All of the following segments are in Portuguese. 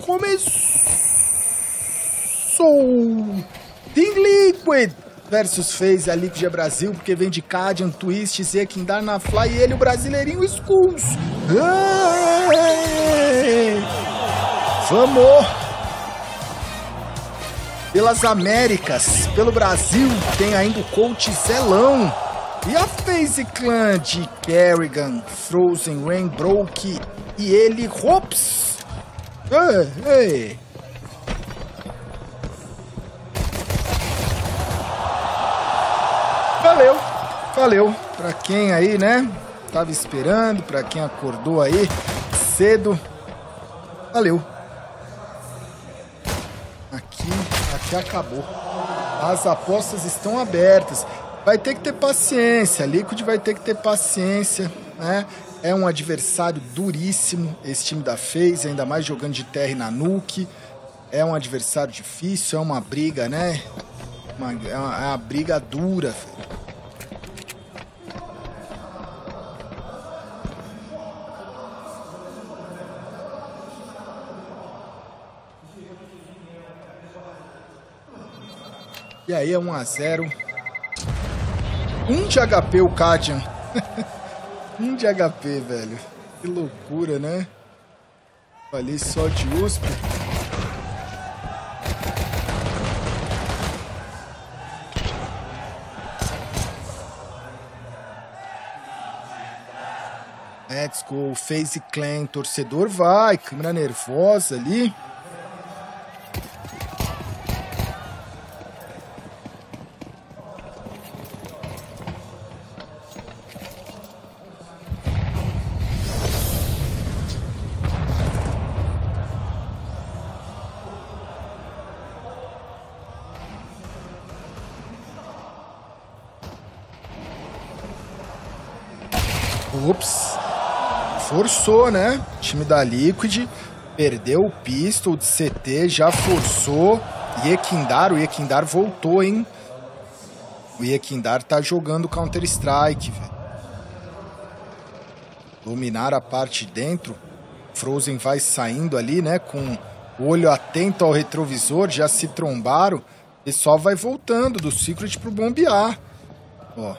Team Liquid versus FaZe. A Liquid é Brasil, porque vem de Cadian, Twist, Zekindar na Fly e ele, o brasileirinho Skulls. Vamos! Pelas Américas, pelo Brasil, tem ainda o Coach Zelão. E a FaZe Clan de Kerrigan, Frozen, Rainbroke e ele, Hops. Ei. Valeu. Pra quem aí, né, tava esperando, pra quem acordou aí cedo, valeu. Aqui acabou. As apostas estão abertas. Vai ter que ter paciência, a Liquid vai ter que ter paciência, né? É um adversário duríssimo, esse time da FaZe, ainda mais jogando de TR na Nuke. É um adversário difícil, é uma briga, né? É uma briga dura, velho. E aí é 1-0. 1 de HP o Cadian. 1 de HP, velho. Que loucura, né? Falei só de USP. Let's go. FaZe Clan. Torcedor vai. Câmera nervosa ali. Ups, forçou, né? O time da Liquid perdeu o pistol de CT, já forçou. O Yekindar voltou, hein? O Yekindar tá jogando Counter-Strike, velho. Dominar a parte de dentro. Frozen vai saindo ali, né? Com o olho atento ao retrovisor, já se trombaram. E só vai voltando do Secret pro bombear. Ó.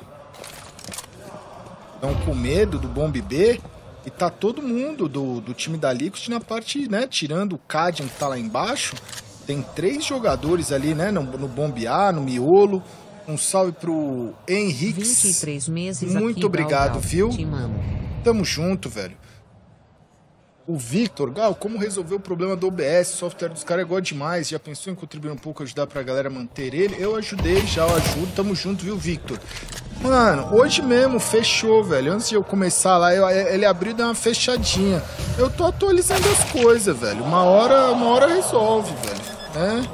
Estão com medo do Bomb B e tá todo mundo do time da Liquid na parte, né, tirando o Cadian que tá lá embaixo, tem 3 jogadores ali, né, no Bomb A, no miolo. Um salve pro Henrique. 23 meses muito aqui, obrigado, Gal, viu? te amo. Tamo junto, velho. O Victor, Gal, como resolver o problema do OBS? O software dos caras é igual demais. Já pensou em contribuir um pouco, ajudar pra galera manter ele? Eu ajudei, já eu ajudo. Tamo junto, viu, Victor? Mano, hoje mesmo fechou, velho. Antes de eu começar lá, ele abriu e deu uma fechadinha. Eu tô atualizando as coisas, velho. Uma hora resolve, velho. Né?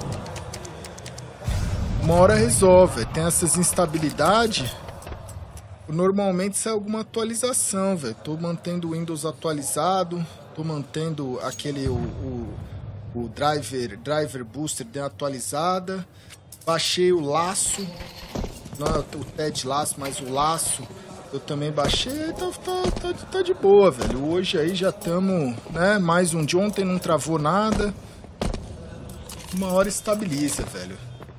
Uma hora resolve. Tem essas instabilidades. Normalmente sai alguma atualização, velho. Tô mantendo o Windows atualizado. Tô mantendo aquele o driver booster deu atualizada. Baixei o laço. Não o TED laço, mas o laço eu também baixei. Tá de boa, velho. Hoje aí já estamos, né? Mais um de ontem, não travou nada. Uma hora estabiliza, velho.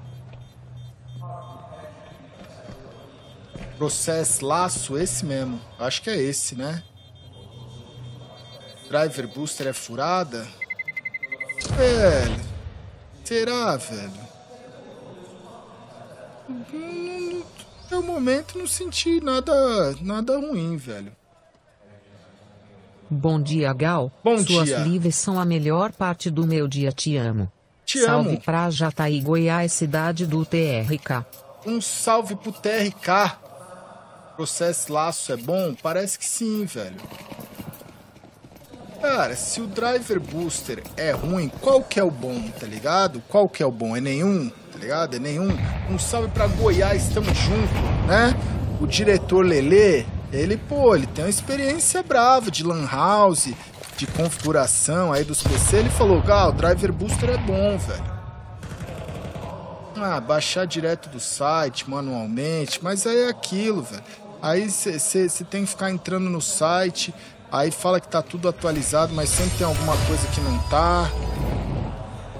Processo laço, esse mesmo. Acho que é esse, né? Driver booster é furada? Velho. Será, velho? No momento não senti nada ruim, velho. Bom dia, Gal. Bom Suas dia. lives são a melhor parte do meu dia, te amo. Te Salve amo. pra Jataí, Goiás, cidade do TRK. Um salve pro TRK. Processo laço é bom? Parece que sim, velho. Cara, se o driver booster é ruim, qual que é o bom, tá ligado? Qual que é o bom? É nenhum, tá ligado? É nenhum. Um salve pra Goiás, tamo junto, né? O diretor Lelê, ele tem uma experiência brava de lan house, de configuração aí dos PC. Ele falou, Gal, o driver booster é bom, velho. Ah, baixar direto do site, manualmente, mas aí é aquilo, velho. Aí você tem que ficar entrando no site, aí fala que tá tudo atualizado, mas sempre tem alguma coisa que não tá.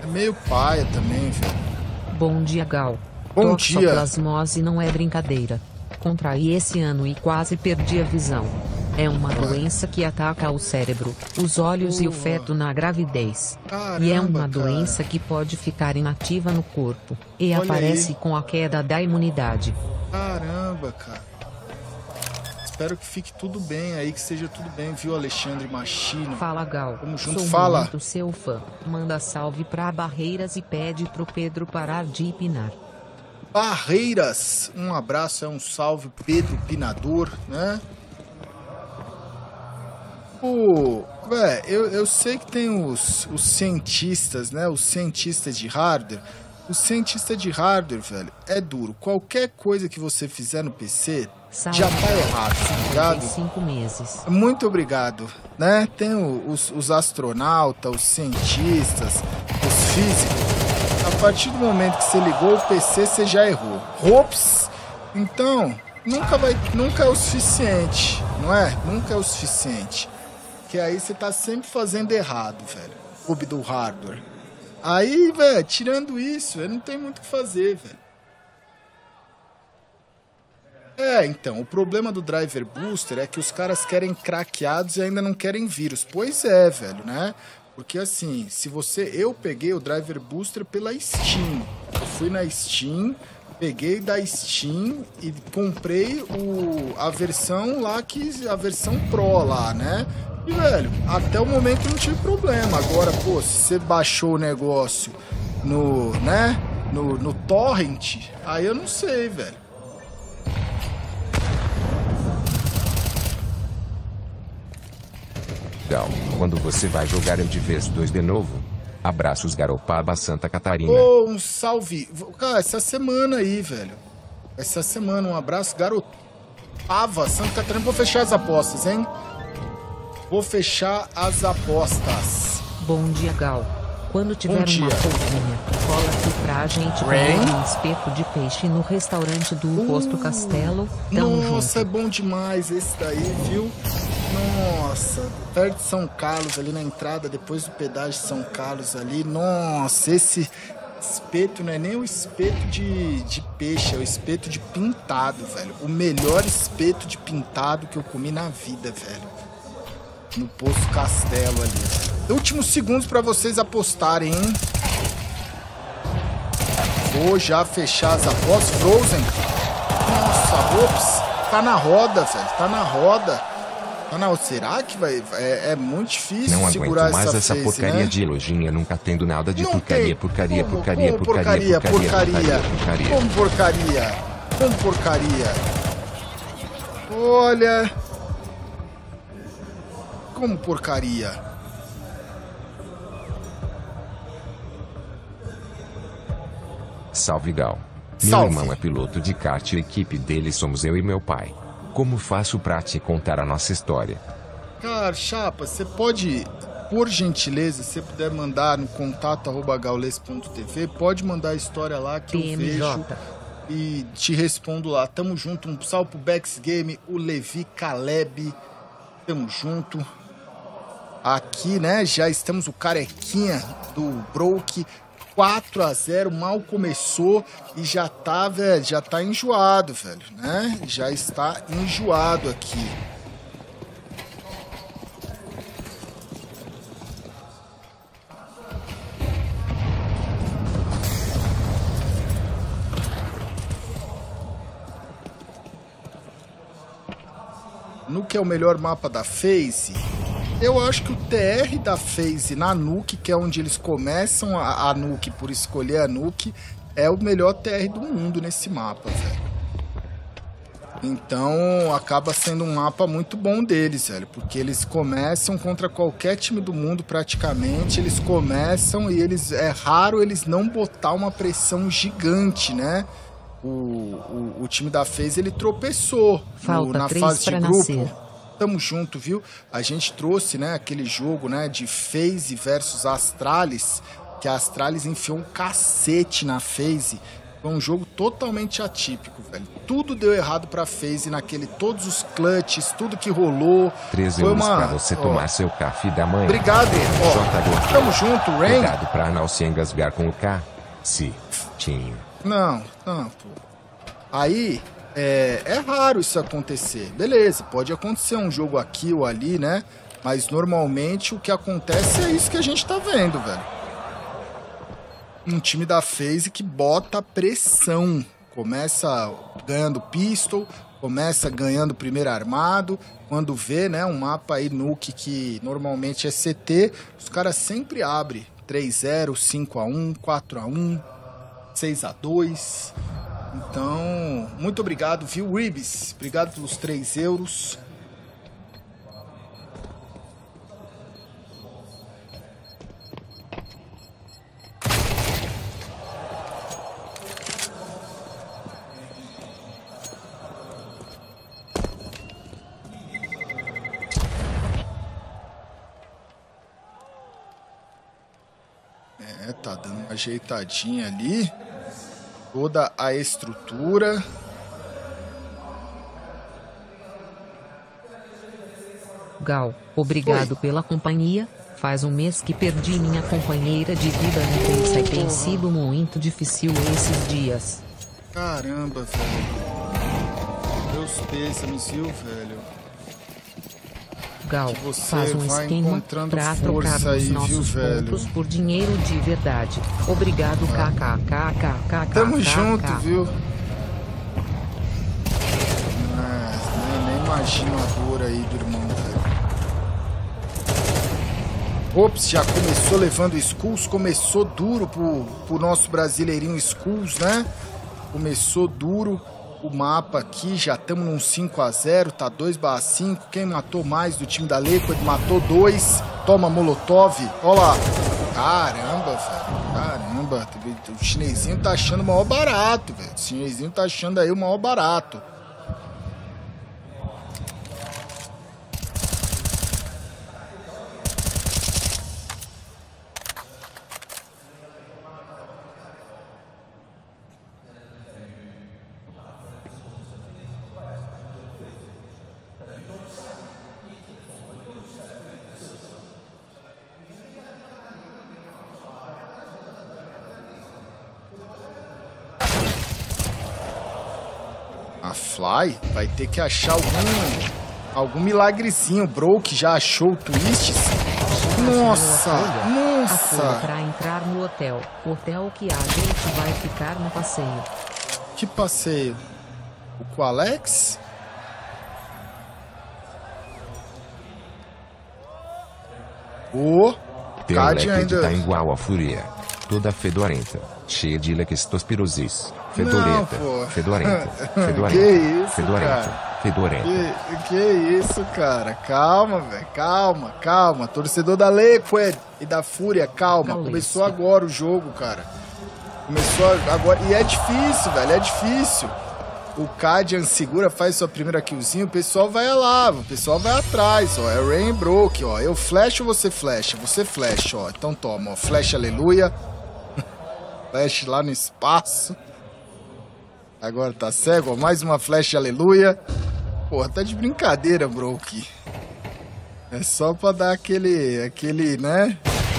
É meio paia também, velho. Bom dia, Gal. Bom dia. Toxoplasmose não é brincadeira. Contraí esse ano e quase perdi a visão. É uma doença que ataca o cérebro, os olhos e o feto na gravidez. Caramba, E é uma cara. doença que pode ficar inativa no corpo e Olha aparece aí. com a queda da imunidade. Caramba, cara. Espero que fique tudo bem aí, que seja tudo bem, viu, Alexandre Machino? Fala, Gal. Tamo junto, Sou fala. muito seu fã. Manda salve pra Barreiras e pede pro Pedro parar de pinar. Barreiras, um abraço, um salve, Pedro Pinador, né? Eu sei que tem os cientistas, né? Os cientistas de hardware. O cientista de hardware, velho, é duro. Qualquer coisa que você fizer no PC Salve, já tá errado, tá ligado? 5 meses. Muito obrigado, né? Tem os astronautas, os cientistas, os físicos. A partir do momento que você ligou o PC, você já errou. Ops! Então, nunca é o suficiente, não é? Nunca é o suficiente. Que aí você tá sempre fazendo errado, velho. Hub do hardware. Aí, velho, tirando isso, não tem muito o que fazer, velho. Então, o problema do Driver Booster é que os caras querem craqueados e ainda não querem vírus. Pois é, velho, né? Porque assim, eu peguei o Driver Booster pela Steam. Eu fui na Steam, peguei da Steam e comprei a versão lá, a versão Pro lá, né? E, velho, até o momento não tive problema. Agora, pô, se você baixou o negócio no torrent, aí eu não sei, velho. Gal, quando você vai jogar Eldiverse 2 de novo? Abraços, Garopaba, Santa Catarina. Ô, um salve. Cara, essa semana aí, velho. Essa semana, um abraço, Garopaba, Santa Catarina. Vou fechar as apostas, hein? Vou fechar as apostas. Bom dia, Gal. Quando tiver Bom dia. uma folguinha, cola aqui pra gente comer um espeto de peixe no restaurante do Posto Castelo. Tamo Nossa, é junto. bom demais esse daí, viu? Nossa, perto de São Carlos, ali na entrada, depois do pedágio de São Carlos ali. Nossa, esse espeto não é nem o espeto de peixe, é o espeto de pintado, velho. O melhor espeto de pintado que eu comi na vida, velho. No Posto Castelo ali. Últimos segundos pra vocês apostarem, hein? Vou já fechar as apostas. Frozen. Nossa, ops. Tá na roda, velho. Tá na roda. Será que vai... É muito difícil Não segurar aguento mais essa phase, porcaria né? de lojinha, nunca tendo nada de Não porcaria, tem. porcaria, Como porcaria, porcaria? porcaria, porcaria, porcaria. Como porcaria? Como porcaria? Olha... Como porcaria? Salve, Gal. Salve. Meu irmão é piloto de kart e a equipe dele somos eu e meu pai. Como faço pra te contar a nossa história? Cara, chapa, você pode, por gentileza, se você puder mandar no contato@gaules.tv, pode mandar a história lá que eu PMJ. vejo e te respondo lá. Tamo junto, um salve pro Bex Game, o Levi Caleb, tamo junto. Aqui, né, já estamos o carequinha do Broke, 4-0, mal começou e já tá, velho, já tá enjoado, velho, né? Já está enjoado aqui. No que é o melhor mapa da FaZe, eu acho que o TR da FaZe na Nuke, que é onde eles começam a Nuke por escolher a Nuke, é o melhor TR do mundo nesse mapa, velho. Então acaba sendo um mapa muito bom deles, velho, porque eles começam contra qualquer time do mundo praticamente, eles começam e é raro eles não botar uma pressão gigante, né? O time da FaZe, ele tropeçou na 3 fase de pra grupo. nascer. Tamo junto, viu? A gente trouxe, né, aquele jogo, né, de FaZe versus Astralis, que a Astralis enfiou um cacete na FaZe. Foi um jogo totalmente atípico, velho. Tudo deu errado pra FaZe naquele... Todos os clutches, tudo que rolou. 13 euros pra você tomar seu café da manhã. Obrigado, ó. Tamo junto, Rain. Cuidado pra não se engasgar com o K. Se. Tinho. Não, pô. Aí, é raro isso acontecer. Beleza, pode acontecer um jogo aqui ou ali, né? Mas normalmente o que acontece é isso que a gente tá vendo, velho. Um time da FaZe que bota pressão. Começa ganhando pistol, começa ganhando primeiro armado. Quando vê, né, um mapa aí nuke que normalmente é CT, os caras sempre abrem 3-0, 5-1, 4-1, 6-2. Então, muito obrigado, viu, Ribs? Obrigado pelos 3 euros. Tá dando uma ajeitadinha ali. Toda a estrutura. Gal, obrigado pela companhia. Faz um mês que perdi minha companheira de vida intensa e tem sido muito difícil esses dias. Caramba, velho. Meus pêsames, viu, velho? Gal, faz um esquema pra trocar os nossos pontos por dinheiro de verdade. Obrigado, kkkkkk. Tamo junto, viu? Nem imagino a dor aí do irmão, velho. Ops, já começou levando Skulls, começou duro pro nosso brasileirinho Skulls, né? Começou duro. O mapa aqui, já estamos num 5-0, tá 2/5. Quem matou mais do time da Liquid matou 2. Toma Molotov, ó lá. Caramba, velho, caramba. O chinesinho tá achando o maior barato, velho. O chinesinho tá achando aí o maior barato. A Fly vai ter que achar algum milagrezinho. Broke já achou o Twists. Nossa, nossa. Para entrar no hotel que a gente vai ficar no passeio. Que passeio? O com o Alex? O Cad ainda tá igual a Fúria, toda fedorenta, cheia de lectospiroses. Fedorenta, fedorenta, fedorenta, que isso, fedorenta, cara? fedorenta. Que isso, cara? Calma, velho, calma. Torcedor da Liquid e da Fúria, calma. Começou agora o jogo, cara. Começou agora. E é difícil, velho, é difícil. O Cadian segura, faz sua primeira killzinha, o pessoal vai lá, o pessoal vai atrás, ó. É Rain Broke, ó. Eu flasho, você flasha, ó. Então toma, ó. Flash, aleluia. Flash lá no espaço. Agora tá cego, ó. Mais uma flash, aleluia. Porra, tá de brincadeira, Broke. É só pra dar aquele, né?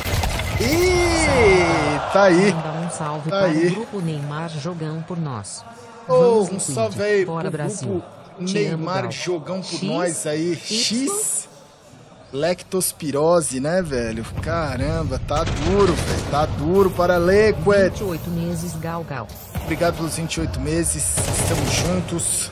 Ih, tá aí. Um salve tá para aí. O grupo Neymar jogão por nós. Um salve aí pro Brasil. grupo Neymar jogão por nós aí. X lectospirose, né, velho? Caramba, tá duro, velho. Tá duro para Liquid. 28 meses, Gal. Obrigado pelos 28 meses. Estamos juntos.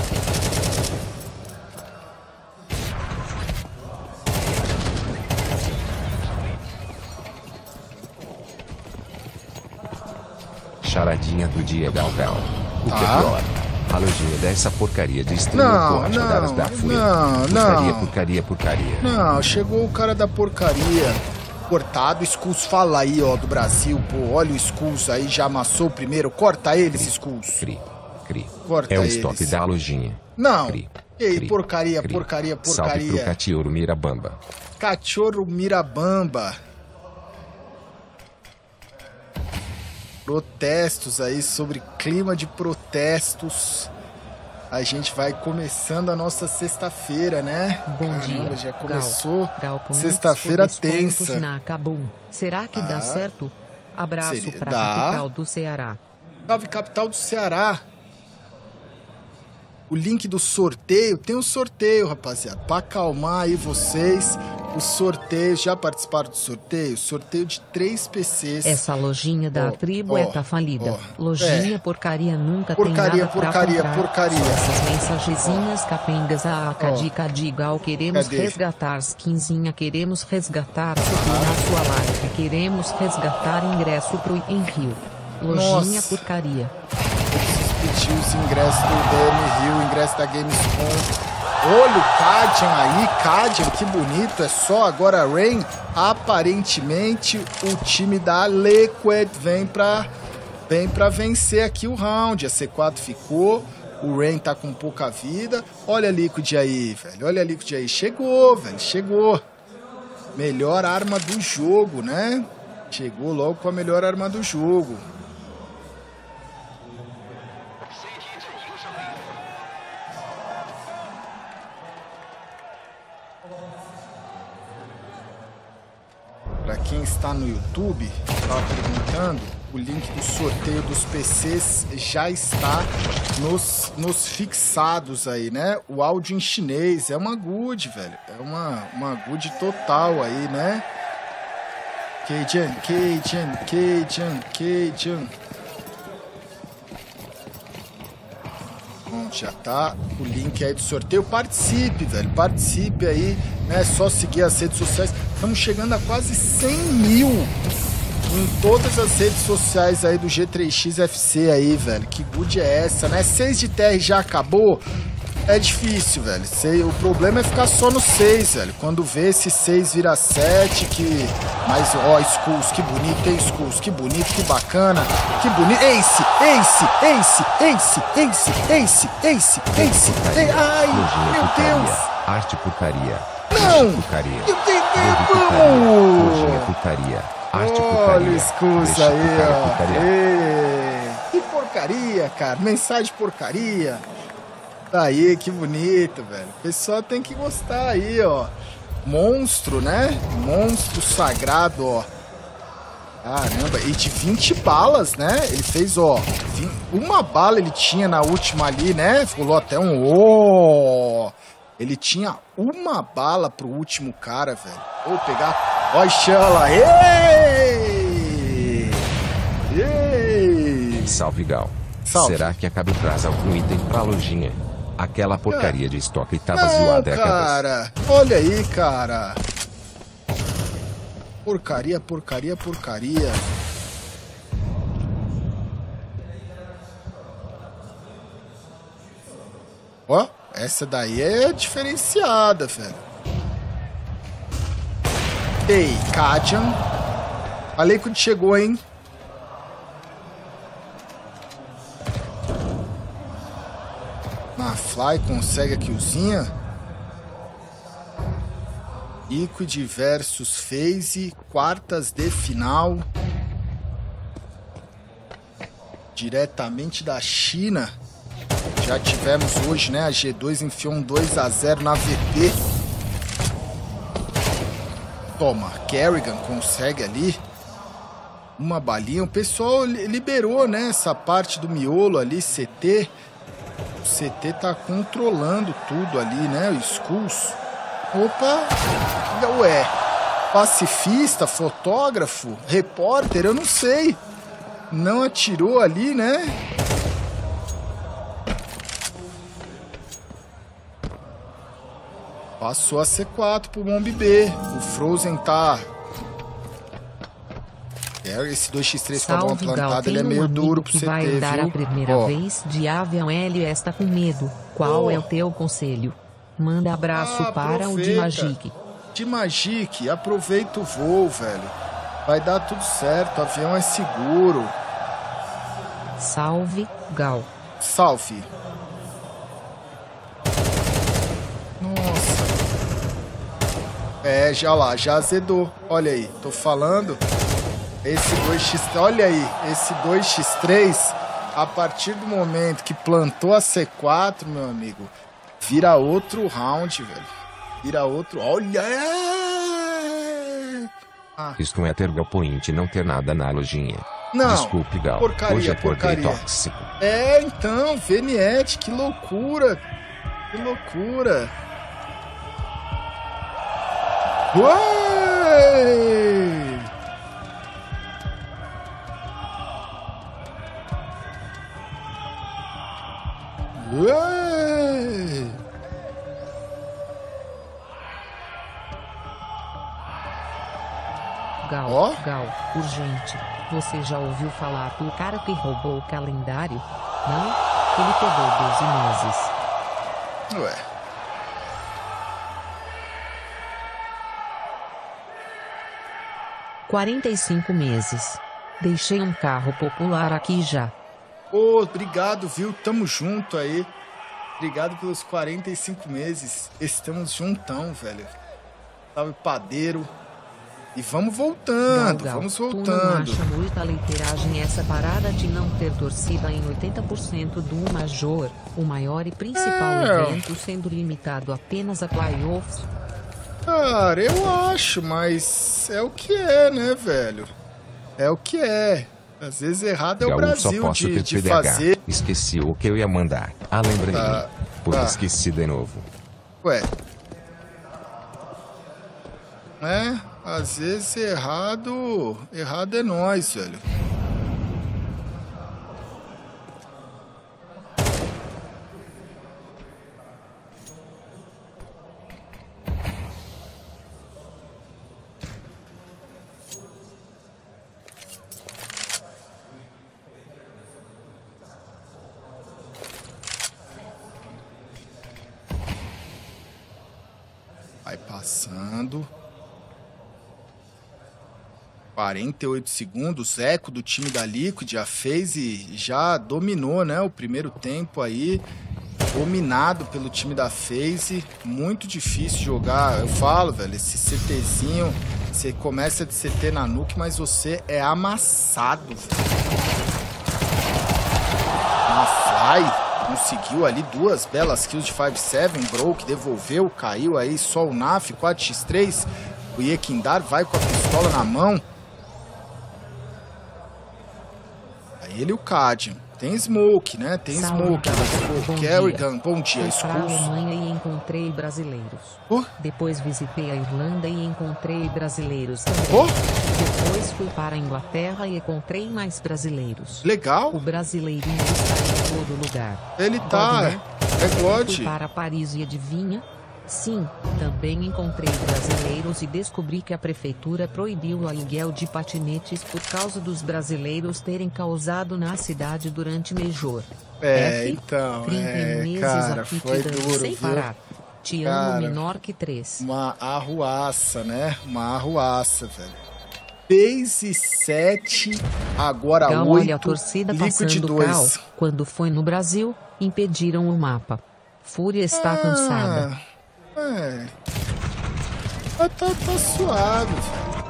Charadinha do dia, Gal. O que é pior? A lojinha dessa porcaria de stream com as rodadas da Fúria. Porcaria. Não, chegou o cara da porcaria. Cortado, Skulls fala aí, ó, do Brasil, pô. Olha o Skulls aí, já amassou o primeiro. Corta eles, Skulls. Cri. Corta é o eles. stop da lojinha. Não. Cri. Ei, porcaria. Salve pro Cachorro Mirabamba. protestos aí, sobre clima de protestos. A gente vai começando a nossa sexta-feira, né? Bom Caramba, dia. já começou Gal sexta-feira tensa. na Cabum. Será que dá certo? Abraço para a capital do Ceará. Salve, capital do Ceará. O link do sorteio, tem um sorteio, rapaziada, para acalmar aí vocês. Os sorteios, já participaram do sorteio? Sorteio de 3 PCs. Essa lojinha da tribo tá falida. Lojinha porcaria, nunca porcaria, tem nada pra comprar. Essas mensagenzinhas capengas, cadigal, queremos resgatar skinzinha, queremos resgatar na sua live, queremos resgatar ingresso pro Rio. Lojinha porcaria. Pedir os ingressos do DM Rio, ingresso da Gamescom. Olha o Cadian aí, Cadian, que bonito. É só agora Rain. Aparentemente o time da Liquid vem pra vencer aqui o round. A C4 ficou, o Rain tá com pouca vida. Olha a Liquid aí, velho, olha a Liquid aí. Chegou, velho, chegou. Melhor arma do jogo, né? Chegou logo com a melhor arma do jogo. Para quem está no YouTube, estava perguntando, o link do sorteio dos PCs já está nos fixados aí, né? O áudio em chinês é uma good, velho. É uma good total aí, né? Keijan. Bom, já tá o link aí do sorteio. Participe, velho. Participe aí, né? Só seguir as redes sociais. Estamos chegando a quase 100 mil em todas as redes sociais aí do G3X FC aí, velho. Que good é essa, né? 6 de TR já acabou. É difícil, velho. O problema é ficar só no 6, velho. Quando vê esse 6 vira 7, que... Mas, ó, Skulls, que bonito, hein, Skulls? Que bonito, que bacana. Que bonito. Ace. Ai, meu Deus. Arte porcaria. Não. Porcaria. Vamos. Lojinha porcaria. Arte porcaria. Olha o Skulls aí, ó. Que porcaria, cara. Mensagem porcaria. Tá aí, que bonito, velho. O pessoal tem que gostar aí, ó. Monstro, né? Monstro sagrado, ó. Caramba, e de 20 balas, né? Ele fez, ó, uma bala ele tinha na última ali, né? Rolou até um... Ele tinha uma bala pro último cara, velho. Vou pegar... Ó, Xala! Ei! Salve, Gal. Salve. Será que a Cabe traz algum item pra lojinha? Aquela porcaria de estoque tava zoada, cara. Olha aí, cara. Porcaria. Ó, essa daí é diferenciada, velho. Ei, Kadian. Falei quando chegou, hein? Fly consegue a killzinha. Liquid versus FaZe, quartas de final. Diretamente da China. Já tivemos hoje, né? A G2 enfiou um 2-0 na VP. Toma, Kerrigan consegue ali uma balinha. O pessoal liberou, né? Essa parte do miolo ali, CT. O CT tá controlando tudo ali, né? O Skulls. Opa! Ué, pacifista, fotógrafo, repórter, eu não sei. Não atirou ali, né? Passou a C4 pro Bomb B. O Frozen tá... Esse 2x3 com a mão plantada, ele é meio duro pro CT, vai dar viu? A primeira vez de avião, ele está com medo. Qual é o teu conselho? Manda abraço para o de Magic. De Magic, aproveita o voo, velho. Vai dar tudo certo, o avião é seguro. Salve, Gal. Salve. Nossa. É, já lá, já azedou. Olha aí, tô falando. Esse 2x... Olha aí, esse 2x3, a partir do momento que plantou a C4, meu amigo, vira outro round, velho. Vira outro... Olha! Isto é ter Galpoint não ter nada na lojinha. Não, desculpe, Gal. porcaria, Hoje acordei porcaria. tóxico. É, então, VNet, que loucura. Que loucura. Ué! Ué! Gal, Gal, urgente. Você já ouviu falar do cara que roubou o calendário? Não? Ele pegou 12 meses. Ué. — 45 meses. Deixei um carro popular aqui já. Ô, obrigado, viu? Tamo junto aí. Obrigado pelos 45 meses. Estamos juntão, velho. Salve, padeiro. E vamos voltando, Gal, vamos tu voltando. não acha muita leiteiragem essa parada de não ter torcida em 80% do Major, o maior e principal evento sendo limitado apenas a playoffs? Cara, eu acho, mas é o que é, né, velho? É o que é. Às vezes errado é Gal, o Brasil só posso ter de TDAH. fazer. Esqueci o que eu ia mandar. Lembrei. Esqueci de novo. Ué. Às vezes errado é nós, velho. Vai passando. 48 segundos, Eco do time da Liquid, a FaZe já dominou, né, o primeiro tempo aí, dominado pelo time da FaZe, muito difícil jogar, eu falo, velho, esse CTzinho, você começa de CT na nuke, mas você é amassado, velho. Na Fly, conseguiu ali 2 belas kills de 5-7, Broke, devolveu, caiu aí, só o Naf, 4x3, o Yekindar vai com a pistola na mão. Ele e o Cadian. Tem Smoke, né? Tem Smoke. Kerrigan, bom dia. Fui para a Alemanha e encontrei brasileiros. Depois visitei a Irlanda e encontrei brasileiros também. Depois fui para a Inglaterra e encontrei mais brasileiros. Legal. O brasileirinho está em todo lugar. Ele tá, né? É God. Fui para Paris e adivinha? Sim, também encontrei brasileiros e descobri que a prefeitura proibiu o aluguel de patinetes por causa dos brasileiros terem causado na cidade durante Major. Então, 31 meses cara, aqui foi te dando duro, sem viu? parar. Te amo menor que 3. Uma arruaça, né? Uma arruaça, velho. FaZe 7, agora Gal, 8, olha a torcida Liquid passando 2. Cal. Quando foi no Brasil, impediram o mapa. Fúria está cansada. Tá suave, velho.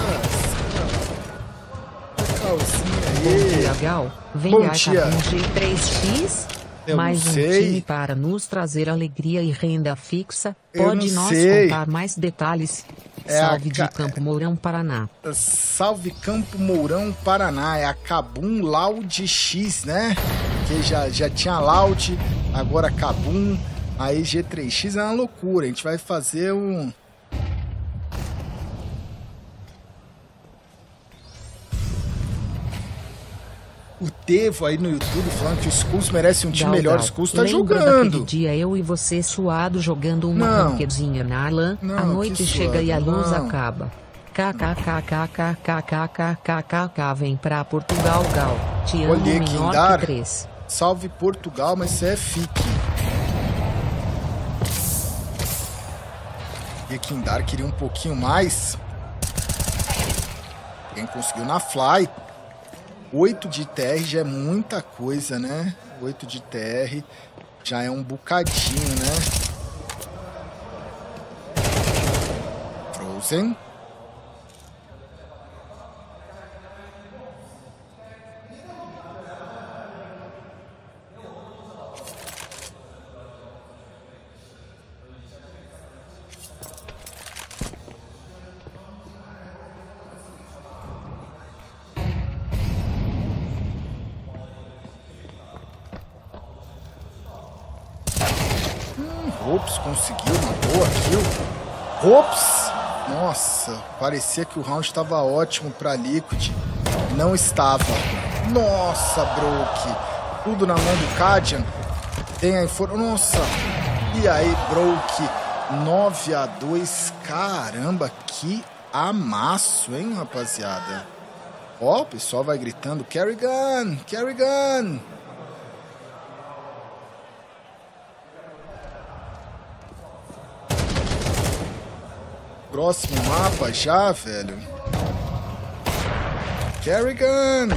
Bom dia, Gal. Vem Bom cá, dia. um G3X. Mais um time para nos trazer alegria e renda fixa. Pode nós contar mais detalhes? Salve de Campo Mourão, Paraná. Salve Campo Mourão, Paraná. É a Kabum Loud X, né? Que já tinha Loud, agora Kabum. Aí G3X é uma loucura. A gente vai fazer um... O Tevo aí no YouTube falando que o Skulls merece um time melhor. O Skulls tá jogando. Dia eu e você suado jogando uma ranquedinha na LAN. A noite chega e a luz acaba. KKKKKKKKKKK. Vem pra Portugal, Gal. Te amo menor que 3. Salve Portugal, mas você é fique. E Kindar queria um pouquinho mais. Quem conseguiu na Fly. 8 de TR já é muita coisa, né? 8 de TR já é um bocadinho, né? Frozen. Hops conseguiu uma boa kill. Hops! Nossa, parecia que o round estava ótimo para Liquid. Não estava. Nossa, Brook. Tudo na mão do Cadian. Tem a informação. Nossa. E aí, Brook. 9-2. Caramba, que amasso, hein, rapaziada? Ó, o pessoal vai gritando. Kerrigan! Kerrigan! Próximo mapa já, velho. Kerrigan!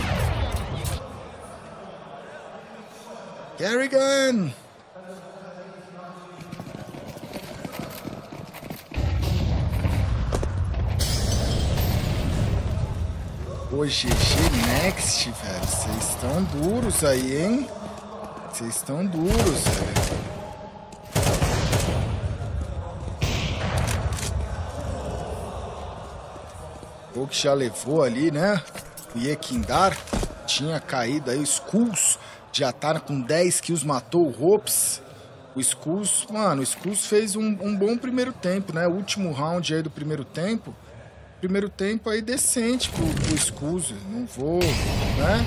Kerrigan! Ô, GG Next, velho. Vocês estão duros aí, hein? Vocês estão duros, velho. O que já levou ali, né? O Yekindar tinha caído aí. O Skulls já tá com 10 kills, matou o Hops. O Skulls, mano, o Skulls fez um bom primeiro tempo, né? O último round aí do primeiro tempo. Primeiro tempo aí decente pro Skulls. Não vou, né?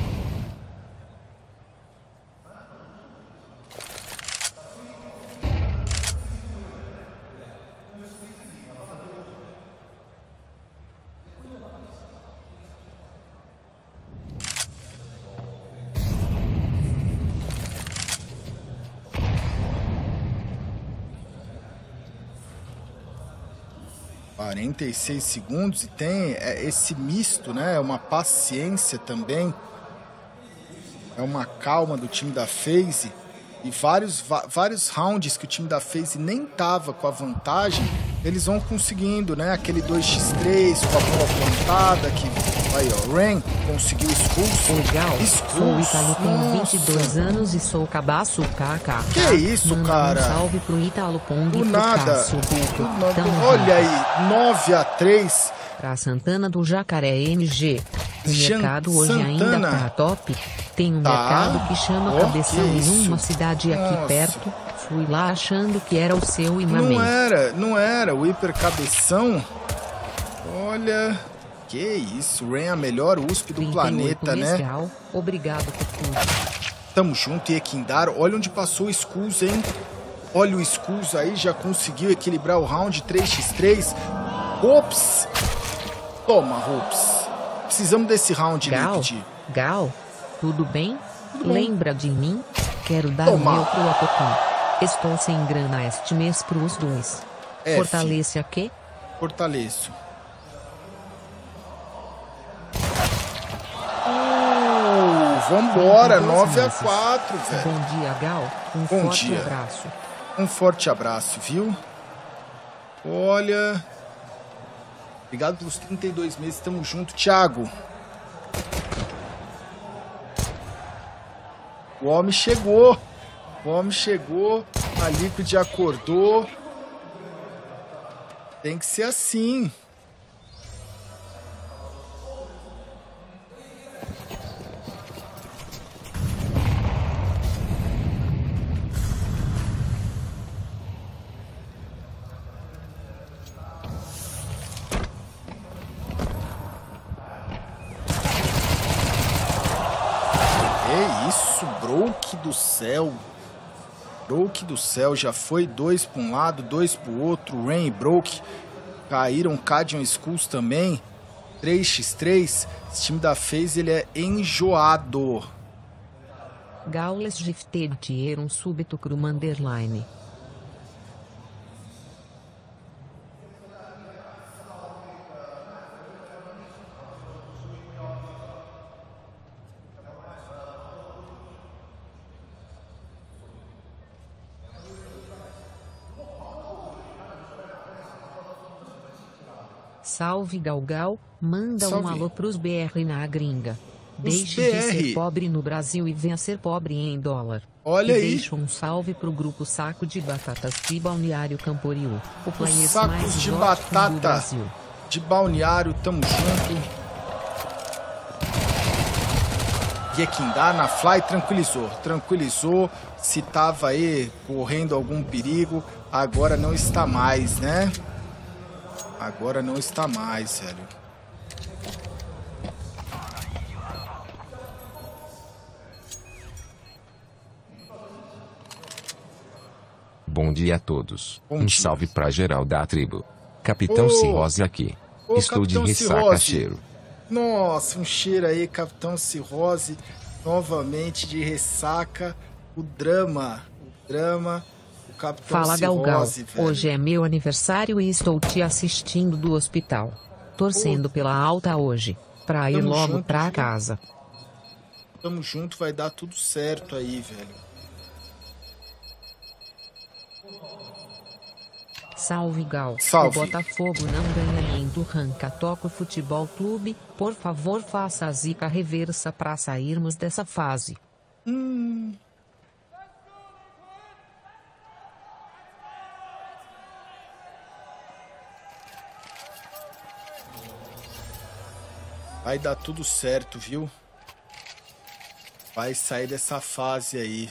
46 segundos e tem esse misto, né? É uma paciência também. É uma calma do time da FaZe. E vários rounds que o time da FaZe nem tava com a vantagem, eles vão conseguindo, né? Aquele 2x3 com a bola plantada, que aí, ó, Ren conseguiu expulso. Legal. Sou Ítalo, tenho 22 anos e sou cabaço, kkk. Que isso, cara? Um salve pro Ítalo Pong do nada. Olha aí, 9-3. Pra Santana do Jacaré MG. O mercado hoje ainda tá top. Tem um mercado que chama Cabeção em uma cidade aqui perto. Fui lá achando que era o seu e mamei. Não era o Hiper Cabeção. Olha, que isso, Ren, a melhor USP do planeta, né? Legal. Obrigado por tudo. Tamo junto, Yekindar. Olha onde passou o Skulls, hein? Olha o Skulls aí, já conseguiu equilibrar o round 3x3. Ops! Toma, Hops. Precisamos desse round, Liquid. Gal, tudo bem? Lembra de mim? Quero dar o meu pro Apocão. Estou sem grana este mês pros dois. Fortalece a quê? Fortaleço. Vambora, 9-4, velho. Bom dia, Gal. Forte abraço. Um forte abraço, viu? Olha... Obrigado pelos 32 meses, tamo junto, Thiago. O homem chegou. A Liquid acordou. Tem que ser assim. Brook do céu, já foi 2 para um lado, 2 para o outro. Ren e Brook caíram, Cadian Skulls também. 3x3. Esse time da FaZe, ele é enjoado. Gaules Gifted Tier súbito crum underline. Salve Galgal, manda um alô pros BR na gringa. Deixe de ser pobre no Brasil e venha ser pobre em dólar. Olha aí. Deixa um salve pro grupo Saco de Batatas de Balneário Camboriú. O player Sacos mais de batata do Brasil. De Balneário, tamo junto. Yekindar na fly, tranquilizou. Se tava aí correndo algum perigo, agora não está mais, né? Agora não está mais, velho. Bom dia a todos. Bom dia. Salve pra geral da tribo. Capitão Cirrose aqui. Estou de ressaca, cheiro. Nossa, um cheiro aí, Capitão Cirrose. Novamente de ressaca. O drama. O Capitão Fala, Cirrose, Galgal. velho. Hoje é meu aniversário e estou te assistindo do hospital. Torcendo pela alta hoje. Pra ir logo junto, pra viu? casa. Tamo junto, vai dar tudo certo aí, velho. Salve, Gal. Salve. O Botafogo não ganha nem do Ranca Toco Futebol Clube. Por favor, faça a zica reversa pra sairmos dessa fase. Vai dar tudo certo, viu? Vai sair dessa fase aí.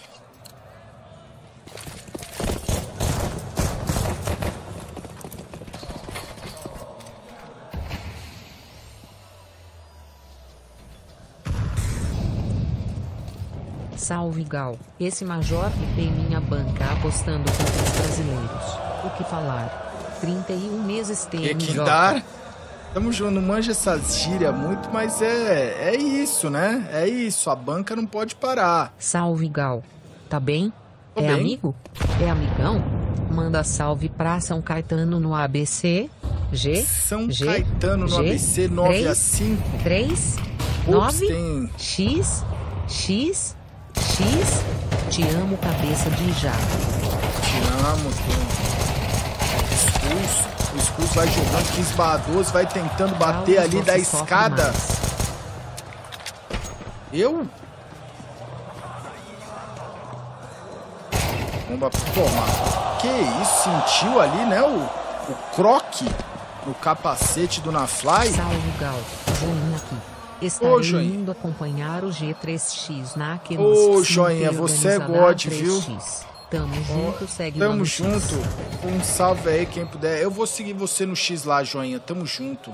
Salve, Gal. Esse major que tem minha banca apostando contra os brasileiros. O que falar? 31 meses tem Yekindar. Tamo junto, não manja essas gírias muito, mas é isso, né? É isso, a banca não pode parar. Salve, Gal. Tá bem? Tô é bem. amigo? É amigão? Manda salve pra São Caetano no ABC. São Caetano no ABC 9 a 5. 3, Ops, 9, tem... X. Te amo, cabeça de jato. Te amo, o Skulls vai jogando 15/12, vai tentando bater Gal, ali você da sofre escada. mais. Eu? Bomba, toma. Que isso, sentiu ali, né, o croque no capacete do Nafly. Salve, Gal. Joinha aqui. Estarei Ô, joinha. indo acompanhar o G3X na Ô, Kenos. joinha, você é God, viu? Tamo junto, segue lá Tamo no junto. X. Um salve aí, quem puder. Eu vou seguir você no X lá, joinha. Tamo junto.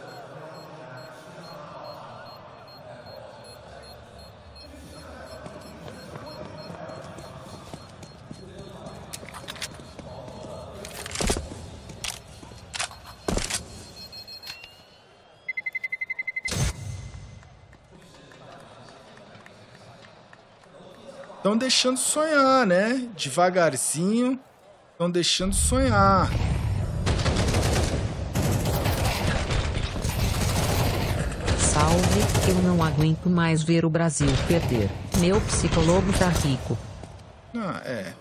Estão deixando sonhar, né? Devagarzinho, estão deixando sonhar. Salve, eu não aguento mais ver o Brasil perder. Meu psicólogo tá rico. Ah, é.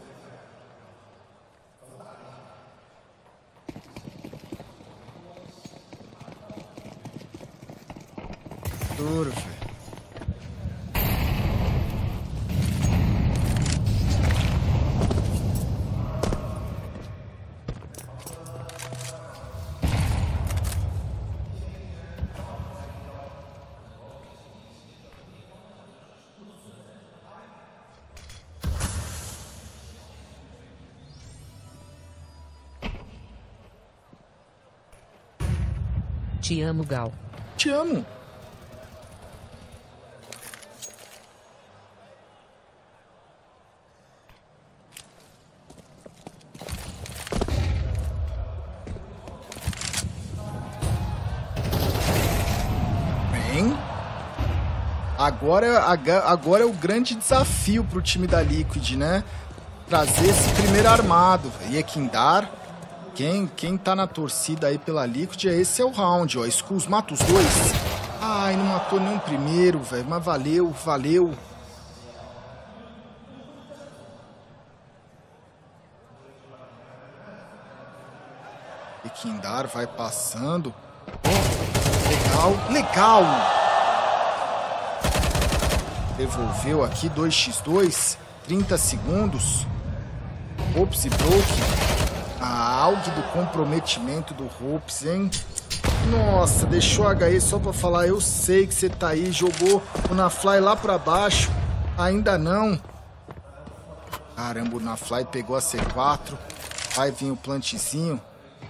Duro, velho. Te amo, Gal. Te amo. Bem, agora é o grande desafio pro time da Liquid, né? Trazer esse primeiro armado. Yekindar. Quem tá na torcida aí pela Liquid, esse é o round, ó. Skulls mata os dois. Ai, não matou nenhum primeiro, velho. Mas valeu. Yekindar vai passando. Legal. Devolveu aqui 2x2. 30 segundos. Ops e broke. A AUG do comprometimento do Hopes, hein? Nossa, deixou a HE só pra falar, eu sei que você tá aí, jogou o Nafly lá pra baixo, ainda não. Caramba, o Nafly pegou a C4, vai vir o plantezinho.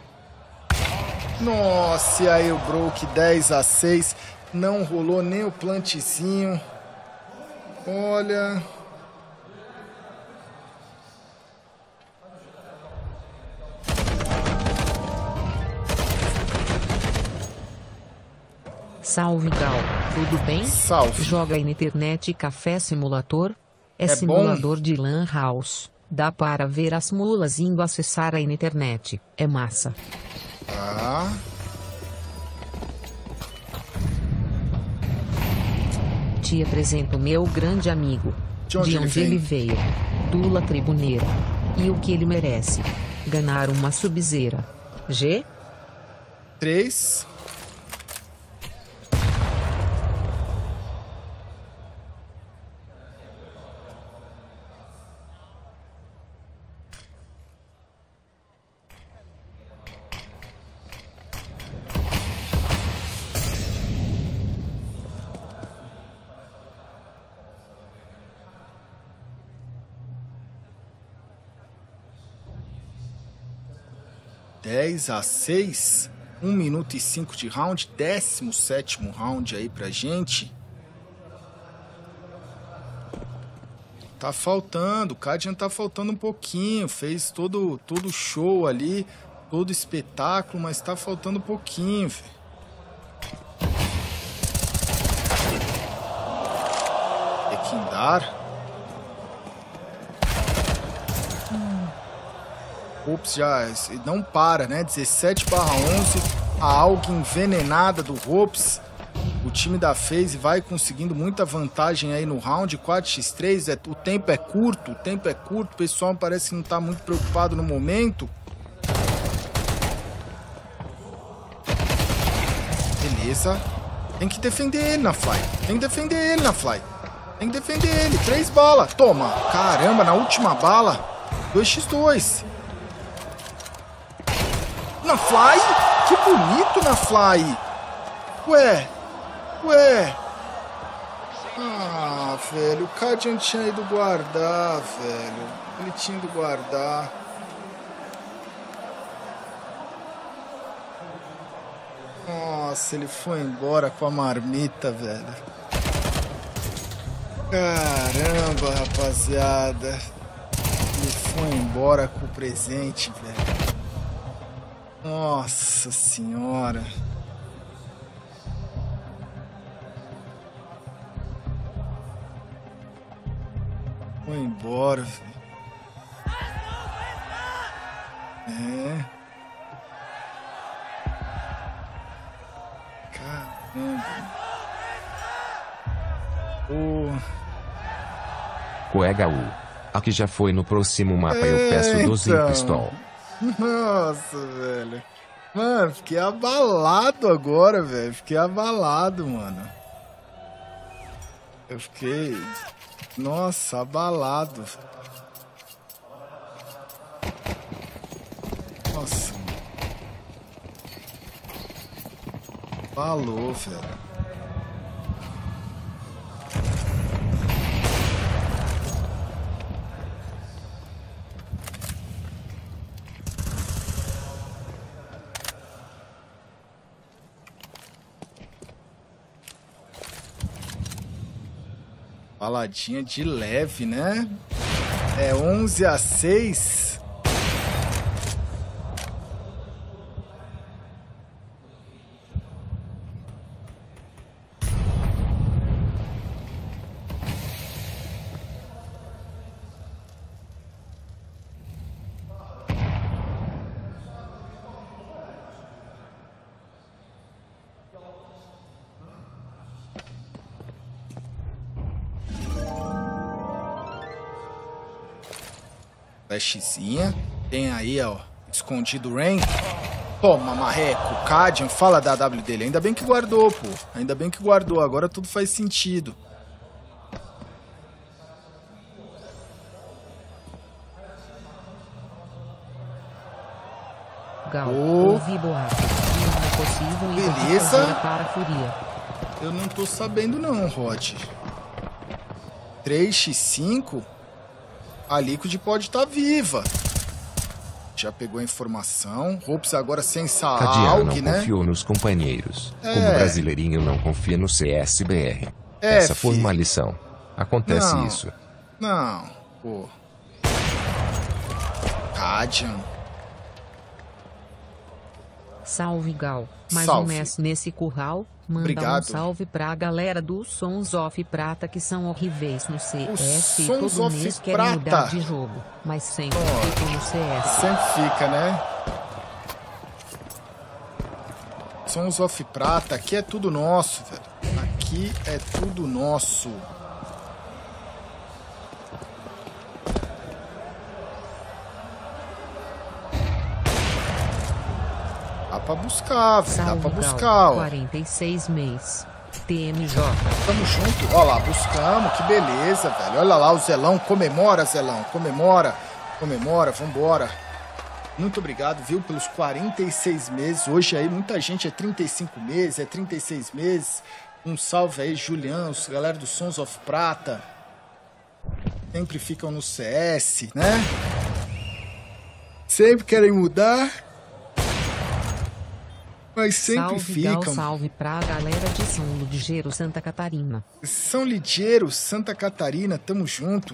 Nossa, e aí o Broke 10-6, não rolou nem o plantezinho. Olha... Salve, Gal. Tudo bem? Salve. Joga aí na internet Café Simulator? É simulador bom? De Lan House. Dá para ver as mulas indo acessar aí na internet. É massa. Tá. Te apresento meu grande amigo. De onde ele veio? Dula Tribuneira. E o que ele merece? Ganhar uma Sub-Zero. G? 3. a 6, 1 minuto e 5 de round, 17º round aí pra gente. Tá faltando, o Cadian tá faltando um pouquinho, fez todo show ali, todo espetáculo, mas tá faltando um pouquinho, velho. Equindar. Hops já não para, né? 17/11. A alga envenenada do Hops. O time da FaZe vai conseguindo muita vantagem aí no round. 4x3. O tempo é curto. O pessoal parece que não tá muito preocupado no momento. Beleza. Tem que defender ele na Fly. Tem que defender ele. 3 balas. Toma. Caramba, na última bala. 2x2. Na Fly? Que bonito na Fly. Ué. Ah, velho. O Cadian tinha ido guardar, velho. Ele tinha ido guardar. Nossa, ele foi embora com a marmita, velho. Caramba, rapaziada. Ele foi embora com o presente, velho. Nossa senhora. Foi embora, velho. É. Caramba. Colega U. Aqui já foi no próximo mapa, eu peço 12 então. pistol. Nossa, velho. Mano, fiquei abalado agora, velho. Mano. Eu fiquei... Nossa, abalado. Nossa. Falou, velho. Baladinha de leve, né? É 11-6. Flashzinha. Tem aí, ó, escondido o Rain. Toma, marreco. Cadian, fala da W dele. Ainda bem que guardou, pô. Ainda bem que guardou. Agora tudo faz sentido. Gal, ouvi boato. Não é possível ir Beleza. Para a Fúria. Eu não tô sabendo não, Rod. 3x5? A Liquid pode estar viva. Já pegou a informação. Ropes agora sem Saalg, né? Não confiou nos companheiros. Como brasileirinho não confia no CSBR. Essa foi uma lição. Acontece isso. Não, pô. Cadian. Salve, Gal. Mais um mês nesse curral. Manda um salve pra galera dos Sons of Prata que são horríveis no CS e todo mês querem mudar de jogo. Mas sempre ficam no CS. Sempre fica, né? Sons of Prata, aqui é tudo nosso, velho. Aqui é tudo nosso. Dá pra buscar, velho. Dá pra buscar, ó. 46 mês. TMJ. Tamo junto. Ó lá, buscamos. Que beleza, velho. Olha lá o Zelão. Comemora, Zelão. Comemora. Comemora. Vambora. Muito obrigado, viu, pelos 46 meses. Hoje aí muita gente é 35 meses, é 36 meses. Um salve aí, Julian, os galera do Sons of Prata. Sempre ficam no CS, né? Sempre querem mudar. Mas sempre ficam. Salve pra galera de São Ligeiro, Santa Catarina. São Ligeiro, Santa Catarina, tamo junto.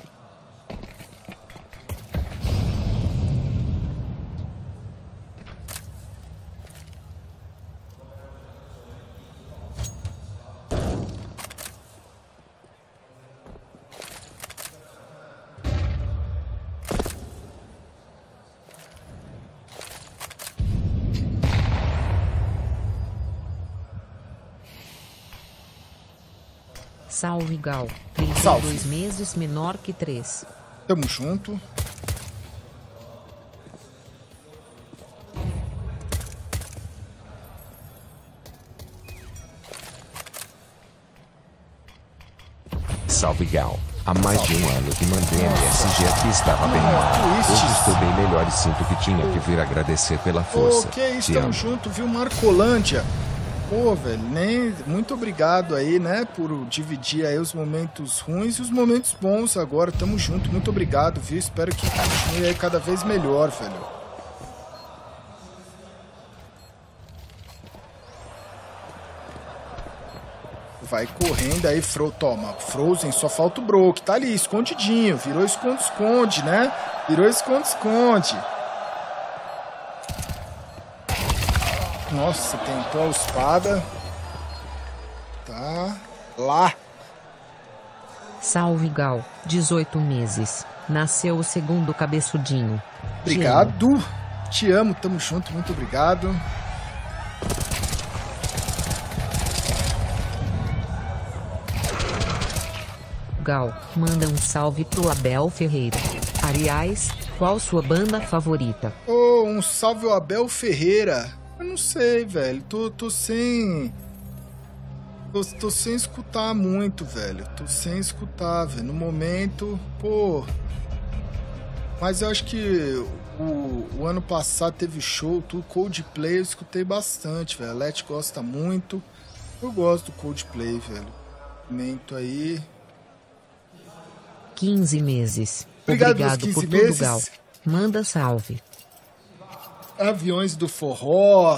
Salve, Gal. 32 meses menor que 3. Tamo junto. Salve, Gal. Há mais de um ano que mandei MSG aqui, estava bem mal. Hoje estou bem melhor e sinto que tinha que vir agradecer pela força. Que isso, tamo junto, viu, Marcolândia? Pô, velho, muito obrigado aí, né, por dividir aí os momentos ruins e os momentos bons agora. Tamo junto, muito obrigado, viu? Espero que continue aí cada vez melhor, velho. Vai correndo aí, toma, Frozen, só falta o Broke, tá ali, escondidinho, virou esconde-esconde, né? Virou esconde-esconde. Nossa, tentou a espada. Tá lá. Salve, Gal. 18 meses. Nasceu o segundo cabeçudinho. Obrigado. Te amo, tamo junto, muito obrigado. Gal, manda um salve pro Abel Ferreira. Aliás, qual sua banda favorita? Oh, um salve ao Abel Ferreira. Eu não sei, velho. Tô sem... Tô sem escutar muito, velho. Tô sem escutar, velho. No momento, pô... Mas eu acho que o ano passado teve show, tudo. Coldplay eu escutei bastante, velho. A Let gosta muito. Eu gosto do Coldplay, velho. Momento aí... 15 meses. Obrigado por tudo, meses. Gal. Manda salve. Aviões do Forró,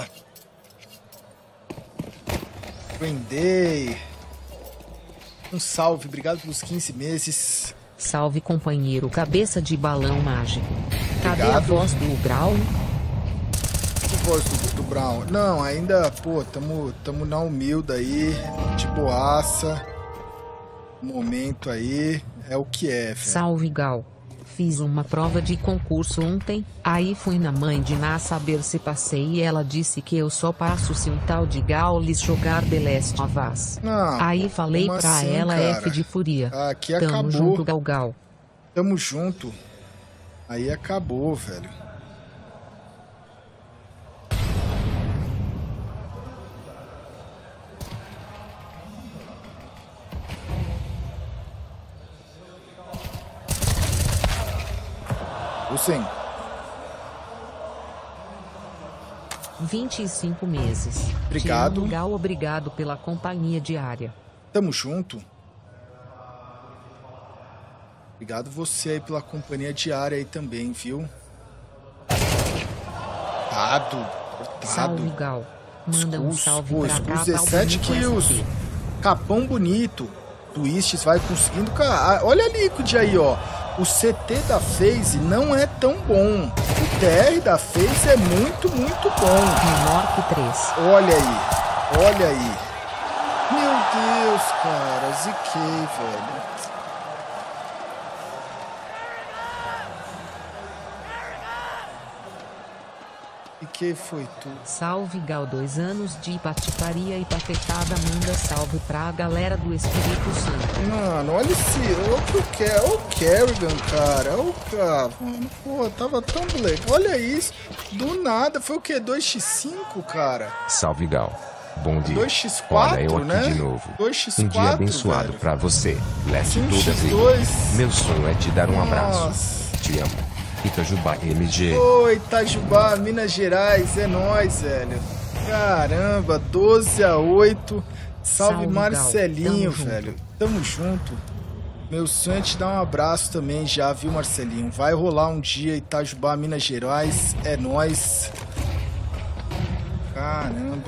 Green Day, um salve, obrigado pelos 15 meses. Salve, companheiro, cabeça de balão mágico. Cadê Obrigado. A voz do Brown? A voz do Brown? Não, ainda, pô, tamo na humilde aí, de boaça, momento aí, é o que é, velho. Salve, Gal. Fiz uma prova de concurso ontem, aí fui na mãe de Ná saber se passei e ela disse que eu só passo se um tal de Gaules jogar The Last of Us. Não, aí falei pra assim, ela, cara? F de fúria. Aqui Tamo acabou. junto, Gal. Tamo junto. Aí acabou, velho. Sim. 25 meses. Obrigado. Gal, obrigado pela companhia diária. Tamo junto. Obrigado você aí pela companhia diária aí também, viu? Cortado. Salve, Gal. Manda um salve pra cá. 17 kills. Capão bonito. Twists vai conseguindo. Olha a Liquid aí, ó. O CT da FaZe não é tão bom. O TR da FaZe é muito, muito bom. Menor que 3. Olha aí. Olha aí. Meu Deus, cara. Ziquei, velho. E que foi tu? Salve, Gal, 2 anos de patifaria e patecada. Manda salve pra galera do Espírito Santo. Mano, olha o Kerrigan, cara. Olha o cara, mano. Pô, tava tão legal. Olha isso. Do nada. Foi o quê? 2x5, cara? Salve, Gal. Bom dia. 2x4, olha eu aqui, né? De novo. 2x4, um dia abençoado, velho. Pra você. Leste todas e meu sonho é te dar um abraço. Te amo. Itajubá, MG. Oi, Itajubá, Minas Gerais, é nóis, velho. Caramba, 12-8. Salve Marcelinho, Gal. Velho. Tamo junto. Meu sonho é te dar um abraço também já, viu, Marcelinho? Vai rolar um dia, Itajubá, Minas Gerais, é nóis. Caramba.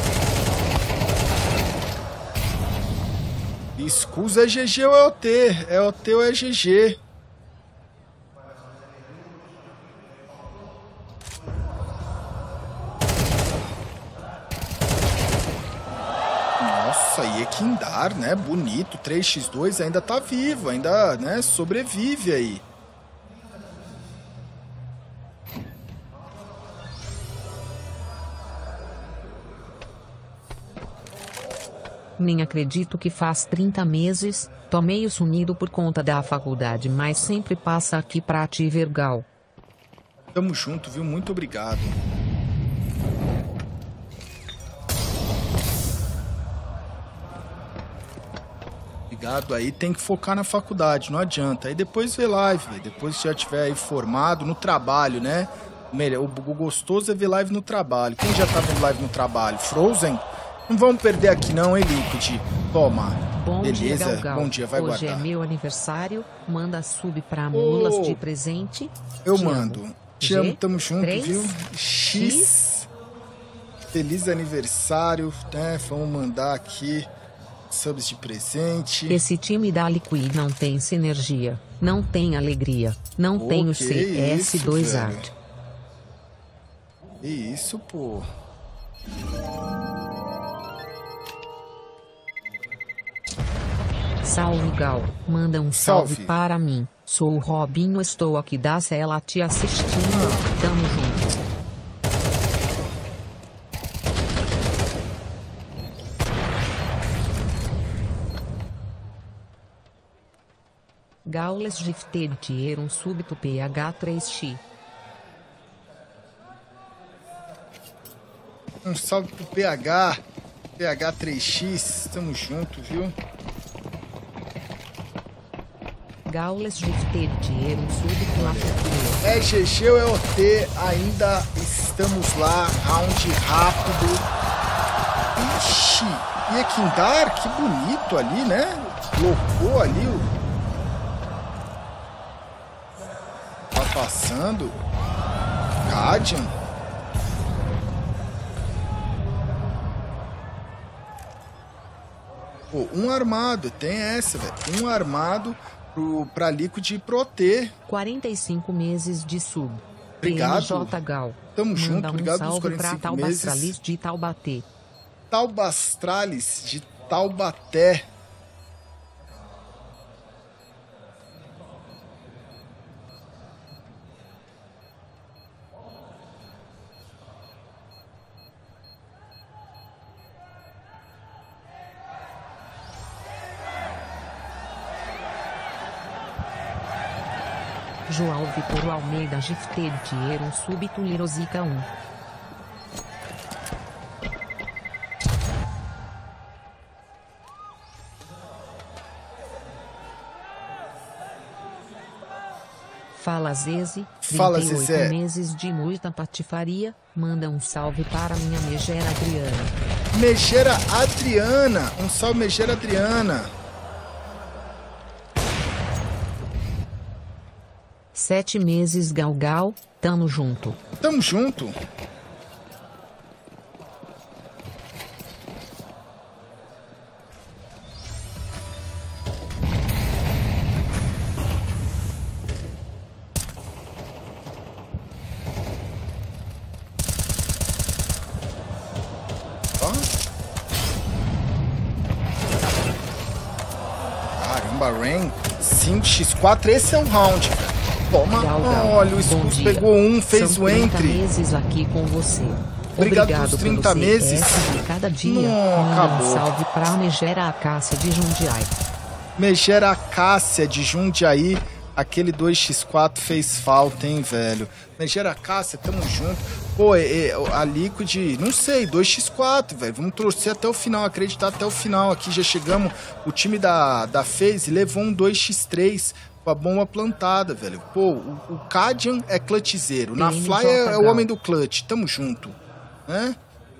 Escusa é GG ou é OT? É OT ou é GG? Nossa, e Equindar, né? Bonito, 3x2 ainda tá vivo, ainda, né? Sobrevive aí. Nem acredito que faz 30 meses, tô meio sumido por conta da faculdade, mas sempre passa aqui pra te ver, Gal. Tamo junto, viu? Muito obrigado. Obrigado aí, tem que focar na faculdade, não adianta. Aí depois vê live, depois que já tiver aí formado, no trabalho, né? O gostoso é ver live no trabalho. Quem já tá vendo live no trabalho? Frozen? Não vamos perder aqui não, hein, Liquid? Toma. Bom beleza? Dia, Gal. Bom dia, vai Hoje guardar. É meu aniversário, manda sub pra mulas de presente. Eu mando. Te amo, tamo junto, 3, viu? X. Feliz aniversário, né? Vamos mandar aqui subs de presente. Esse time da Liquid não tem sinergia, não tem alegria, não tem o CS2 Art. Que isso, pô. Salve, Gal. Manda um salve para mim. Sou o Robinho, estou aqui da cela te assistindo. Tamo junto. Gaules Gifted Tier um súbito PH3X. Um salve pro PH. PH3X. Tamo junto, viu? Gaules Gifted Tier um súbito na futura. É GG ou é OT? Ainda estamos lá. Round rápido. Ixi. E Equindar, que bonito ali, né? Colocou ali o... Tá passando. Guardian. Pô, um armado. Tem essa, velho. Um armado pra Liquid Proter. 45 meses de sub. Obrigado. PNJ Gal. Tamo junto. Um obrigado pelos salve 45 pra meses. Talbastralis de Taubaté. Talbastralis de Taubaté. João Vitor Almeida Gifted Tier um súbito Lirosica 1. Fala Zeze, Fala 38 Zezé. meses de muita patifaria, manda um salve para minha megera Adriana. Megera Adriana, um salve Megera Adriana. 7 meses Galgal, tamo junto. Tamo junto. Caramba, Rain 5x4, esse é o round. Toma, olha, o Skulls pegou um, fez São o entre. 30 meses aqui com você. Obrigado pelos 30 meses. Cada dia, acabou. Um salve pra Megera Acácia de Jundiaí. Megera Acácia de Jundiaí. Aquele 2x4 fez falta, hein, velho. Megera Acácia, tamo junto. Pô, a Liquid, não sei, 2x4, velho. Vamos torcer até o final, acreditar até o final. Aqui já chegamos, o time da FaZe levou um 2x3 com a bomba plantada, velho. Pô, o Cadian é clutchzeiro. Na Fly é o homem do clutch. Tamo junto, né?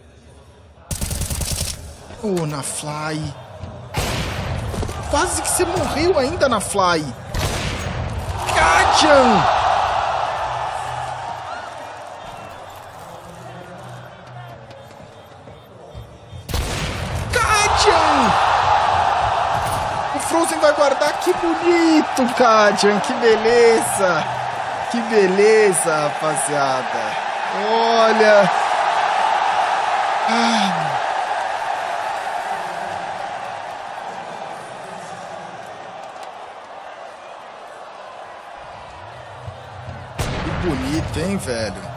Ô, na Fly. Quase que você morreu ainda na Fly. Cadian! Cadian! O Frozen vai guardar, que bonito, Cadian, que beleza! Que beleza, rapaziada! Olha! Que bonito, hein, velho?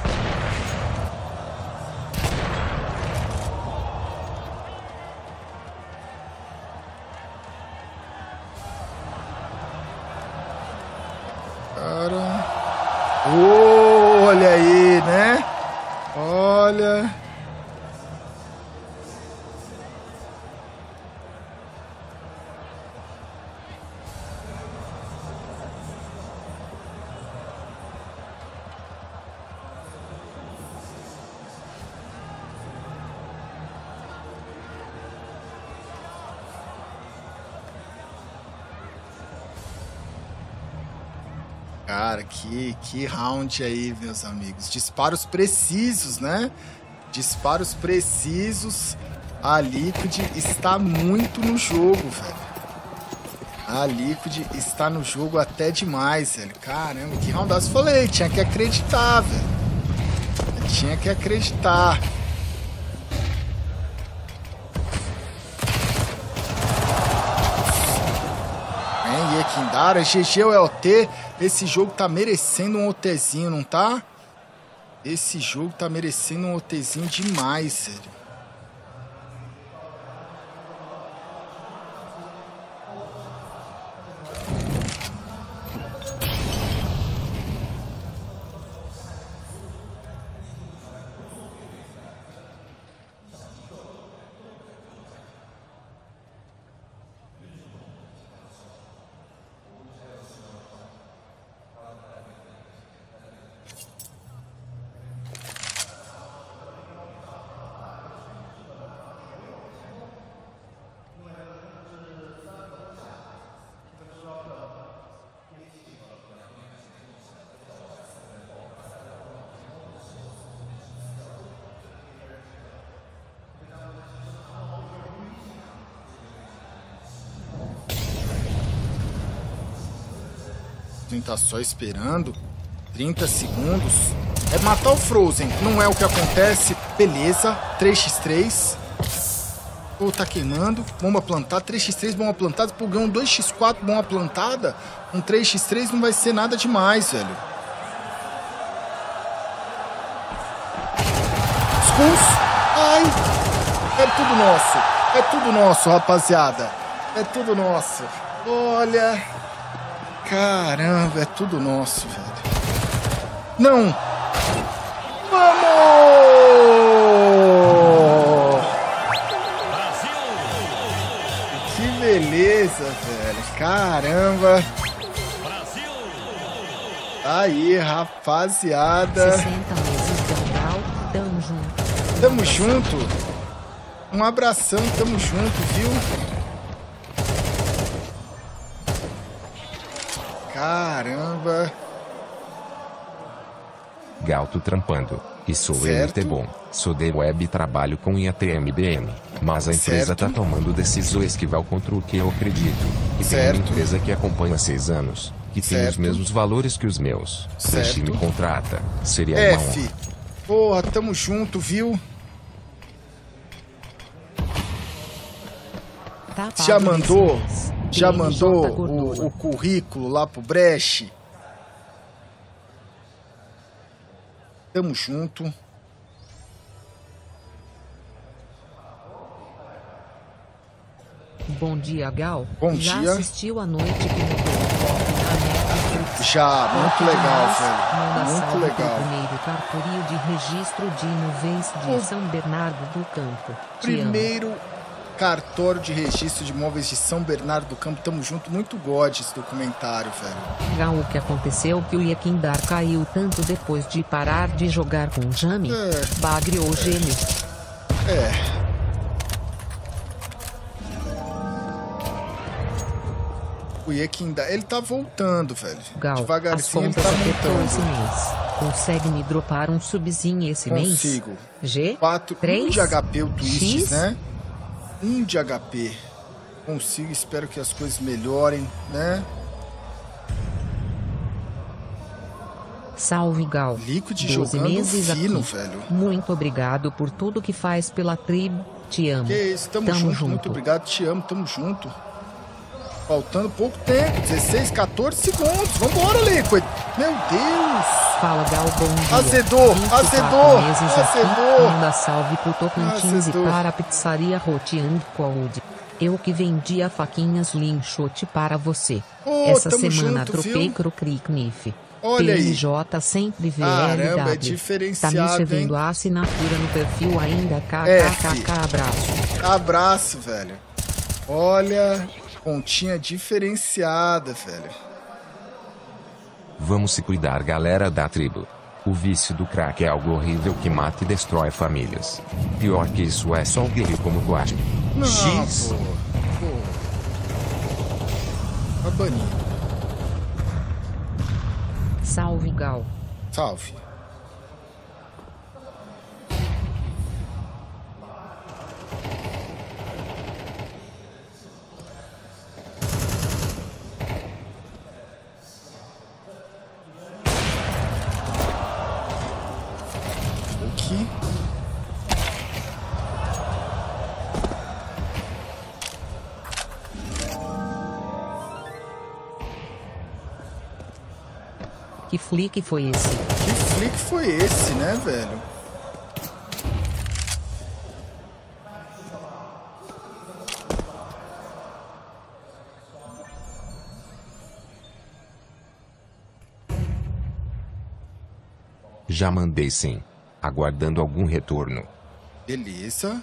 Olha aí, né? Olha. Cara, que round aí, meus amigos. Disparos precisos, né? Disparos precisos. A Liquid está muito no jogo, velho. A Liquid está no jogo até demais, velho. Caramba, que roundaço. Falei, tinha que acreditar, velho. Tinha que acreditar. Kindara, GG ou LT, esse jogo tá merecendo um OTzinho, não tá? Esse jogo tá merecendo um OTzinho demais, sério. Tá só esperando 30 segundos. É matar o Frozen, não é o que acontece. Beleza, 3x3. Ou tá queimando, bomba plantada, 3x3, bomba plantada, pulgão 2x4, bomba plantada. Um 3x3 não vai ser nada demais, velho. Skulls. Ai, é tudo nosso. É tudo nosso, rapaziada. É tudo nosso. Olha. Caramba, é tudo nosso, velho. Não! Vamos! Que beleza, velho. Caramba. Aí, rapaziada. 60 meses Gal, tamo junto. Tamo junto. Um abração, tamo junto, viu? Caramba. Galto trampando. E sou Certo. LT bom. Sou de web e trabalho com IATMBM. Mas a empresa Certo. tá tomando decisões que vão contra o que eu acredito. E tem Certo. uma empresa que acompanha há 6 anos. Que tem os Certo. mesmos valores que os meus. Certo. Se me contrata. Seria uma honra. F. Porra, tamo junto, viu? Tá Já pago mandou? esse mês. Já PNJ mandou Gordura. o currículo lá pro Breche? Tamo junto. Bom dia, Gal. Bom Já dia. assistiu a noite que mudou na Netflix? Já, muito legal, Manda velho. Muito salve pro legal. primeiro cartório de registro de imóveis de São Bernardo do Campo. Te amo. Primeiro cartório de registro de imóveis de São Bernardo do Campo. Tamo junto. Muito god esse documentário, velho. Gal, o que aconteceu que o Yakindar caiu tanto depois de parar de jogar com o Jami? Bagre ou gêmeo? É. O Yakindar, ele tá voltando, velho. Gal, as Devagarzinho ele contas tá apertou esse montando. mês. Consegue me dropar um subzinho esse Consigo. mês? G? 4, 1 3? de HP o Twists, X? né? 1 de HP. Consigo, espero que as coisas melhorem, né? Salve, Gal. Liquid 12 jogando meses fino, aqui. velho. Muito obrigado por tudo que faz pela tribo. Te amo. Que isso, tamo junto, muito obrigado, te amo, tamo junto. Faltando pouco tempo, 16, 14 segundos. Vambora, Liquid. Meu Deus. Fala, Gal, bom dia. Azedou, 24 azedou, meses aqui. azedou. Manda salve pro Tocantins Azedou. e para a pizzaria Roteando Cold. Eu que vendia faquinhas linchote para você. Ô, Essa tamo semana junto, tropei viu? Crocri Knif. Olha aí. PNJ sempre Caramba, é VLW. diferenciado, Tá me hein? chovendo a assinatura no perfil ainda. F. KKKK, abraço. Abraço, velho. Olha, pontinha diferenciada, velho. Vamos se cuidar, galera da tribo. O vício do crack é algo horrível que mata e destrói famílias. Pior que isso é só o guerreiro como tu acha. Não, X. pô. Tá banido. Salve, Gal. Salve. Aqui. Que flick foi esse? Que flick foi esse, né, velho? Já mandei sim. Aguardando algum retorno. Beleza.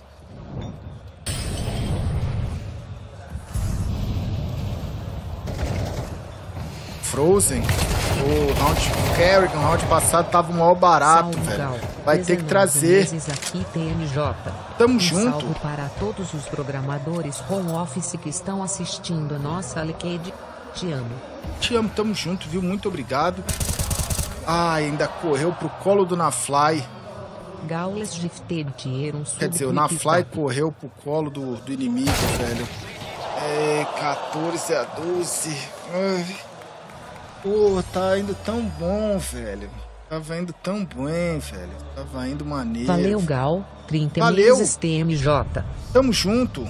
Frozen. O round Kerrigan, no round passado, tava o maior barato, Salve, velho. Gal. Vai ter que 19 trazer. meses aqui, TMJ. Tamo Um junto. salve para todos os programadores home office que estão assistindo a nossa Alecade. Te amo. Te amo, tamo junto, viu? Muito obrigado. Ah, ainda correu pro colo do Nafly. Gaules Gifted Tieron. Quer dizer, o Nafly correu pro colo do inimigo, velho. É, 14-12. Ai. Pô, tá indo tão bom, velho. Tava indo tão bem, velho. Tava indo maneiro. Valeu, Gal. 30 Valeu. meses TMJ. Tamo junto.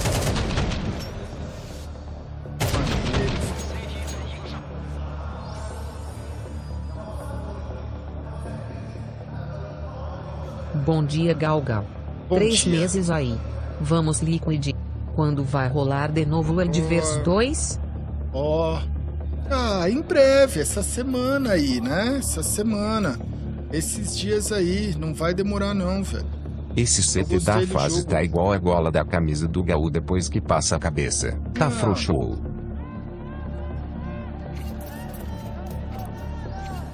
Bom dia, Gal Gal. Bom 3 dia. meses aí. Vamos, Liquid. Quando vai rolar de novo o Adverse 2? Ó. Ah, em breve, essa semana aí, né? Essa semana. Esses dias aí. Não vai demorar não, velho. Esse CT gostei da do fase jogo. tá igual a gola da camisa do Gaú depois que passa a cabeça. Tá Ah. frouxo.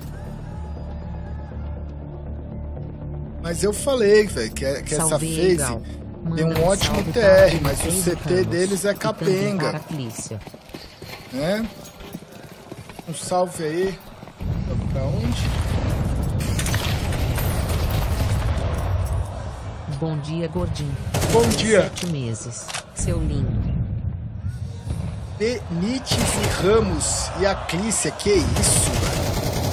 Mas eu falei, velho, que essa phase tem um ótimo TR, mas o CT deles é capenga. Né? Um salve aí. Pra onde? Bom dia, gordinho. Bom dia. 7 meses. Seu lindo. Benítez e Ramos e a Clícia, que isso, velho?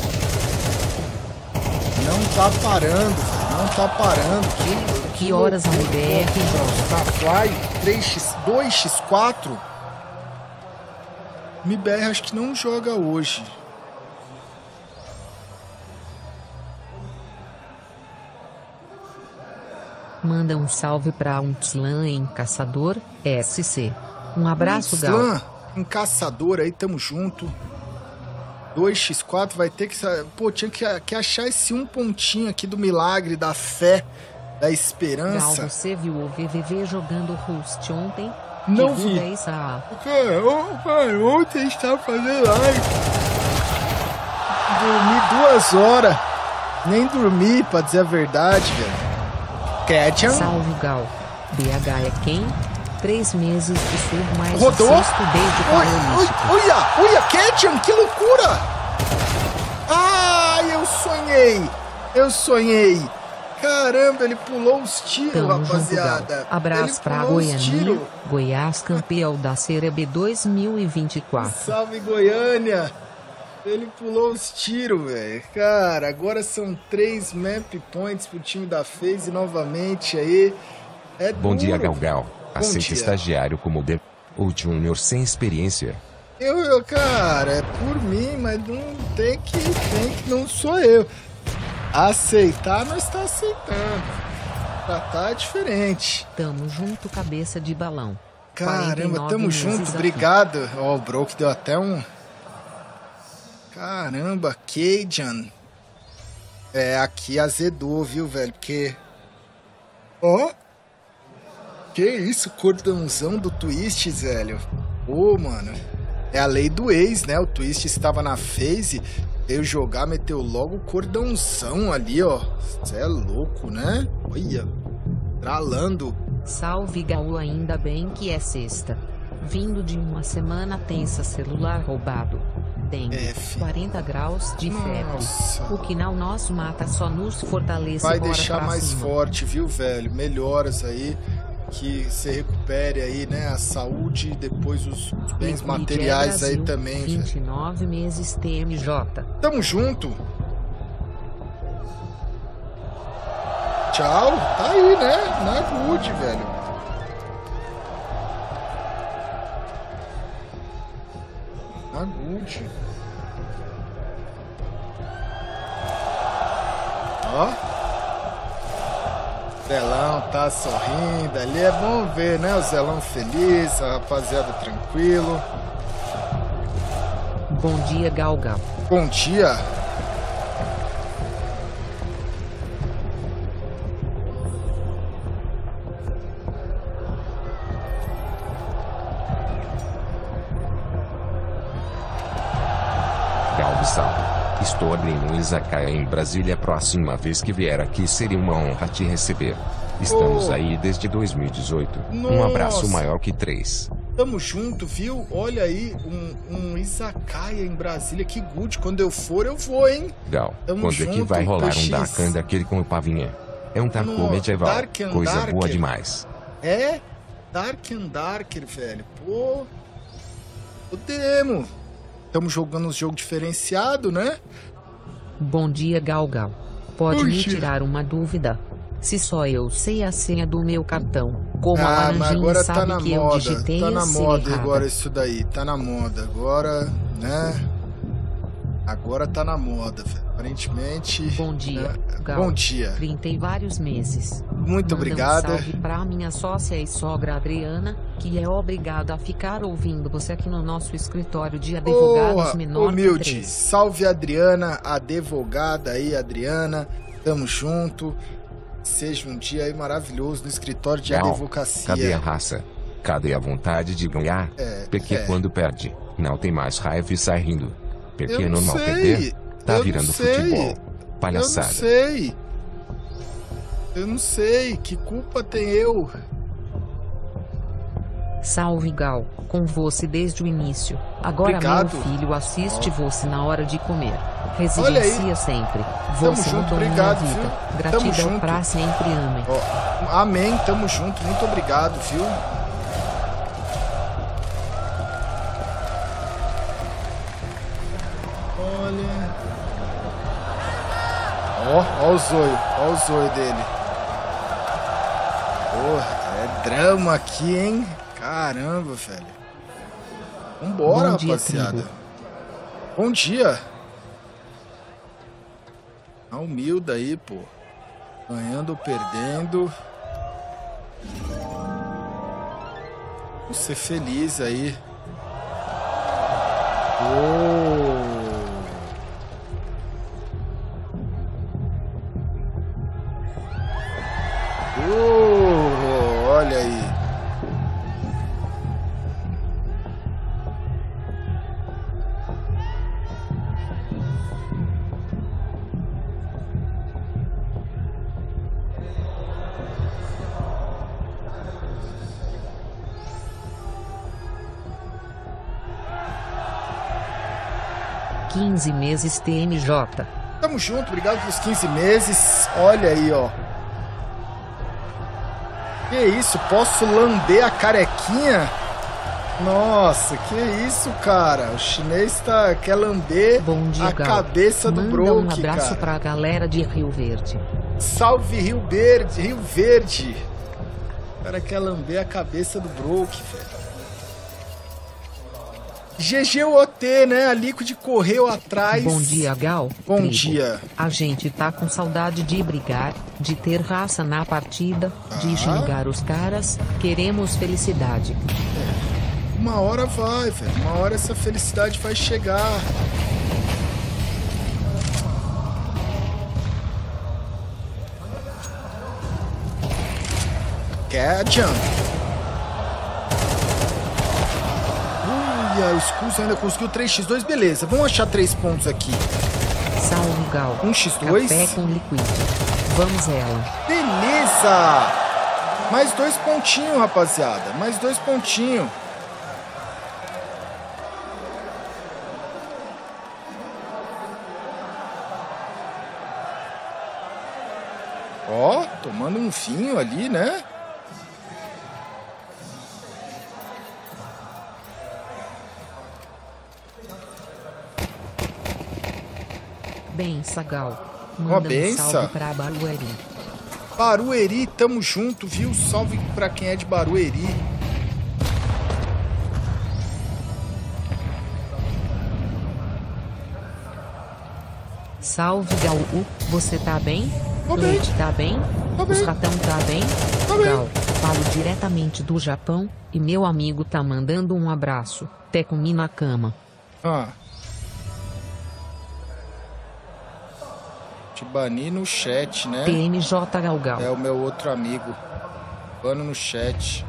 Não tá parando, velho. Não tá parando. Que horas a MBR joga? Tá Fly 3x, 2x4. MBR acho que não joga hoje. Manda um salve pra um Tslan em Caçador, SC. Um abraço, Gal. Tslan em Caçador aí, tamo junto. 2x4 vai ter que... Pô, tinha que achar esse um pontinho aqui do milagre, da fé, da esperança. Gal, você viu o VVV jogando Rust ontem? Não vi. Cara, ontem estava fazendo live. Dormi 2 horas. Nem dormi, pra dizer a verdade, velho. Ketchum. Salve, Gal. BH é quem? 3 meses de sub mais rodou. O 6º desde o Olha, Ketchum, que loucura! Ai, eu sonhei. Caramba, ele pulou os tiros, rapaziada. Junto, abraço pra Goiânia, Goiás, campeão da Série B 2024. Salve, Goiânia. Ele pulou os tiros, velho. Cara, agora são 3 map points pro time da FaZe novamente aí. É Bom duro. dia, Galgal. Aceita estagiário como ou junior sem experiência? Cara, é por mim, mas não tem que não sou eu. Aceitar, nós tá aceitando. Tratar é diferente. Tamo junto, cabeça de balão. Caramba, tamo junto, obrigado. Ó, o Broke deu até um... Caramba, Cajun. É, aqui azedou, viu, velho? Porque... Ó. Que isso, cordãozão do Twist, velho. Pô, mano. É a lei do ex, né? O Twist estava na FaZe, veio jogar, meteu logo o cordãozão ali, ó. Você é louco, né? Olha. Tralando. Salve, Gal, ainda bem que é sexta. Vindo de uma semana tensa, celular roubado. Dengue, 40 graus de febre. O que não nosso mata só nos fortalece. Vai deixar mais forte, viu, velho? Melhoras aí. Que você recupere aí, né, a saúde e depois os bens materiais Brasil, aí também. 29 meses TMJ. Tamo junto. Tchau. Tá aí, né? Na good, velho. Na good. Ó. Zelão tá sorrindo ali, é bom ver, né? O Zelão feliz, a rapaziada tranquilo. Bom dia, Galgal. Bom dia. Galve, salve. Estou abrindo um izakaya em Brasília. Próxima vez que vier aqui seria uma honra te receber. Estamos aí desde 2018. Nossa. Um abraço maior que 3. Tamo junto, viu? Olha aí, um izakaya em Brasília. Que good. Quando eu for, eu vou, hein? Gal, Tamo quando junto, é que vai rolar PX. um Dakan daquele com o Pavinha? É um taco medieval. Coisa Darker. boa demais. É? Darker, velho. Pô. Podemos. Estamos jogando um jogo diferenciado, né? Bom dia, Galgal. Pode me tirar uma dúvida? Se só eu sei a senha do meu cartão, como a Laranjinha sabe tá na que moda, eu digitei tá na moda errada. agora isso daí, tá na moda agora, né? Agora tá na moda, velho. Aparentemente. Bom dia, né? Gal. Bom dia. 30 e vários meses. Muito obrigado. Um salve pra minha sócia e sogra Adriana, que é obrigada a ficar ouvindo você aqui no nosso escritório de advogados menor humilde. que 3. Salve, Adriana, advogada aí, Adriana. Tamo junto. Seja um dia aí maravilhoso no escritório de advocacia. Cadê a raça? Cadê a vontade de ganhar? Porque quando perde, não tem mais raiva e sai rindo. Porque é normal perder. Tá virando futebol. Palhaçada. Eu não sei. Eu não sei, que culpa tem eu? Salve, Gal, com você desde o início. Agora obrigado. Meu filho assiste você na hora de comer. Residencia sempre. Você mudou minha vida. Viu? Gratidão pra sempre, amém. Amém, tamo junto, muito obrigado, viu? Olha... Ó o zóio dele. Porra, é drama aqui, hein? Caramba, velho. Vambora, rapaziada. Bom dia. Tá humilde aí, pô. Ganhando ou perdendo. Vamos ser feliz aí. Olha aí. $15 meses TMJ. Tamo junto, obrigado pelos 15 meses. Olha aí, ó. Que isso, posso lamber a carequinha? Nossa, que isso, cara. O chinês quer lamber a cabeça do Broke, cara. Manda um abraço pra galera de Rio Verde. Salve Rio Verde. O cara quer lamber a cabeça do Broke, velho. GGOT, né? A Liquid correu atrás. Bom dia, Gal. Bom dia. A gente tá com saudade de brigar, de ter raça na partida, de xingar os caras. Queremos felicidade. Uma hora vai, velho. Uma hora essa felicidade vai chegar. Catchan. O Skulls ainda conseguiu 3x2, beleza. Vamos achar 3 pontos aqui. Salve, Gal. 1x2. Café com Liquid. Vamos ela. Beleza. Mais 2 pontinhos, rapaziada. Mais 2 pontinhos. Ó, tomando um vinho ali, né? Bença, Gal. Manda um salve pra Barueri. Barueri, tamo junto, viu? Salve pra quem é de Barueri. Salve, Gal. Você tá bem? Tô bem. Leite tá bem? Os ratão tá bem? Gal, falo diretamente do Japão e meu amigo tá mandando um abraço. Até comi na cama. Te bani no chat, né? TMJ Galgal. É o meu outro amigo. Bano no chat.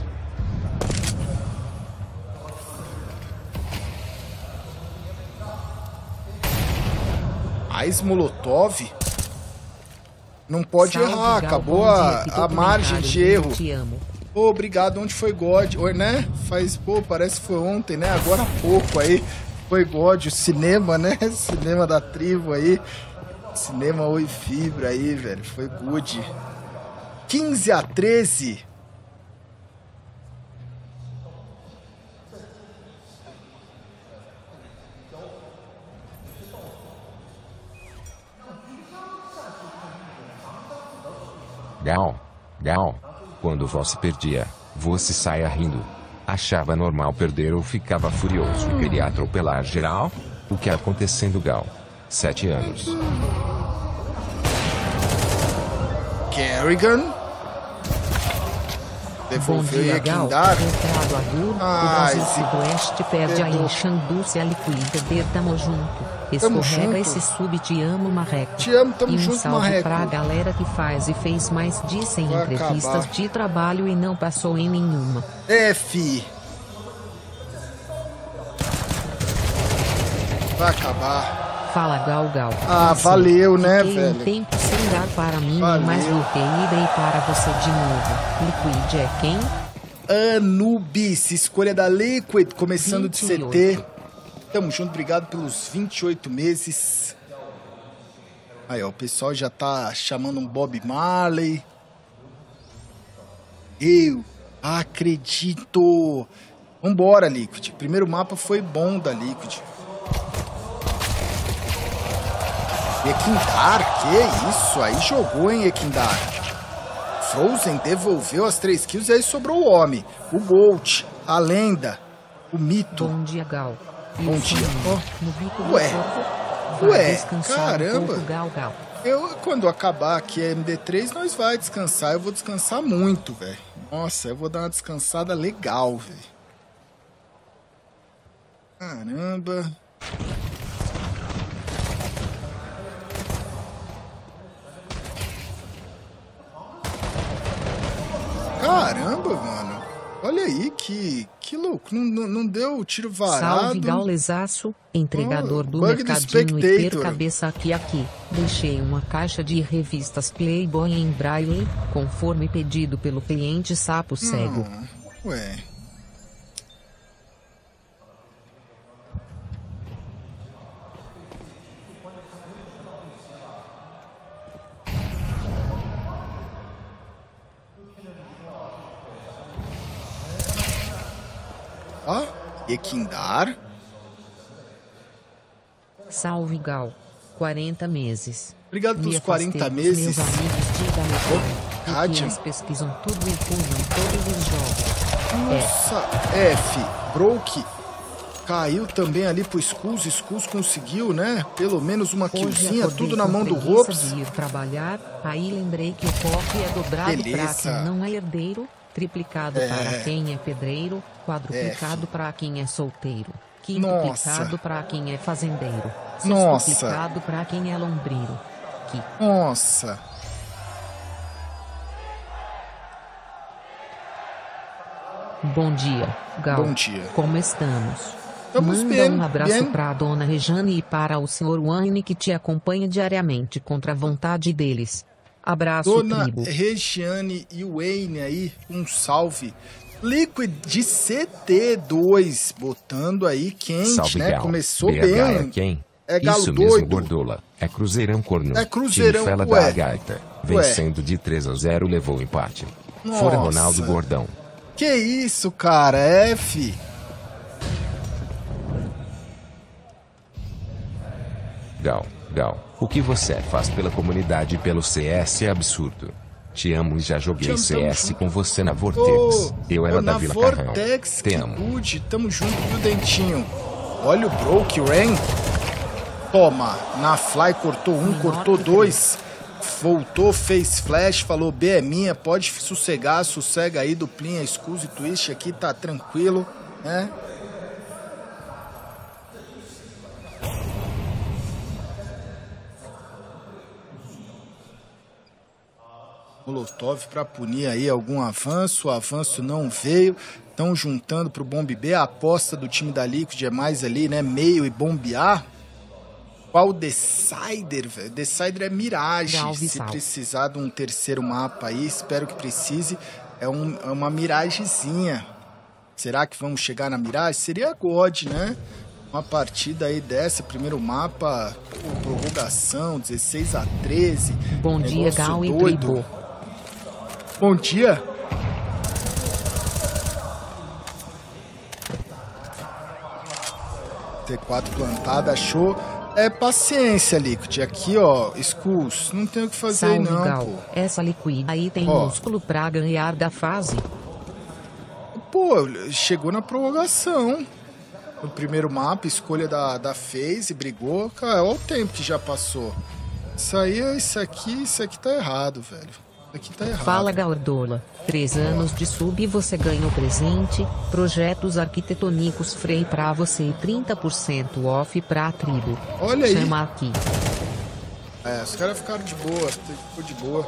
Molotov não pode errar, Gal, acabou a margem de erro. Te amo. Pô, obrigado. Onde foi God? Né? Parece que foi ontem, né? Agora há pouco aí foi God, o cinema, né? Cinema da tribo aí. Cinema Oi Fibra aí, velho. Foi good. 15-13. Gal. Quando você perdia, você saia rindo. Achava normal perder ou ficava furioso e queria atropelar geral? O que acontecendo, Gal? 7 anos. Kerrigan. Devolveu e Equindar. O Brasil Sudoeste perde a Enxanduce a Liquid. Tamo junto. Escorrega esse sub, te amo, Marreco. Te amo, tamo junto, salve Marreco. Pra galera que faz e fez mais de 100 entrevistas de trabalho e não passou em nenhuma. Fi. Vai acabar. Fala, Gal. Valeu, né, Fiquei velho? Um tempo sem dar para mim, mas voltei e dei para você de novo. Liquid é quem? Anubis, escolha da Liquid, começando 28. De CT. Tamo junto, obrigado pelos 28 meses. Aí, ó, o pessoal já tá chamando um Bob Marley. Eu acredito. Vambora, Liquid. O primeiro mapa foi bom da Liquid. Equindar, que isso? Aí jogou, hein, Equindar. Frozen devolveu as 3 kills e aí sobrou o homem. O Bolt, a lenda, o mito. Bom dia, Gal. Bom dia. Oh. Ué, caramba. Gal. Quando acabar aqui a MD3, nós vai descansar. Eu vou descansar muito, velho. Nossa, eu vou dar uma descansada legal, velho. Caramba. Caramba, mano. Olha aí, que louco. Não deu tiro varado. Salve, Gaulesaço, entregador do Bug mercadinho e ter cabeça aqui. Deixei uma caixa de revistas Playboy em braille, conforme pedido pelo cliente sapo cego. Ué. Ó, Equindar. Salve, Gal. 40 meses. Obrigado pelos 40 meses. Meus amigos, Kátia. Eles pesquisam tudo e pulsam todos os jogos. Nossa, F. Broke. Caiu também ali pro Skulls. Skulls conseguiu, né? Pelo menos uma killzinha, tudo na mão do Ropes. Ir trabalhar, aí lembrei que o POC é dobrado para quem não é herdeiro, triplicado para quem é pedreiro, quadruplicado para quem é solteiro, quintuplicado para quem é fazendeiro, sextuplicado para quem é lombriro. Nossa. Bom dia, Gal. Bom dia. Como estamos? Estamos Manda bem, um abraço bem. para a dona Rejane e para o senhor Wayne que te acompanha diariamente contra a vontade deles. Abraço, Dona tribo. Regiane e Wayne aí, um salve. Liquid de CT2, botando aí quente, salve, né? Gal. Começou BH bem. É quem? É galo Isso doido. mesmo, Gordola. É Cruzeirão Corno. É Cruzeirão, Time Fela ué. da Gaita. Vencendo de 3-0, levou empate. Fora Nossa. Ronaldo Gordão. Que isso, cara? F. Gal, o que você faz pela comunidade e pelo CS é absurdo. Te amo e já joguei CS com você na Vortex. Eu era da Vila Carrão. Vortex, Te que amo. good. Tamo junto, viu, Dentinho? Olha o Broke Rain. Toma, na Fly cortou um, cortou dois. Voltou, fez flash, falou B é minha, pode sossegar, sossega aí, duplinha, Skulls e Twist aqui, tá tranquilo, né? Molotov para punir aí algum avanço, o avanço não veio, estão juntando pro Bomb B, a aposta do time da Liquid é mais ali, né, meio e bombear. Qual Decider, velho? Decider é Mirage, se precisar de um terceiro mapa aí, espero que precise, é uma Miragezinha. Será que vamos chegar na Mirage? Seria God, né? Uma partida aí dessa, primeiro mapa, prorrogação, 16-13. Bom dia, Gal e tribo. Bom dia. T4 plantada, achou. É paciência, Liquid. Aqui, ó, Skulls. Não tem o que fazer aí, não, Gal. pô. Essa Liquid aí tem músculo pra ganhar da fase. Pô, chegou na prorrogação. No primeiro mapa, escolha da FaZe, brigou. Cara, olha o tempo que já passou. Isso aí, isso aqui tá errado, velho. Aqui tá errado. Fala, Gordola. 3 anos de sub e você ganhou presente, projetos arquitetônicos free pra você e 30% off pra tribo. Olha aí. Chama aqui. É, os caras ficaram de boa, ficou de boa.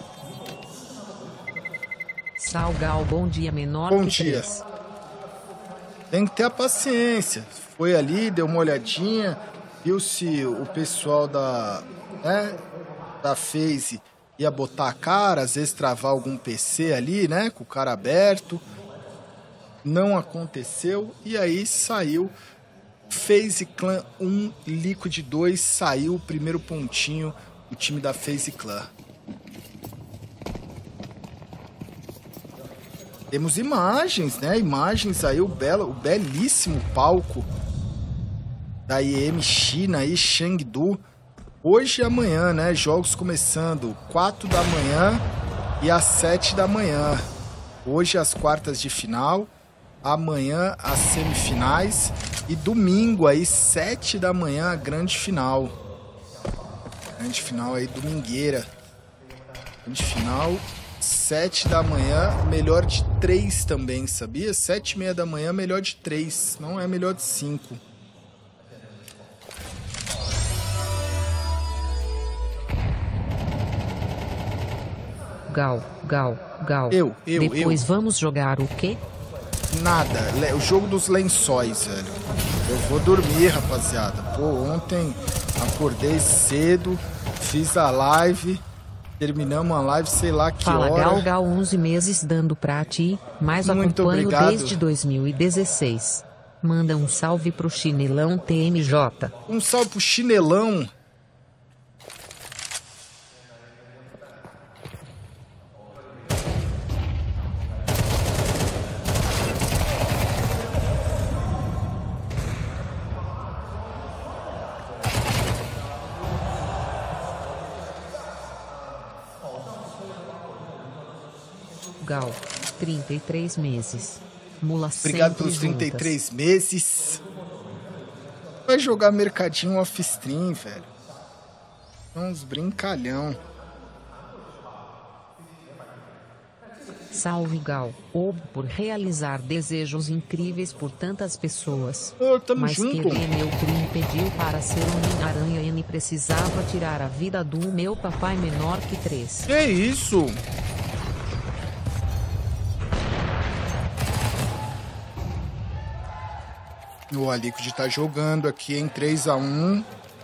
Salgal, bom dia, menor bom que dia. 3. Tem que ter a paciência. Foi ali, deu uma olhadinha, viu se o pessoal da da FaZe ia botar a cara, às vezes travar algum PC ali, né? Com o cara aberto. Não aconteceu. E aí saiu FaZe Clan 1, Liquid 2. Saiu o primeiro pontinho do time da FaZe Clan. Temos imagens, né? Imagens aí, o belíssimo palco da IEM China e Chengdu. Hoje e amanhã, né? Jogos começando 4 da manhã e às 7 da manhã. Hoje as quartas de final, amanhã as semifinais e domingo aí 7 da manhã a grande final. Grande final aí, domingueira. Grande final, 7 da manhã, melhor de 3 também, sabia? 7h30 da manhã, melhor de 3, não é melhor de 5. Gal. Eu. Depois vamos jogar o quê? Nada, o jogo dos lençóis, velho. Eu vou dormir, rapaziada. Pô, ontem acordei cedo, fiz a live, terminamos a live, sei lá que hora. Fala, Gal, 11 meses dando pra ti, mas Muito acompanho obrigado. desde 2016. Manda um salve pro Chinelão TMJ. Um salve pro Chinelão. Gal, 33 meses. Mula Obrigado pelos 33 meses. Vai jogar mercadinho off-stream, velho. Uns brincalhão. Salve, Gal. Por realizar desejos incríveis por tantas pessoas. Tamo Mas junto. que meu primo pediu para ser Homem-Aranha e ele precisava tirar a vida do meu papai menor que 3. Que isso? O Liquid tá jogando aqui em 3-1.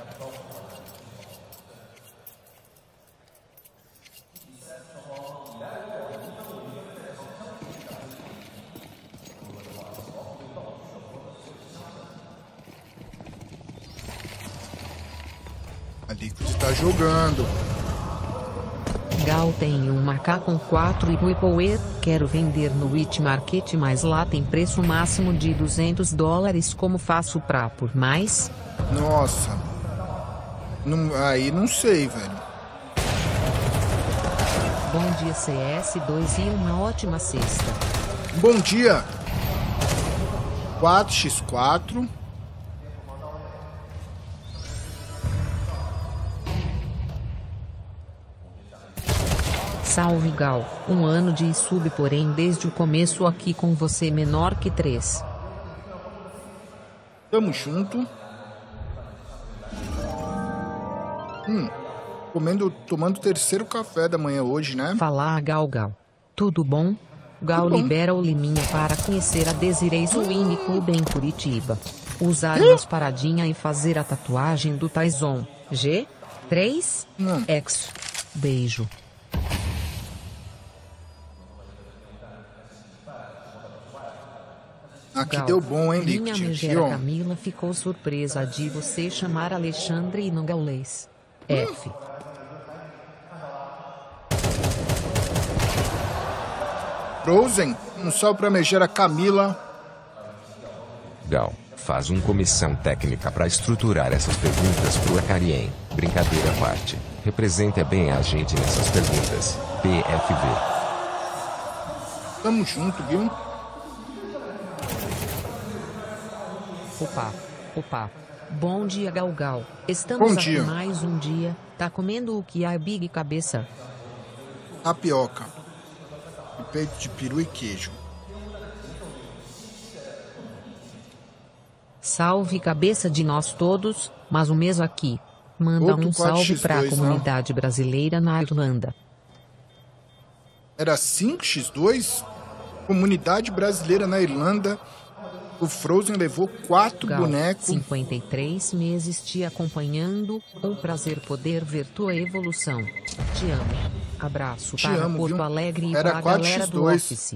A Liquid tá jogando. Gal tem um macaco 4 e Whippower, quero vender no Witch Market, mas lá tem preço máximo de $200, como faço pra por mais? Nossa. Aí não sei, velho. Bom dia CS2 e uma ótima sexta. Bom dia. 4x4. Salve, Gal. Um ano de sub, porém desde o começo aqui com você menor que 3. Tamo junto. Tomando o terceiro café da manhã hoje, né? Fala, Gal. Tudo bom? Gal, libera o Liminha para conhecer a Desiree Swing Club em Curitiba. Usar umas paradinha e fazer a tatuagem do Tyson. G3 Exo. Beijo. Aqui Gal, deu bom, hein, Liquid? Minha Aqui, megera ó. Camila ficou surpresa de você chamar Alexandre e não Gaulês. F. Frozen, um salve pra megera Camila. Gal, faz uma comissão técnica para estruturar essas perguntas pro Acarien. Brincadeira à parte. Representa bem a gente nessas perguntas. PFV. Tamo junto, viu? Opa. Bom dia, Gal. Estamos Bom dia. aqui mais um dia. Tá comendo o que é Big Cabeça? Tapioca. E peito de peru e queijo. Salve, cabeça de nós todos, mas o mesmo aqui. Manda Outro um salve 4x2, pra né? comunidade brasileira na Irlanda. Era 5x2? Comunidade brasileira na Irlanda. O Frozen levou 4 Gal, bonecos. 53 meses te acompanhando. Um prazer poder ver tua evolução. Te amo. Abraço Te para amo, Porto viu? Alegre e Era para a galera do 4x2. Office.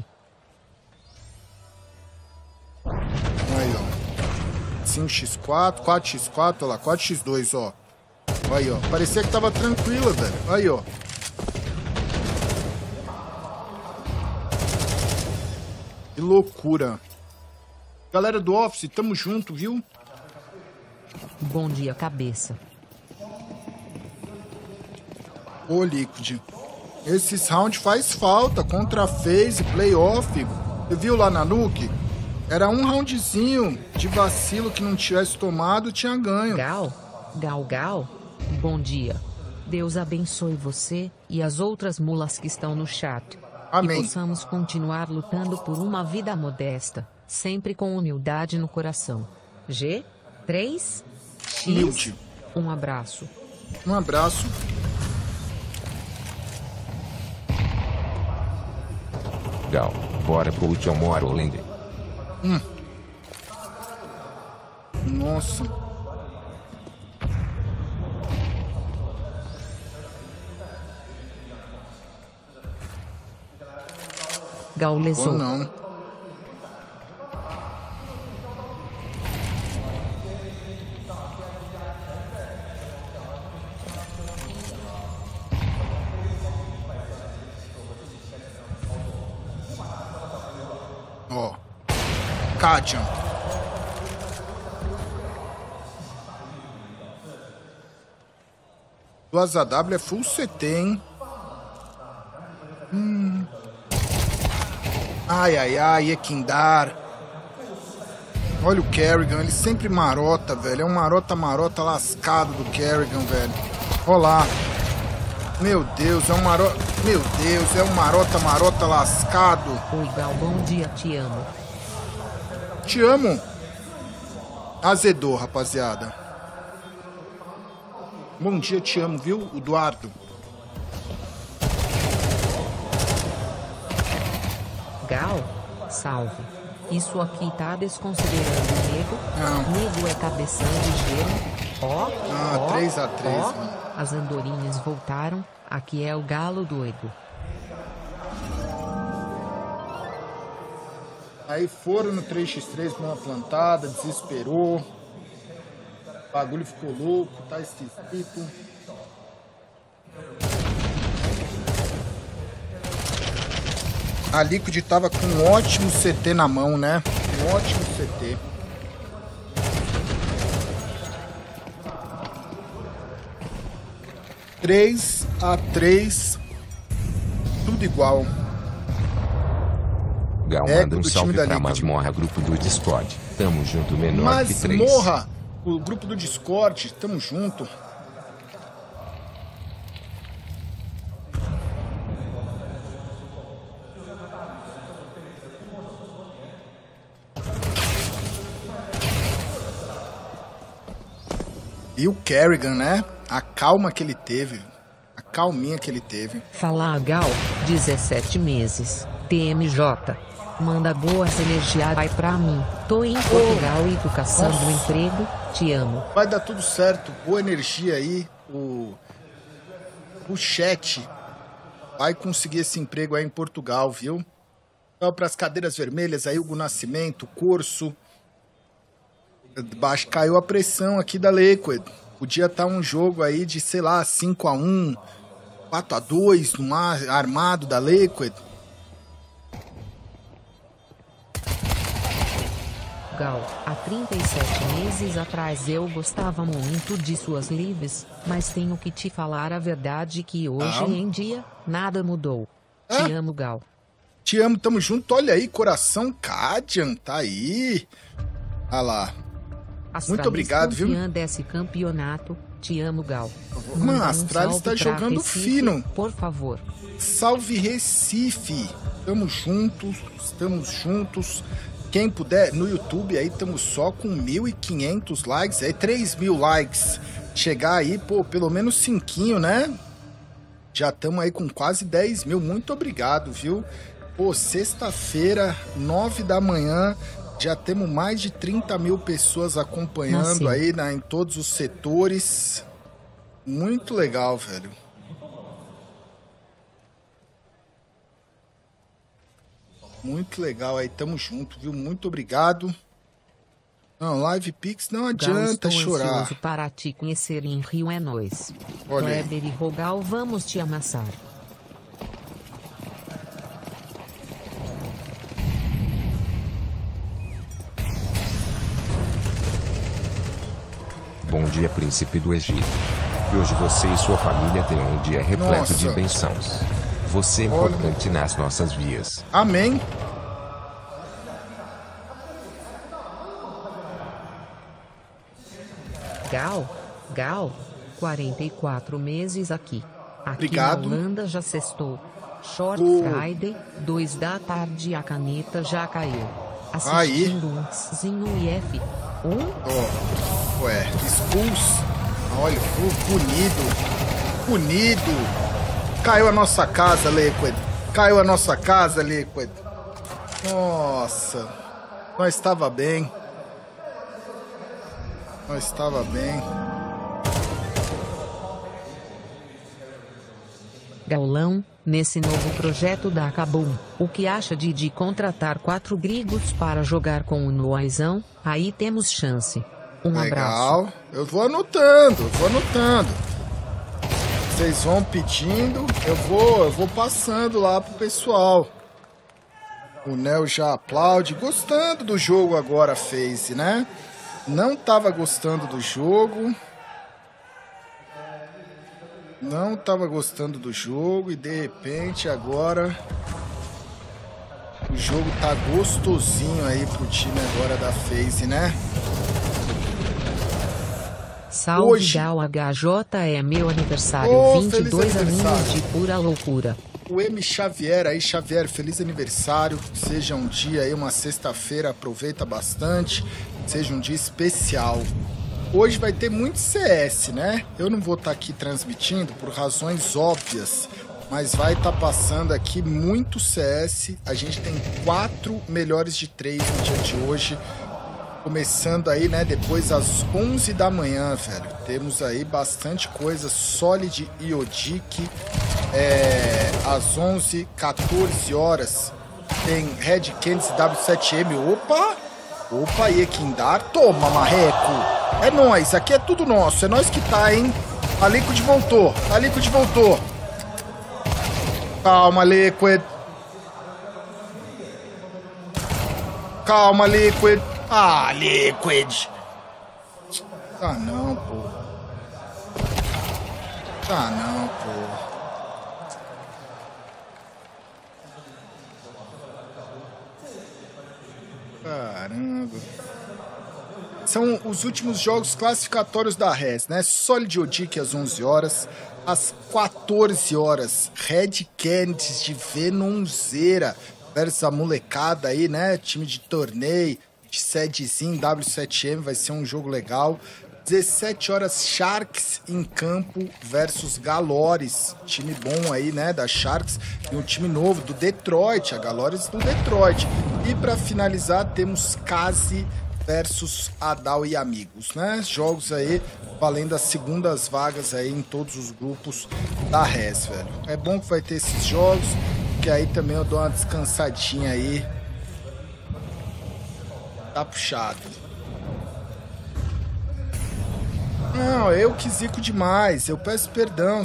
Aí, ó. 5x4, 4x4, olha lá, 4x2, ó. Aí, ó. Parecia que tava tranquila, velho. Aí, ó. Que loucura. Galera do Office, tamo junto, viu? Bom dia, cabeça. Ô, Liquid. Esses rounds faz falta contra a FaZe, playoff. Você viu lá na Nuke? Era um roundzinho de vacilo que não tivesse tomado, tinha ganho. Gal. Bom dia. Deus abençoe você e as outras mulas que estão no chat. Amém. E possamos continuar lutando por uma vida modesta, sempre com humildade no coração. G3X. Humilde. Um abraço. Um abraço. Gal, bora pro Tomorrowland. Nossa. Gal Ou lesou. não. Ó. Kajan. Do AW é full CT, hein? Ai, Ekindar. Olha o Kerrigan, ele sempre marota, velho. É um marota lascado do Kerrigan, velho. Olha lá. Meu Deus, é um marota... Meu Deus, é um marota lascado. Oi, Gal, bom dia, te amo. Te amo. Azedou, rapaziada. Bom dia, te amo, viu, Eduardo? Gal, salve. Isso aqui tá desconsiderando o nego? Não. Nego é cabeção de gelo. Ó, 3x3, ó, mano. as andorinhas voltaram. Aqui é o galo doido. Aí foram no 3x3 numa plantada, desesperou. O bagulho ficou louco, tá esquisito. A Liquid tava com um ótimo CT na mão, né? Um ótimo CT. Três a 3, tudo igual. Gal, É, manda um do salve time da pra Liquid. Masmorra, grupo do Discord. Tamo junto, menor que 3. Masmorra, o grupo do Discord, tamo junto. E o Kerrigan, né? A calma que ele teve. A calminha que ele teve. Fala, Gal, 17 meses. TMJ. Manda boas energias vai pra mim. Tô em Portugal e tô caçando um emprego. Te amo. Vai dar tudo certo. Boa energia aí. O chat vai conseguir esse emprego aí em Portugal, viu? Então, para as cadeiras vermelhas aí, Hugo Nascimento, Corso. Baixo, caiu a pressão aqui da Liquid. Podia estar um jogo aí de, sei lá, 5x1, 4x2 no mar armado da Liquid. Gal, há 37 meses atrás eu gostava muito de suas lives, mas tenho que te falar a verdade que hoje em dia, nada mudou. Te amo, Gal. Te amo, tamo junto. Olha aí, coração Kadian, tá aí. Olha lá. Muito obrigado, viu? Desse campeonato. Te amo, Gal. Mano, a Astralis tá jogando fino. Por favor. Salve Recife. Estamos juntos. Quem puder, no YouTube aí estamos só com 1.500 likes, aí 3.000 likes. Chegar aí, pô, pelo menos 5, né? Já estamos aí com quase 10.000. Muito obrigado, viu? Pô, sexta-feira, 9 da manhã, Já temos mais de 30 mil pessoas acompanhando aí em todos os setores. Muito legal, velho. Muito legal aí, tamo junto, viu? Muito obrigado. Não, Live Pix não adianta chorar. Para te conhecer em Rio é nóis. Kleber e Rogal, vamos te amassar. Bom dia, príncipe do Egito. E hoje você e sua família têm um dia repleto de bênçãos. Você é importante nas nossas vias. Amém. Gal, 44 meses aqui. Obrigado. Na Holanda já sextou. Short Friday, 2 da tarde, a caneta já caiu. Assistindo um Zinho IF. Ué, Skulls. Olha, punido. Caiu a nossa casa, Liquid. Nossa. Nós estava bem. Gaulão, nesse novo projeto da Kabum, o que acha de contratar 4 gringos para jogar com o Noizão? Aí temos chance. Um abraço. Eu vou anotando. Vocês vão pedindo, eu vou passando lá pro pessoal. O Nel já aplaude, gostando do jogo agora, FaZe, né? Não tava gostando do jogo. E de repente agora o jogo tá gostosinho aí pro time agora da FaZe, né? Salve hoje... Gal HJ, é meu aniversário, 22 aninhos de pura loucura. O M Xavier aí, feliz aniversário. Seja um dia aí, uma sexta-feira, aproveita bastante. Seja um dia especial. Hoje vai ter muito CS, né? Eu não vou estar aqui transmitindo por razões óbvias, mas vai estar passando aqui muito CS. A gente tem 4 melhores de 3 no dia de hoje. Começando aí, né, depois às 11 da manhã, velho. Temos aí bastante coisa. Solid e Odic. Às 11, 14 horas. Tem Red Candice W7M. Opa, Equindar. Toma, marreco. É nóis, aqui é tudo nosso. É nós que tá, hein. A Liquid voltou. Calma, Liquid. Ah, Liquid. Tá não, pô. Caramba. São os últimos jogos classificatórios da Res, né? Solid Odic às 11 horas. Às 14 horas, Red Candice de Venonzeira versus a molecada aí, né? Time de torneio, de sedezinho, W7M, vai ser um jogo legal. 17 horas, Sharks em campo versus Galores. Time bom aí, né, da Sharks. E um time novo do Detroit, a Galores do Detroit. E para finalizar, temos Kazi versus Adal e amigos, né? Jogos aí valendo as segundas vagas aí em todos os grupos da Res, velho. É bom que vai ter esses jogos, que aí também eu dou uma descansadinha aí. Tá puxado. Não, eu que zico demais. Eu peço perdão.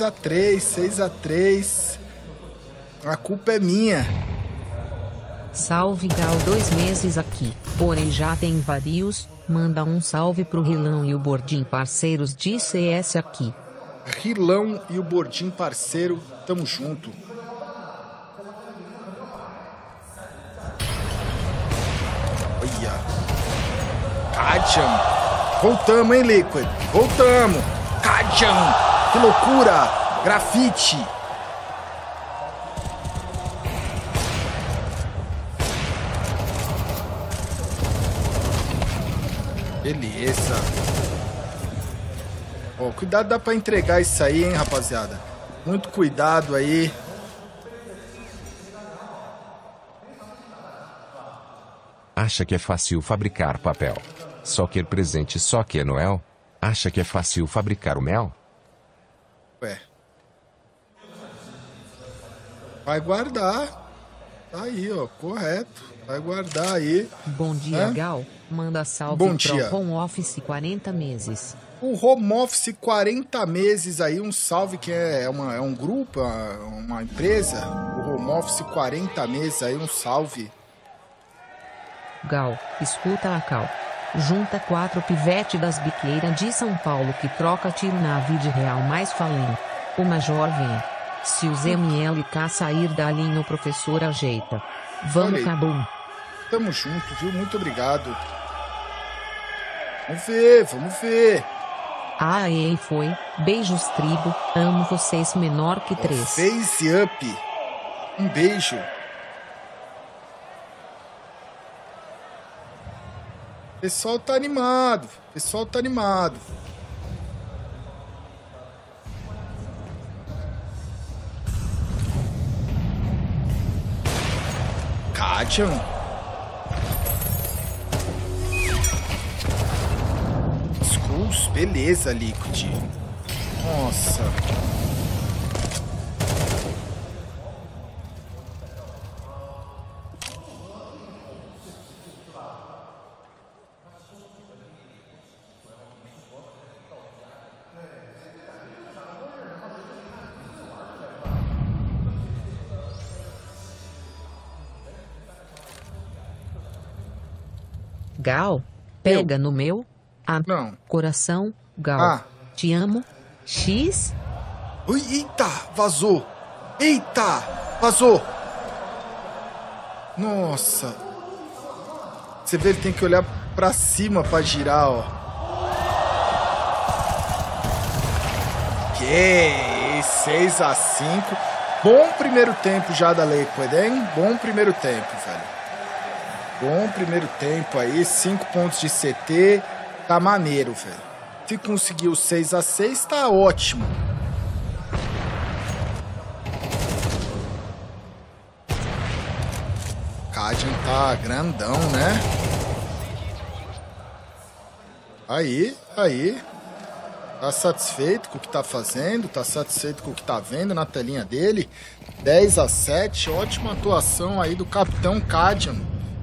6-3. A culpa é minha. Salve Gal, 2 meses aqui. Porém já tem vários. Manda um salve pro Rilão e o Bordim, parceiros de CS aqui. Rilão e o Bordim, parceiro. Tamo junto. Olha. Kajam. Voltamos, hein, Liquid? Voltamos. Kajam. Que loucura. Grafite. Beleza. Ó, cuidado, dá pra entregar isso aí, hein, rapaziada. Muito cuidado aí. Acha que é fácil fabricar papel? Só quer presente, só quer Noel? Acha que é fácil fabricar o mel? Ué. Vai guardar. Tá aí, ó, correto. Vai guardar aí. Bom dia, Gal. Manda salve Bom dia. pro Home Office 40 meses. O Home Office 40 meses aí, um salve que é um grupo, uma empresa. O Home Office 40 meses aí, um salve. Gal, escuta a Cal. Junta 4 pivete das biqueiras de São Paulo que troca tiro na vida real mais falando. O Major vem. Se os MLK sair dali, o professor ajeita. Vamos, Cabum. Tamo junto, viu? Muito obrigado. Vamos ver, vamos ver. Aê, foi. Beijos, tribo. Amo vocês menor que 3. Face up. Um beijo. O pessoal tá animado. O pessoal tá animado. Cadian. Skulls, beleza, Liquid. Nossa. Gal, pega no meu. Não. Coração, Gal. Te amo. X. Ui, eita, vazou. Eita, vazou. Nossa. Você vê, ele tem que olhar pra cima pra girar, ó. Que 6-5. Bom primeiro tempo já da Liquid, hein? Bom primeiro tempo, velho. Bom primeiro tempo aí, 5 pontos de CT, tá maneiro, velho. Se conseguir o 6-6, tá ótimo. Cadian tá grandão, né? Aí. Tá satisfeito com o que tá fazendo, tá satisfeito com o que tá vendo na telinha dele. 10-7, ótima atuação aí do Capitão Cadian.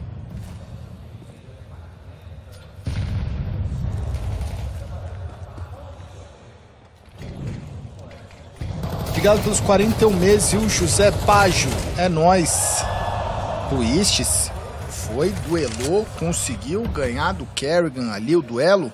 Obrigado pelos 41 meses, viu, José Baggio? É nóis. Twists foi, duelou, conseguiu ganhar do Kerrigan ali o duelo.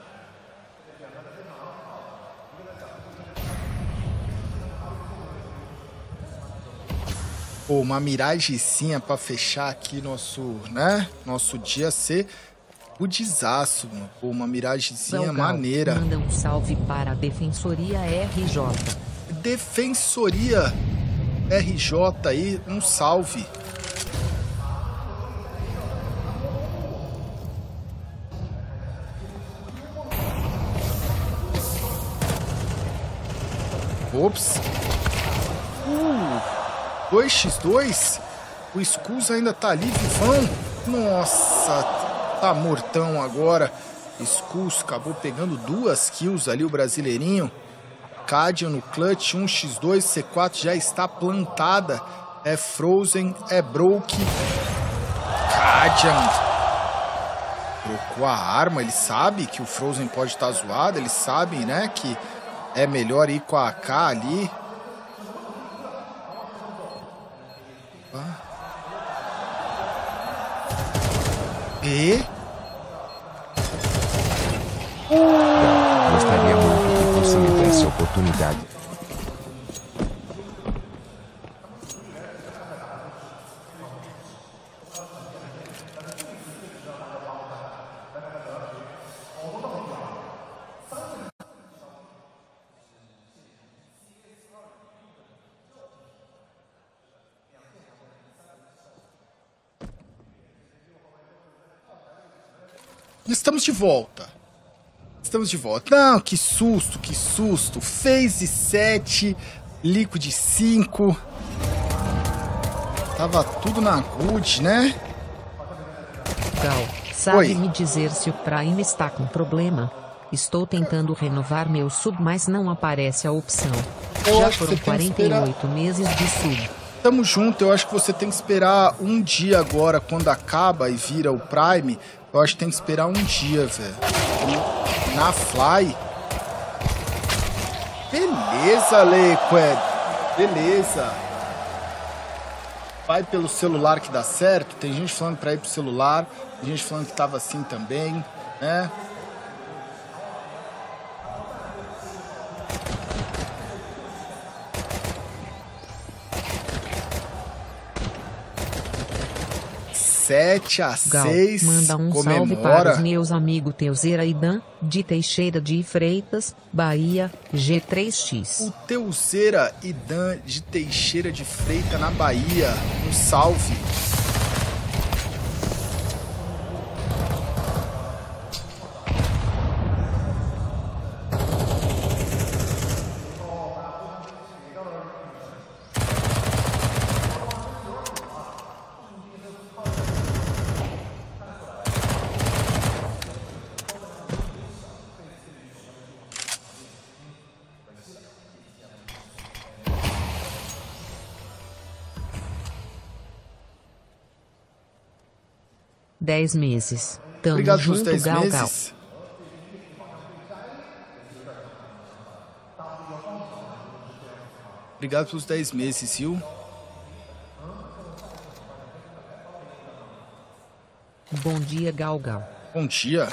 Pô, uma miragezinha pra fechar aqui nosso dia ser o desastre, mano. Pô, uma miragezinha maneira. Manda um salve para a Defensoria RJ. Defensoria RJ aí, um salve. Ops. 2x2. O Skulls ainda tá ali, vivão. Nossa, tá mortão agora. Skulls acabou pegando 2 kills ali, o brasileirinho. Cadian no clutch, 1x2, C4 já está plantada. É Frozen, é Broke. Cadian trocou a arma, ele sabe que o Frozen pode estar zoado, ele sabe, né, que é melhor ir com a AK ali. Gostaria muito que você me desse a oportunidade. Estamos de volta. Estamos de volta. Não, que susto, que susto. FaZe 7, Liquid 5. Tava tudo na good, né? Gal, sabe me dizer se o Prime está com problema? Estou tentando renovar meu sub, mas não aparece a opção. Já foram 48 meses de sub. Tamo junto, eu acho que você tem que esperar um dia agora, quando acaba e vira o Prime. Eu acho que tem que esperar um dia, velho. Na Fly. Beleza, Lequed. Beleza. Vai pelo celular que dá certo. Tem gente falando pra ir pro celular. Tem gente falando que tava assim também, né? Gal, 7-6, manda um comemora. salve para os meus amigos Teuzeira e Dan, de Teixeira de Freitas, Bahia, G3X. O Teuzeira e Dan de Teixeira de Freitas, na Bahia. Um salve. Dez meses. Tamo Obrigado junto, pelos 10 Gal, meses. Obrigado pelos 10 meses, viu? Bom dia, Gal. Bom dia.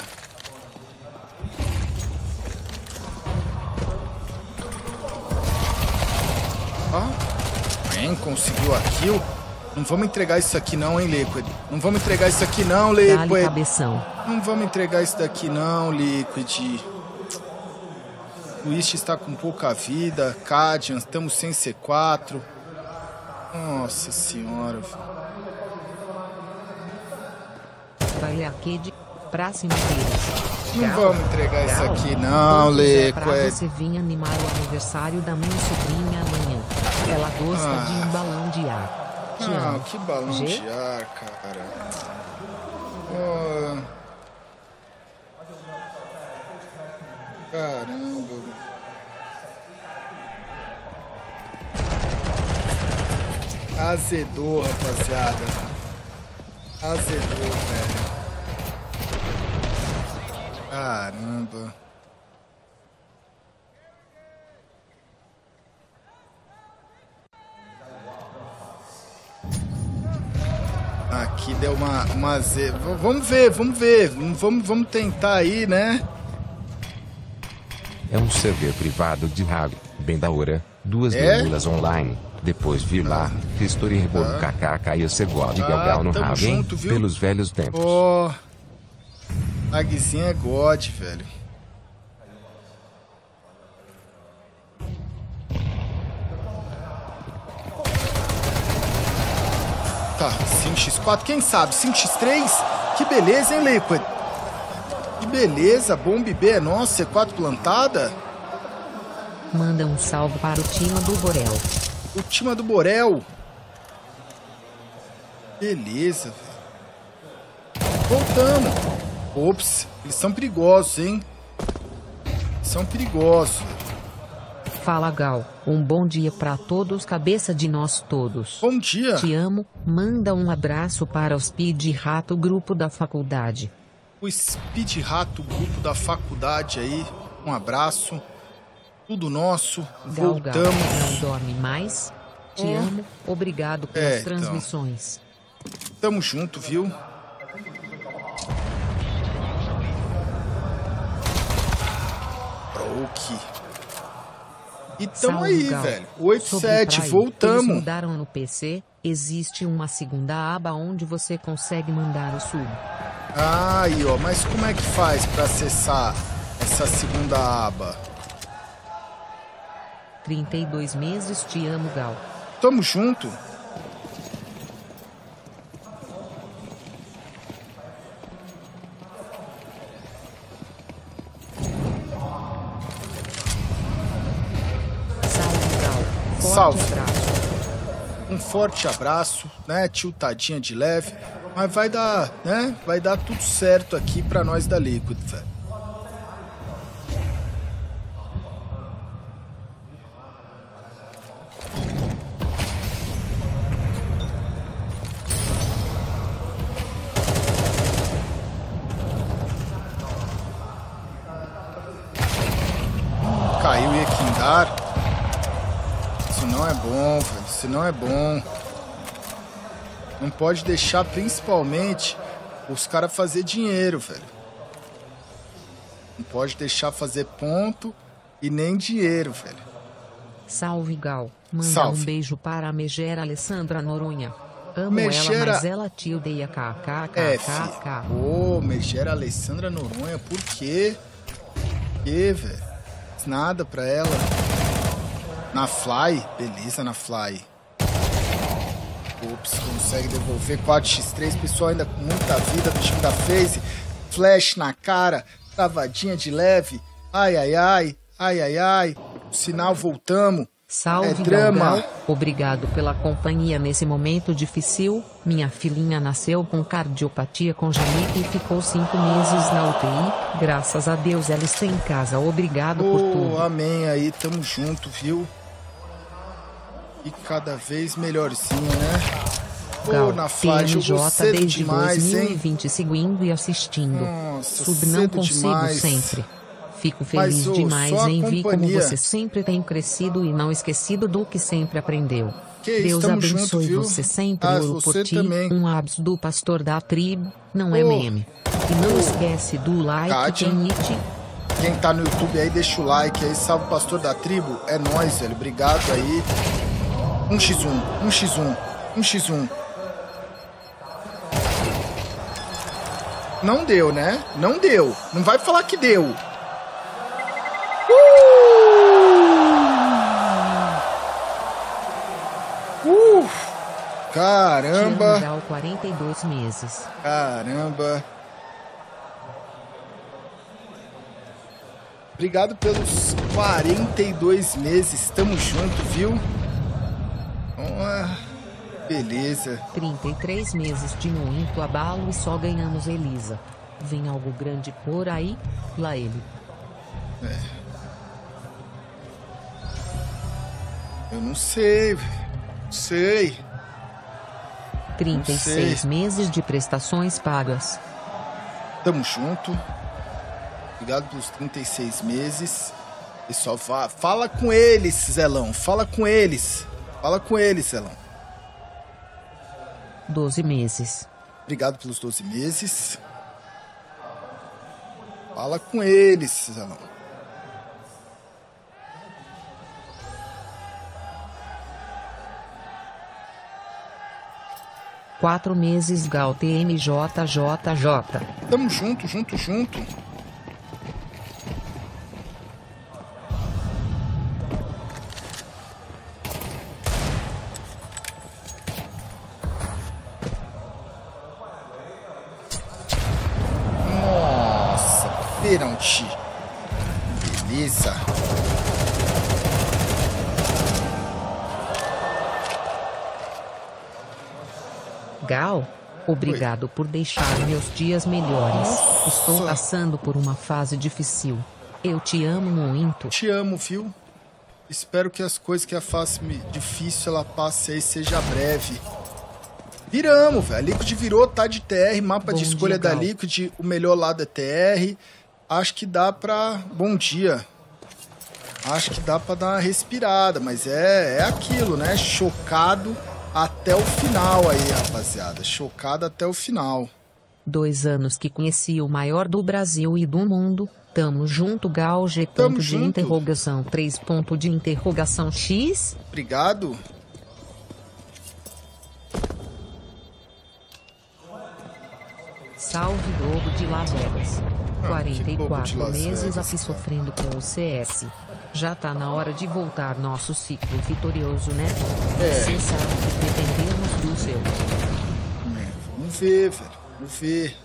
Bem, conseguiu a kill. Não vamos entregar isso aqui não, hein, Liquid? Não vamos entregar isso aqui não, Liquid. Dá-lhe cabeção. Não vamos entregar isso daqui não, Liquid. Twist está com pouca vida. Cadian, estamos sem C4. Nossa senhora. Vai aqui de pra cima deles. Não vamos entregar isso aqui não, Liquid. Você vinha animar o aniversário da minha sobrinha amanhã. Ela gosta de um balão de ar. Não, que balão de ar, cara. Oh. Caramba. Azedou, rapaziada. Azedou, velho. Caramba. Aqui deu uma Z. Vamos ver. Vamos tentar aí, né? É um server privado de rally, bem da hora, 2 demulas online. Depois vir lá, History Rebolo KKK e ser God Galgal no rally, hein? Pelos velhos tempos. Ó, Lagzinho é God, velho. Tá, 5x4, quem sabe? 5x3? Que beleza, hein, Liquid? Que beleza, Bomb B é nossa, C4 plantada. Manda um salve para o time do Borel. O time do Borel. Beleza, velho. Voltamos. Ops, eles são perigosos, hein? São perigosos. Fala, Gal. Um bom dia pra todos, cabeça de nós todos. Bom dia. Te amo. Manda um abraço para o Speed Rato, grupo da faculdade. O Speed Rato, grupo da faculdade aí. Um abraço. Tudo nosso. Gal, Voltamos. Gal, não dorme mais. Te amo. Obrigado pelas transmissões. Tamo junto, viu? Broke. E tamo Salve, aí, Gal. velho. 8-7, voltamos. Eles mudaram no PC. Existe uma segunda aba onde você consegue mandar o sub. Aí, ó. Mas como é que faz pra acessar essa segunda aba? 32 meses, te amo, Gal. Tamo junto. Salve. Um forte abraço, né? Tiltadinha de leve. Mas vai dar, né? Vai dar tudo certo aqui pra nós da Liquid, velho. Caiu o Equindar. Isso não é bom, velho. Isso não é bom. Não pode deixar, principalmente, os caras fazer dinheiro, velho. Não pode deixar fazer ponto e nem dinheiro, velho. Salve, Gal. Manda Salve. um beijo para a Megera Alessandra Noronha. Amo Megera... ela, mas ela te odeia. KKKKK. Ô, Megera Alessandra Noronha, por quê? Por quê, velho? Nada pra ela. Na Fly? Beleza, na Fly. Ops, consegue devolver 4x3, pessoal ainda com muita vida do time da FaZe. Flash na cara, travadinha de leve. Ai, ai, ai, ai, ai, ai. Sinal, voltamos. Salve, drama. Gal. Obrigado pela companhia nesse momento difícil. Minha filhinha nasceu com cardiopatia congênita e ficou 5 meses na UTI. Graças a Deus ela está em casa. Obrigado por tudo. Amém aí, tamo junto, viu? E cada vez melhorzinho, né? Gal, na Fly, jogou cedo desde demais, 2020 seguindo e assistindo. Nossa, Sub não consigo demais. sempre. Fico feliz demais em ver como você sempre tem crescido e não esquecido do que sempre aprendeu. Deus abençoe junto, você sempre, ouro por ti. Também. Um abs do pastor da tribo, não é meme. E não esquece do like, Kátia. Quem tá no YouTube aí, deixa o like aí, salve o pastor da tribo. É nóis, velho, obrigado aí. 1x1, 1x1, 1x1. Não deu, né? Não deu. Não vai falar que deu. Caramba. 42 meses. Caramba. Obrigado pelos 42 meses. Tamo junto, viu? Beleza. 33 meses de muito abalo e só ganhamos Elisa. Vem algo grande por aí? Lá ele. Eu não sei, velho. Não sei. 36 meses de prestações pagas. Tamo junto. Obrigado pelos 36 meses. Pessoal, fala com eles, Zelão. Fala com eles. Fala com eles, Zelão. 12 meses. Obrigado pelos 12 meses. Fala com eles, Zelão. Quatro meses, Gal TMJJJ. Tamo junto, junto, junto. Nossa, pênalti. Beleza. Gal, obrigado por deixar meus dias melhores. Estou passando por uma fase difícil. Eu te amo muito. Te amo, viu? Espero que as coisas que a fase difícil ela passe aí seja breve. Viramos, velho. A Liquid virou, tá de TR, mapa Bom de escolha dia, da Gal. Liquid, o melhor lado é TR. Acho que dá pra... Bom dia. Acho que dá pra dar uma respirada, mas é aquilo, né? Chocado até o final aí, rapaziada. Chocado até o final. 2 anos que conheci o maior do Brasil e do mundo. Tamo junto, Gal. G. Tamo de junto. interrogação. 3 ponto de interrogação X. Obrigado. Salve, Globo de Las Vegas. que Globo de 44 Las meses Vegas, aqui cara. sofrendo com o CS. Já tá na hora de voltar nosso ciclo vitorioso, né? Você sabe que dependemos do seu. Vamos ver, velho. Vamos ver.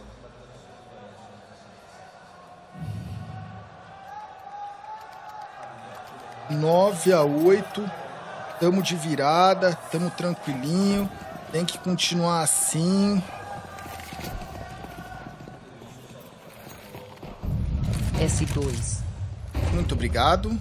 Nove a 8. Tamo de virada. Tamo tranquilinho. Tem que continuar assim. S2. Muito obrigado.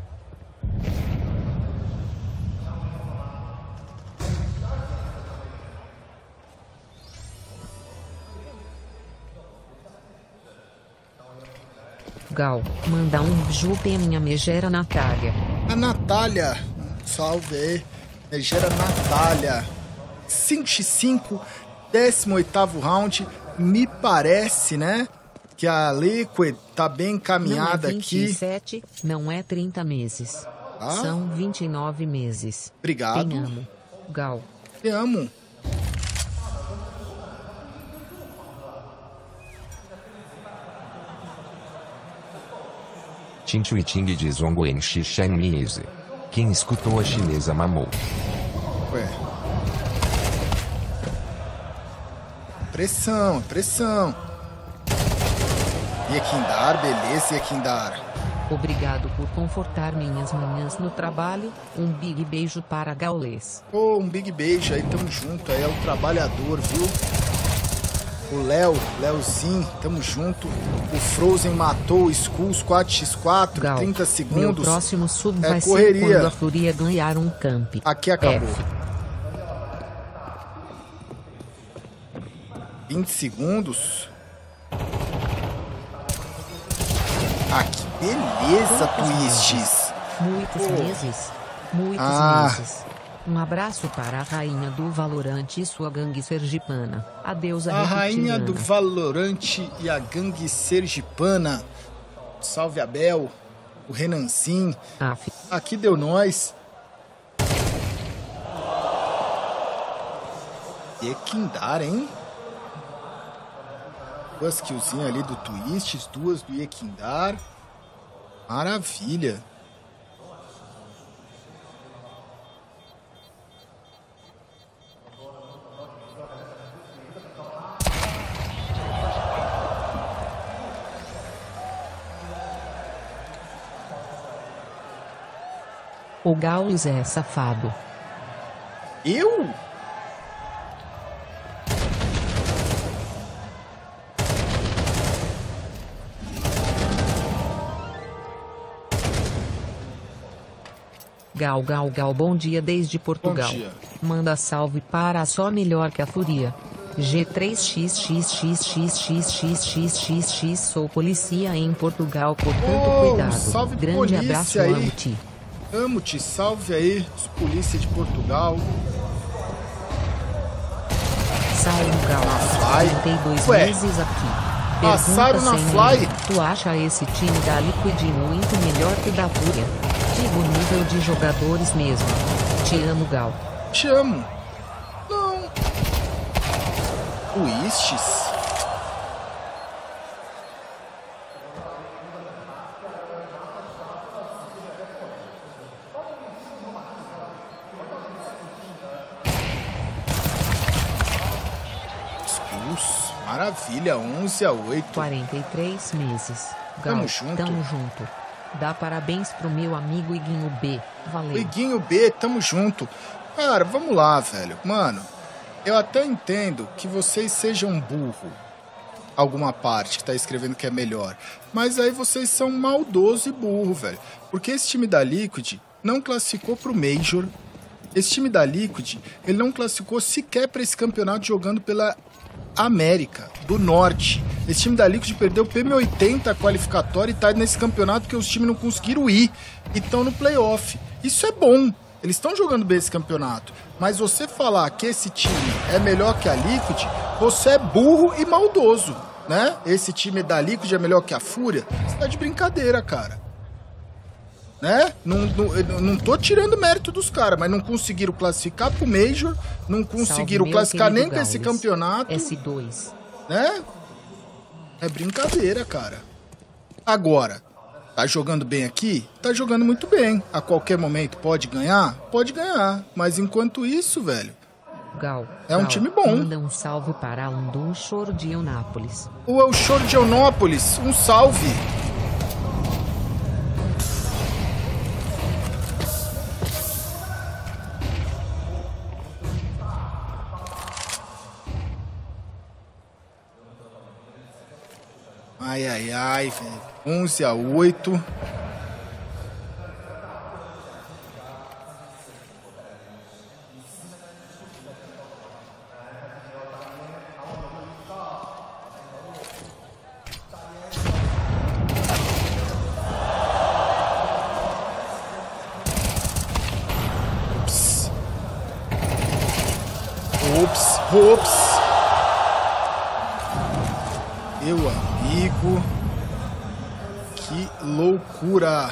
Gal, manda um biju pra minha megera Natália. A Natália, salve aí. Megera Natália. 5x5, 18º round. Me parece, né, que a Liquid tá bem encaminhada não é 27, aqui. Não é 30 meses. Ah? São 29 meses. Obrigado. Te amo. Gal. Te amo. Chin Ting de Zongo em Shishen Miese. Quem escutou a chinesa mamou. Ué. Pressão, pressão. Yekindar, beleza, Yekindar. Obrigado por confortar minhas manhãs no trabalho. Um big beijo para Gaules. Ô, um big beijo aí, tamo junto. Aí é o trabalhador, viu? O Leozinho, tamo junto. O Frozen matou o Skulls 4x4, Gal, 30 segundos. Meu próximo sub vai correria. ser quando a Fúria ganhar um camp. Aqui acabou. F. 20 segundos. Ah, que beleza, Twists. Muitos meses. Muitos meses. Um abraço para a rainha do Valorante e sua gangue sergipana. Adeus, a rainha do Valorante e a gangue sergipana. Salve, Abel. O Renancin. Aqui deu nós. Yekindar, hein? 2 killzinhas ali do Twists, 2 do Yekindar. Maravilha. O Gaules é safado. Eu? Gal, bom dia desde Portugal. Bom dia. Manda salve para a só melhor que a Fúria. G3XXXXXXXXX. Sou polícia em Portugal, portanto cuidado. Salve, grande abraço, aí. amo-te. Amo-te, salve aí, os polícia de Portugal. Salve, Gal. Fly. 32 Ué. meses aqui. Passaram na Fly? Tu acha esse time da Liquid muito melhor que da Fúria? Digo nível de jogadores mesmo. Te amo, Gal. Te amo. Não. Twists? Maravilha, 11-8. 43 meses. Gal, Tamo junto. Tamo junto. Dá parabéns pro meu amigo Iguinho B. Valeu. Iguinho B, tamo junto. Cara, vamos lá, velho. Mano, eu até entendo que vocês sejam burro. Alguma parte que tá escrevendo que é melhor. Mas aí vocês são maldoso e burro, velho. Porque esse time da Liquid não classificou pro Major. Esse time da Liquid, ele não classificou sequer pra esse campeonato jogando pela América do Norte. Esse time da Liquid perdeu o PM80 qualificatório e tá nesse campeonato porque os times não conseguiram ir e estão no playoff. Isso é bom. Eles estão jogando bem esse campeonato. Mas você falar que esse time é melhor que a Liquid, você é burro e maldoso, né? Esse time da Liquid é melhor que a Fúria? Você tá de brincadeira, cara. Né? Não tô tirando mérito dos caras, mas não conseguiram classificar pro Major, não conseguiram classificar nem pra esse campeonato. S2. Né? É brincadeira, cara. Agora, tá jogando bem aqui? Tá jogando muito bem. A qualquer momento pode ganhar? Pode ganhar. Mas enquanto isso, velho, Gal, é um time bom. Manda um salve para um choro de Eunápolis. O choro de Eunápolis, um salve. Ai, ai, ai, velho. 11-8. Ops. Meu amigo. Que loucura.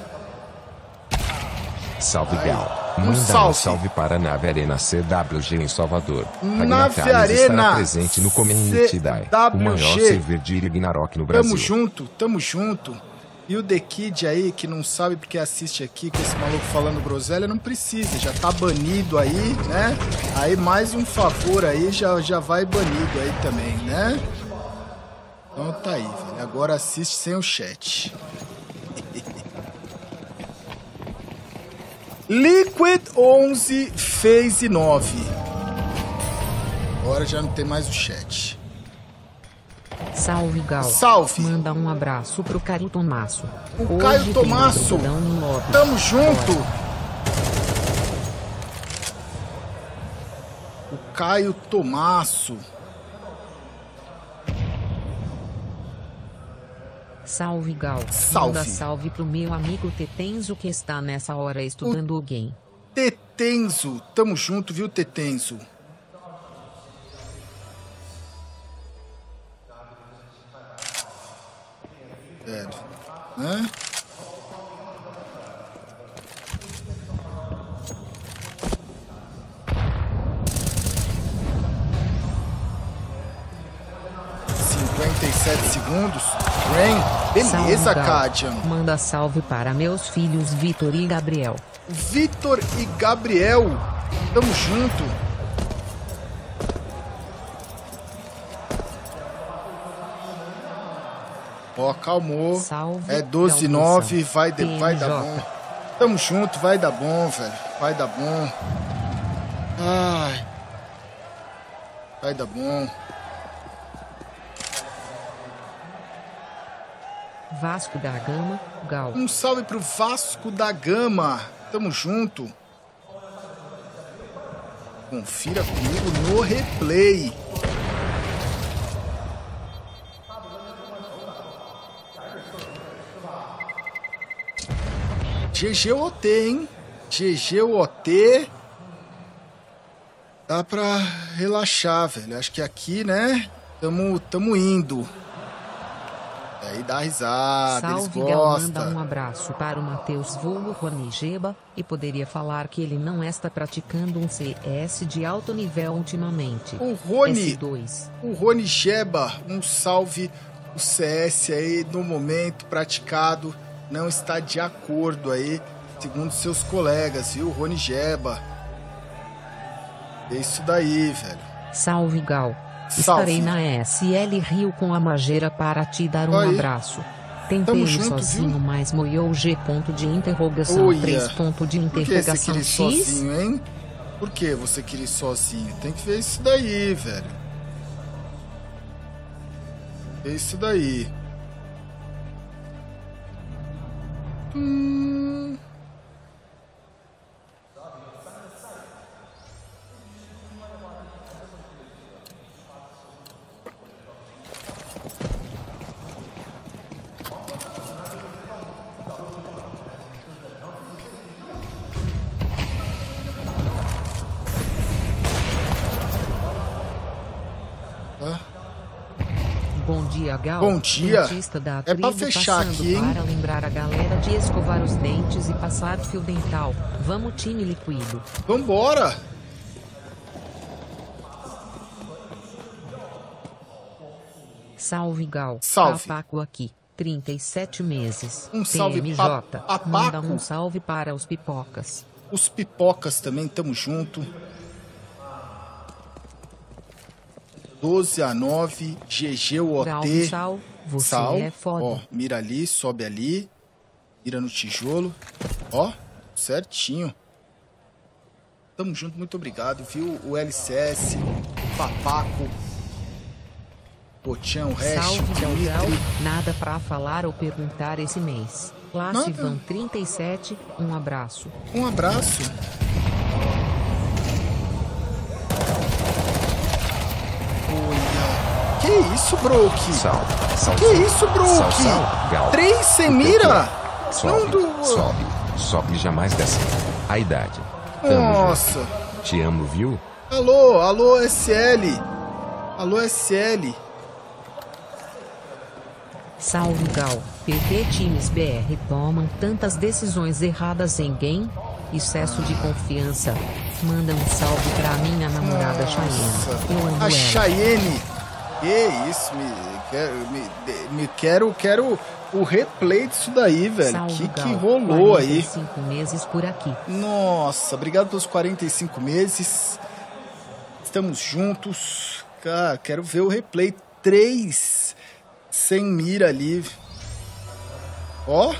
Salve, Gal. Manda um salve para a Nave Arena CWG em Salvador. Nave Arena presente no Community Day, o maior server de Ragnarok no Brasil. Tamo junto. E o The Kid aí, que não sabe porque assiste aqui com esse maluco falando groselha, não precisa, já tá banido aí, né? Aí mais um favor aí, já vai banido aí também, né? Então tá aí, velho. Agora assiste sem o chat. Liquid 11, Phase 9. Agora já não tem mais o chat. Salve, Gal. Salve. Manda um abraço pro Caio Tomasso. O Caio Tomasso. Tamo junto. O Caio Tomasso. Salve, Gal. Salve. Manda salve pro meu amigo Tetenzo, que está nessa hora estudando o game. Tetenzo. Tamo junto, viu, Tetenzo? Né? segundos. Rain, beleza, Kátia. Manda salve para meus filhos Vitor e Gabriel. Vitor e Gabriel, tamo junto. Ó, calmou. Salve, é 12-9, vai dar bom. Tamo junto, vai dar bom, velho. Vai dar bom. Ai. Vai dar bom. Vasco da Gama, Gal. Um salve pro Vasco da Gama. Tamo junto. Confira comigo no replay. GGOT, hein? GGOT. Dá pra relaxar, velho. Acho que aqui, né? Tamo indo. Aí dá risada, salve, eles gostam. Manda um abraço para o Matheus vulgo Rony Geba, e poderia falar que ele não está praticando um CS de alto nível ultimamente. O Rony, S2. O Rony Geba, um salve. O CS aí, no momento praticado, não está de acordo aí, segundo seus colegas, viu, Rony Geba? É isso daí, velho. Salve, Gal. Salve. Estarei na SL Rio com a Mageira para te dar um abraço. Tentei sozinho, viu? Mas moiou G ponto de interrogação, 3 ponto de interrogação. Por que você queria ir sozinho, hein? Por que você queria ir sozinho? Tem que ver isso daí, velho. É isso daí. Bom dia, Gal. Bom dia. Da é pra fechar aqui, hein? Para lembrar a galera de escovar os dentes e passar fio dental. Vamos, time liquido. Vambora. Salve, Gal. Salve. Papaco aqui. 37 meses. Um salve, PMJ. Papaco. Manda um salve para os pipocas. Os pipocas também, tamo junto. 12-9, GGOT. Sal, você é foda. Ó, mira ali, sobe ali. Mira no tijolo. Ó, certinho. Tamo junto, muito obrigado, viu? O LCS, Papaco. Potião, Hash, Salve, Galgal. Dimitri. Nada pra falar ou perguntar esse mês. Lassivan 37, um abraço. Um abraço. Olha. Que isso, Brook? Sal. Que isso, Brook? Gal. 3 sem mira? Sobe jamais desce. A idade. Nossa. Te amo, viu? Alô, SL. Alô, SL. Salve, Gal. PT Times BR tomam tantas decisões erradas em game? Excesso de confiança. Manda um salve pra minha namorada Chayenne. Eu amo a ela. Chayenne. Que isso, quero o replay disso daí, velho. Salve, que rolou aí? 45 meses por aqui. Nossa, obrigado pelos 45 meses. Estamos juntos. Cara, quero ver o replay. 3 sem mira ali. Ó.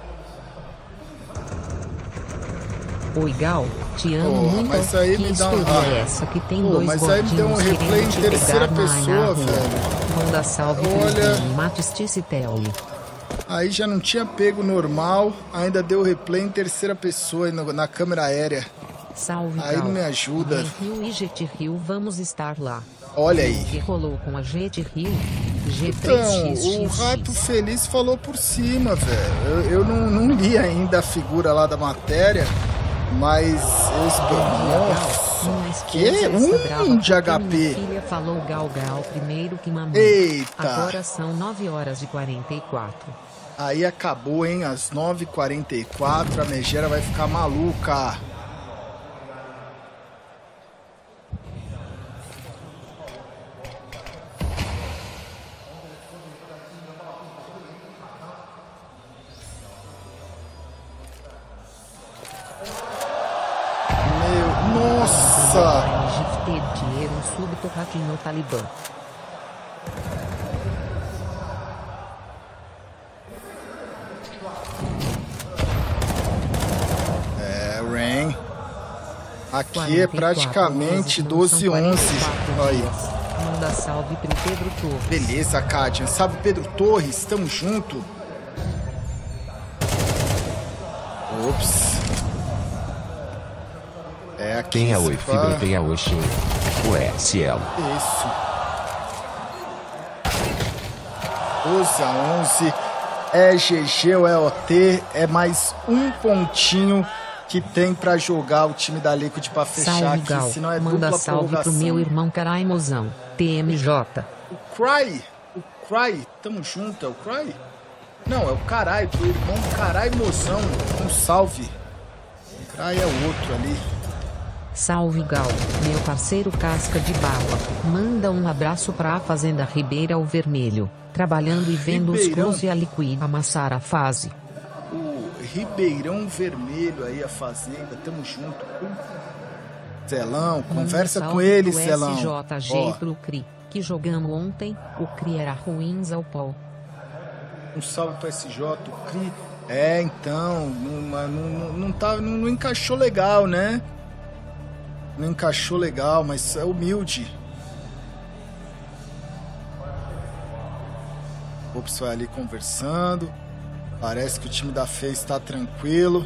Oi, Gal, te amo muito. Mas aí que me dá história é essa que tem dois mas aí me deu um gordinhos replay em querendo te terceira pegar na pessoa, rua? velho. Manda salve Olha. pro Matistice Telly. Aí já não tinha pego normal, ainda deu replay em terceira pessoa na câmera aérea. Salve, Aí Gal. não me ajuda. Em Rio e Jet Rio vamos estar lá. Olha aí. O que rolou com a Jet Rio? Então, G3X. o Rato Feliz falou por cima, velho. Eu não li ainda a figura lá da matéria, mas eu espero. Nossa, que? De HP. Minha filha falou Gal primeiro que mamãe. Eita. Agora são 9h44. Aí acabou, hein? Às 9h44, a megera vai ficar maluca. Nossa! Gifter dinheiro súbito hacking no Talibã. Rain. Aqui é praticamente 12-11. Aí. Manda salve pro Pedro Torres. Beleza, Kátia. Salve, Pedro Torres. Tamo junto. Ops. Aqui. Tem a Oi Fibra, tem a Oi Shin. O SL. Isso. 12-11. É GG ou é OT. É mais um pontinho que tem pra jogar o time da Liquid pra fechar salve, aqui. Gal. Senão é manda dupla salve prorrogação. pro meu irmão Carai Mozão. TMJ. O Cry. Tamo junto. É o Cry? Não, é o Carai. Pro irmão Carai Mozão. Um salve. O Cry é o outro ali. Salve, Gal, meu parceiro Casca de Bala. Manda um abraço pra Fazenda Ribeirão Vermelho. Trabalhando e vendo os cruz e a Liquid amassar a fase. O Ribeirão Vermelho aí, a Fazenda. Tamo junto. Zelão, conversa com ele, Zelão. SJG pro Cri, que jogamos ontem. O Cri era ruins ao pau. Um salve pro SJ, o Cri. Então, não encaixou legal, né? Não encaixou legal, mas é humilde. O Ops vai ali conversando. Parece que o time da FE está tranquilo.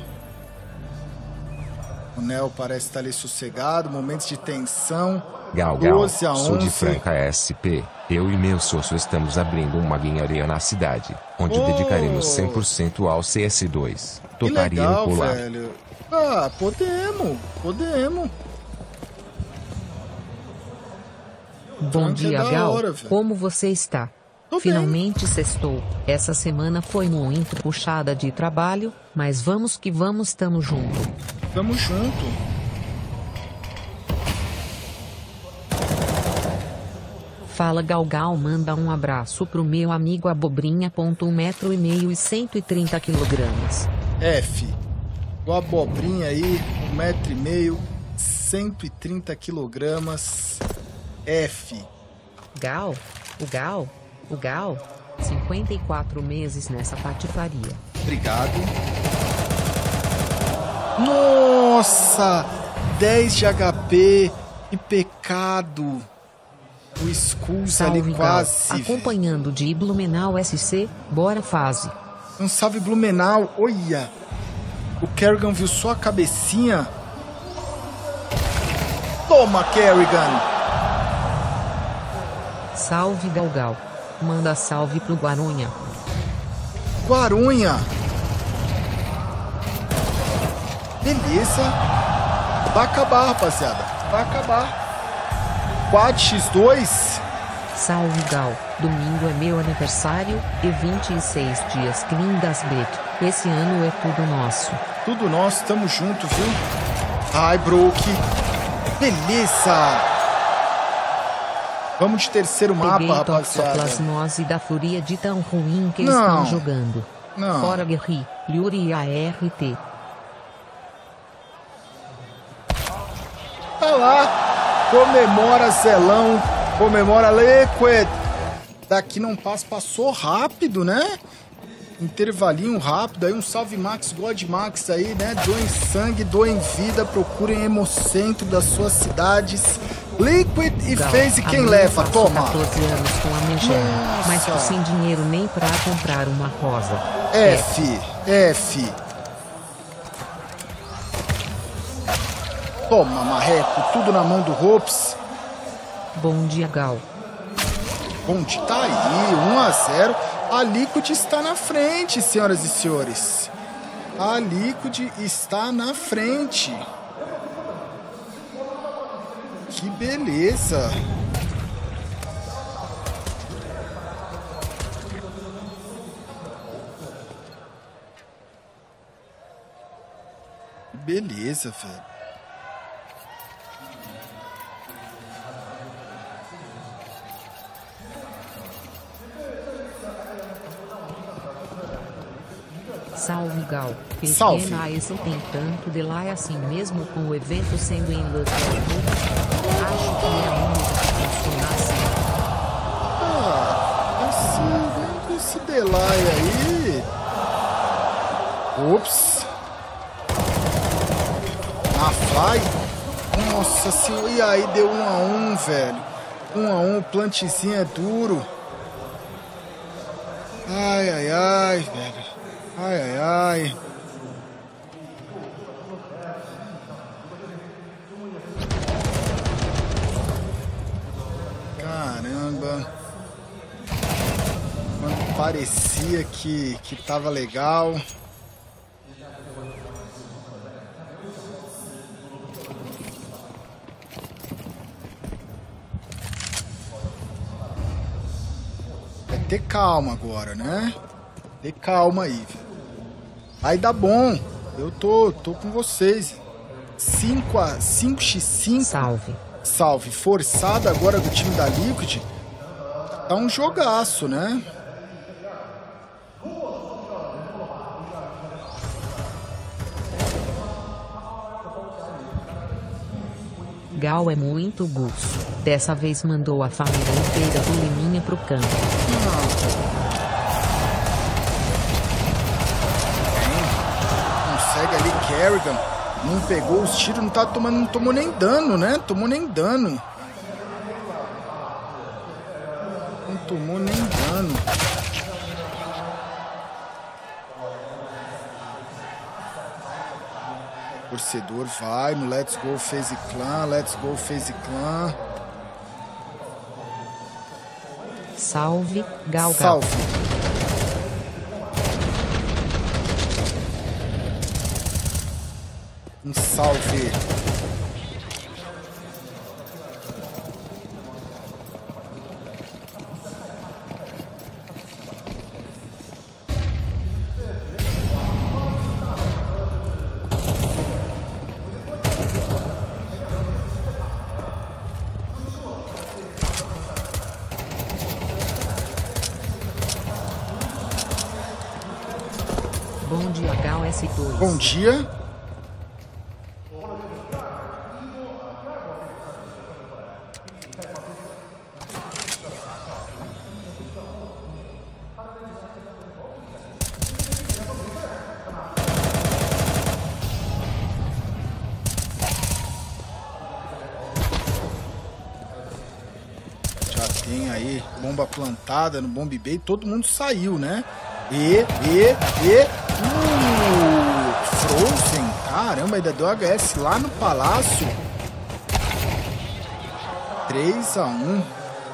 O Nel parece estar ali sossegado. Momentos de tensão. Gal, 12-11. Sou de Franca SP. Eu e meu sócio estamos abrindo uma guinharia na cidade, onde dedicaremos 100% ao CS2. Toparia legal, pular. Velho. Podemos. Bom dia, Gal. Como você está? Tô Finalmente sextou. Essa semana foi muito puxada de trabalho, mas vamos que vamos, tamo junto. Tamo junto. Fala, Galgal, manda um abraço pro meu amigo Abobrinha. 1,5 metro e 130 quilogramas. F. O Abobrinha aí, 1,5 metro, 130 quilogramas. F. Gal, o Gal, 54 meses nessa patifaria. Obrigado. Nossa! 10 de HP. Que pecado. O Skulls Salve, ali quase. Gal. Acompanhando de Blumenau SC, bora fase. Um salve Blumenau, olha. O Kerrigan viu só a cabecinha. Toma, Kerrigan. Salve, Galgal. Manda salve pro Guarunha. Guarunha. Beleza. Vai acabar, rapaziada. Vai acabar. 4x2. Salve, Gal. Domingo é meu aniversário e 26 dias clean das Beto. Esse ano é tudo nosso. Tudo nosso, tamo junto, viu? Ai, Broke. Beleza. Vamos de terceiro mapa, rapaziada. Toxoplasmose da furia de tão ruim que estão jogando. Não. Fora Guerri, Yuri e ART. Tá lá. Comemora Zelão. Comemora Liquid. Daqui não passa. Passou rápido, né? Intervalinho rápido. Aí um salve Max, God Max aí, né? Doem sangue, doem vida. Procurem Hemocentro das suas cidades. Liquid e FaZe quem leva? Toma. 14 anos com a Megera, mas tô sem dinheiro nem pra comprar uma rosa. F. Toma, marreco. Tudo na mão do Hopes. Bom dia, Gal. Bom dia, tá aí. 1-0. A Liquid está na frente, senhoras e senhores. A Liquid está na frente. Que beleza. Beleza, velho. Salve, Gal. Salve. Pequena isso tem tanto de lá é assim mesmo com o evento sendo em Los Angeles. Acho que é a única que funciona assim. Esse delay aí. Ops. Na fly. Nossa senhora. E aí deu 1-1, velho. 1-1. O plantezinho é duro. Ai, velho. Ai. Caramba. Quando parecia que tava legal. É ter calma agora, né? Ter calma aí, velho. Aí dá bom. Eu tô com vocês. 5x5. Salve. Forçado agora do time da Liquid. Tá um jogaço, né? Gal é muito buço. Dessa vez mandou a família inteira do Liminha pro campo. Consegue ali Kerrigan. Não pegou os tiros, não tomou nem dano, né? Não tomou nem dano. Torcedor vai no Let's Go FaZe Clan. Salve, Gal. Salve. Um salve. Bom dia, Gal S2. Bom dia. Tem aí bomba plantada no Bomb Bay. Todo mundo saiu, né? Frozen. Caramba, ainda deu HS lá no palácio. 3-1.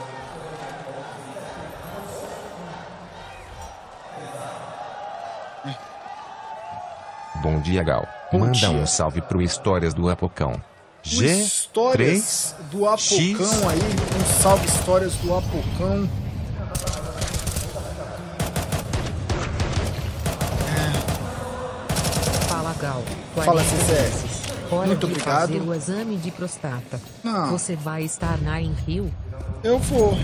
Bom dia, Gal. Manda um salve pro Histórias do Apocão. Histórias do Apocão aí. Um salve, Histórias do Apocão. Fala, Gal. Fala, Cezé. Muito obrigado. Fazer o exame de prostata. Não. Você vai estar na em Rio? Eu vou.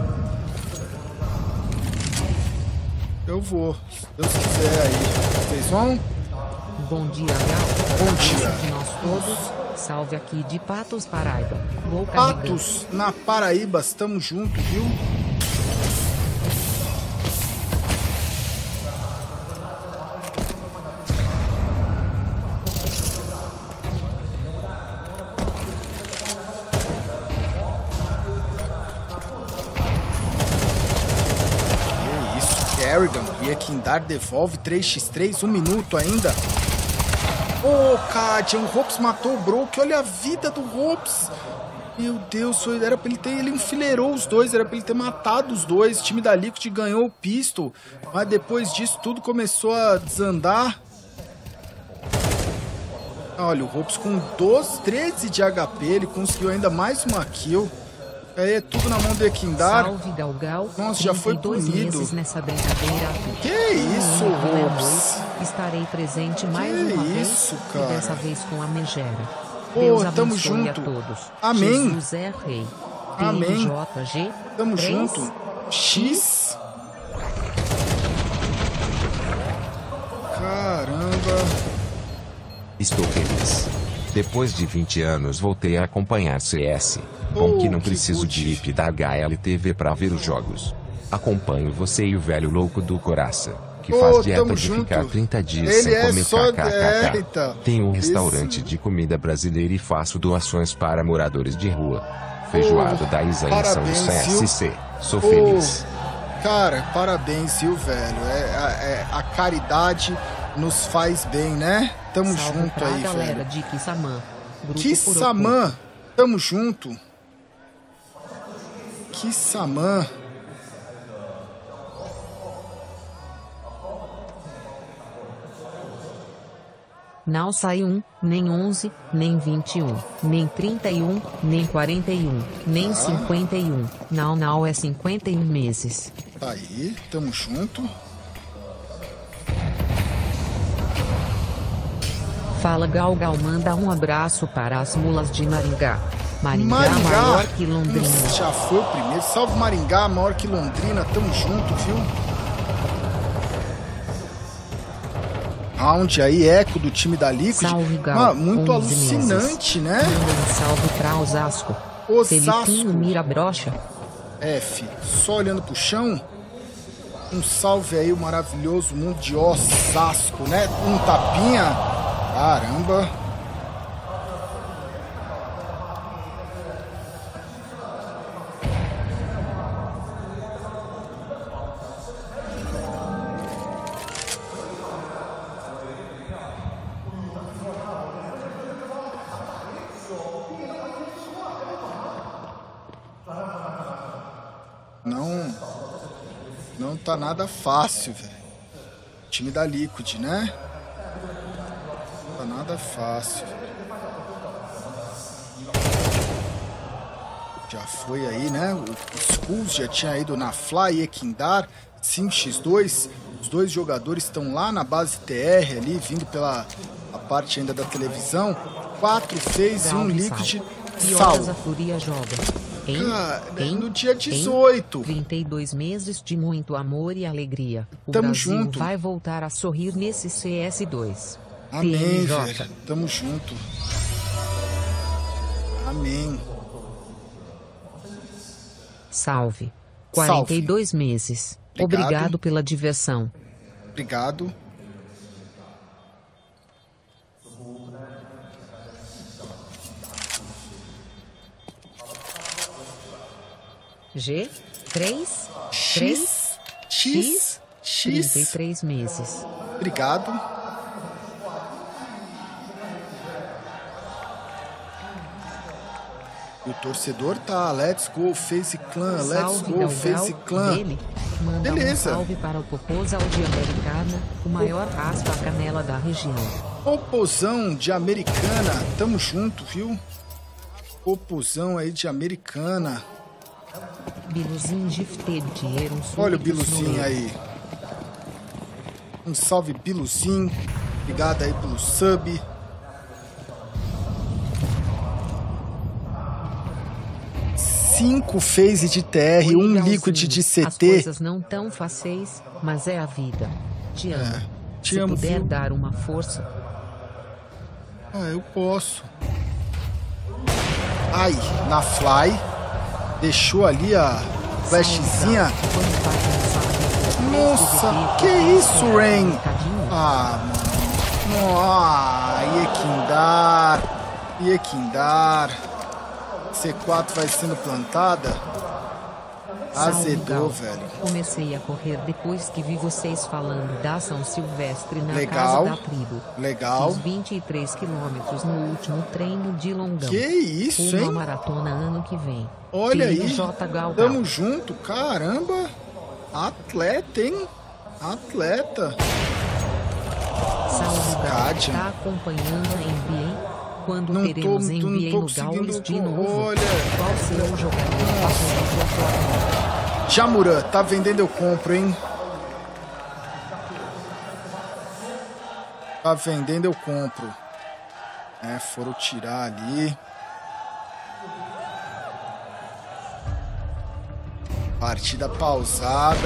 Eu vou. Se Deus quiser aí. Vocês vão? Bom dia, Gal. Bom dia. De nós todos. Salve aqui de Patos, Paraíba. Vou Patos, na Paraíba. Estamos juntos, viu? Kerrigan, Yakindar devolve 3x3, 1 minuto ainda. Ô, Kadia, o Hops matou o Brook. Olha a vida do Hops. Meu Deus, era pra ele ter... Ele enfileirou os dois, era pra ele ter matado os dois. O time da Liquid ganhou o pistol. Mas depois disso, tudo começou a desandar. Olha, o Hops com 13 de HP, ele conseguiu ainda mais uma kill. Aí é tudo na mão do Yakindar. Salve, Galgal. Nossa, já foi punido. Nessa brincadeira. Que isso, Hops? Estarei presente mais uma vez. Isso, cara. E dessa vez com a Megera. Pô, Deus tamo abençoe junto. a todos. Amém. Jesus é rei. Amém. TMJG. Tamo 3. junto. X. Caramba. Estou feliz. Depois de 20 anos voltei a acompanhar CS. Bom que não preciso de IP da HLTV pra ver os jogos. Acompanho você e o velho louco do Coraça, que faz dieta de ficar 30 dias sem comer kkkk. Tenho um restaurante de comida brasileira e faço doações para moradores de rua. Feijoada da Isa em São CSC. Sou feliz. Cara, parabéns, viu, velho? A caridade nos faz bem, né? Tamo junto aí, galera velho. De Kissamã. Kissamã, tamo junto. Kissamã. Não sai 1, nem 11, nem 21, nem 31, nem 41, nem 51. Não é 51 meses. Tá aí, tamo junto. Fala, Galgal, manda um abraço para as mulas de Maringá. Maringá maior que Londrina. Já foi o primeiro. Salve Maringá, maior que Londrina. Tamo junto, viu? Round aí, eco do time da Liquid. Salve, Gal. Muito alucinante, né? Um salve pra Osasco. Felipinho mira brocha. F, só olhando pro chão. Um salve aí, o maravilhoso mundo de Osasco, né? Um tapinha. Caramba. Não tá nada fácil, velho. Time da Liquid, né? Não tá nada fácil. Já foi aí, né? O Skulls já tinha ido na Fly e Kindar 5x2. Os dois jogadores estão lá na base TR ali, vindo pela a parte ainda da televisão. 4 fez e um Liquid. Sal. A Fúria joga. No dia 18. 32 meses de muito amor e alegria. O Tamo Brasil junto. vai voltar a sorrir nesse CS2. Amém, velho. Tamo junto. Amém. Salve. 42 Salve. Meses. Obrigado pela diversão. Obrigado. G, 3, X, 33 meses. Obrigado. E o torcedor tá, let's go, Face Clan, let's go, Face Clan. Beleza. Um salve para o Popozão de Americana, o maior raspa-canela da região. Popozão de Americana, tamo junto, viu? Popozão aí de Americana. Biluzinho de dinheiro. Olha o Biluzinho aí. Um salve, Biluzinho. Obrigado aí pelo sub. Cinco phase de TR, Oi, um liquid de CT. As coisas não tão fáceis, mas é a vida. Te amo. Te amo, puder viu? dar uma força. Ah, eu posso. Ai, na fly. Deixou ali a flashzinha. Nossa, que isso, Rain? Ah, mano. Ia quindar. C4 vai sendo plantada. Azedou, velho. Comecei a correr depois que vi vocês falando da São Silvestre na Legal. casa da tribo. Legal. Fiz 23 quilômetros no último treino de longão. Que isso, uma hein? maratona ano que vem. Olha aí. J. Galgal. Tamo junto, caramba. Atleta, hein? Atleta. Salve, Kátia. tá acompanhando a NBA? Quando Não teremos tô NBA no conseguindo. Gaules de novo? Olha. Qual será o jogador favorito atualmente? Jamuran, tá vendendo, eu compro, hein? Tá vendendo, eu compro. É, foram tirar ali. Partida pausada.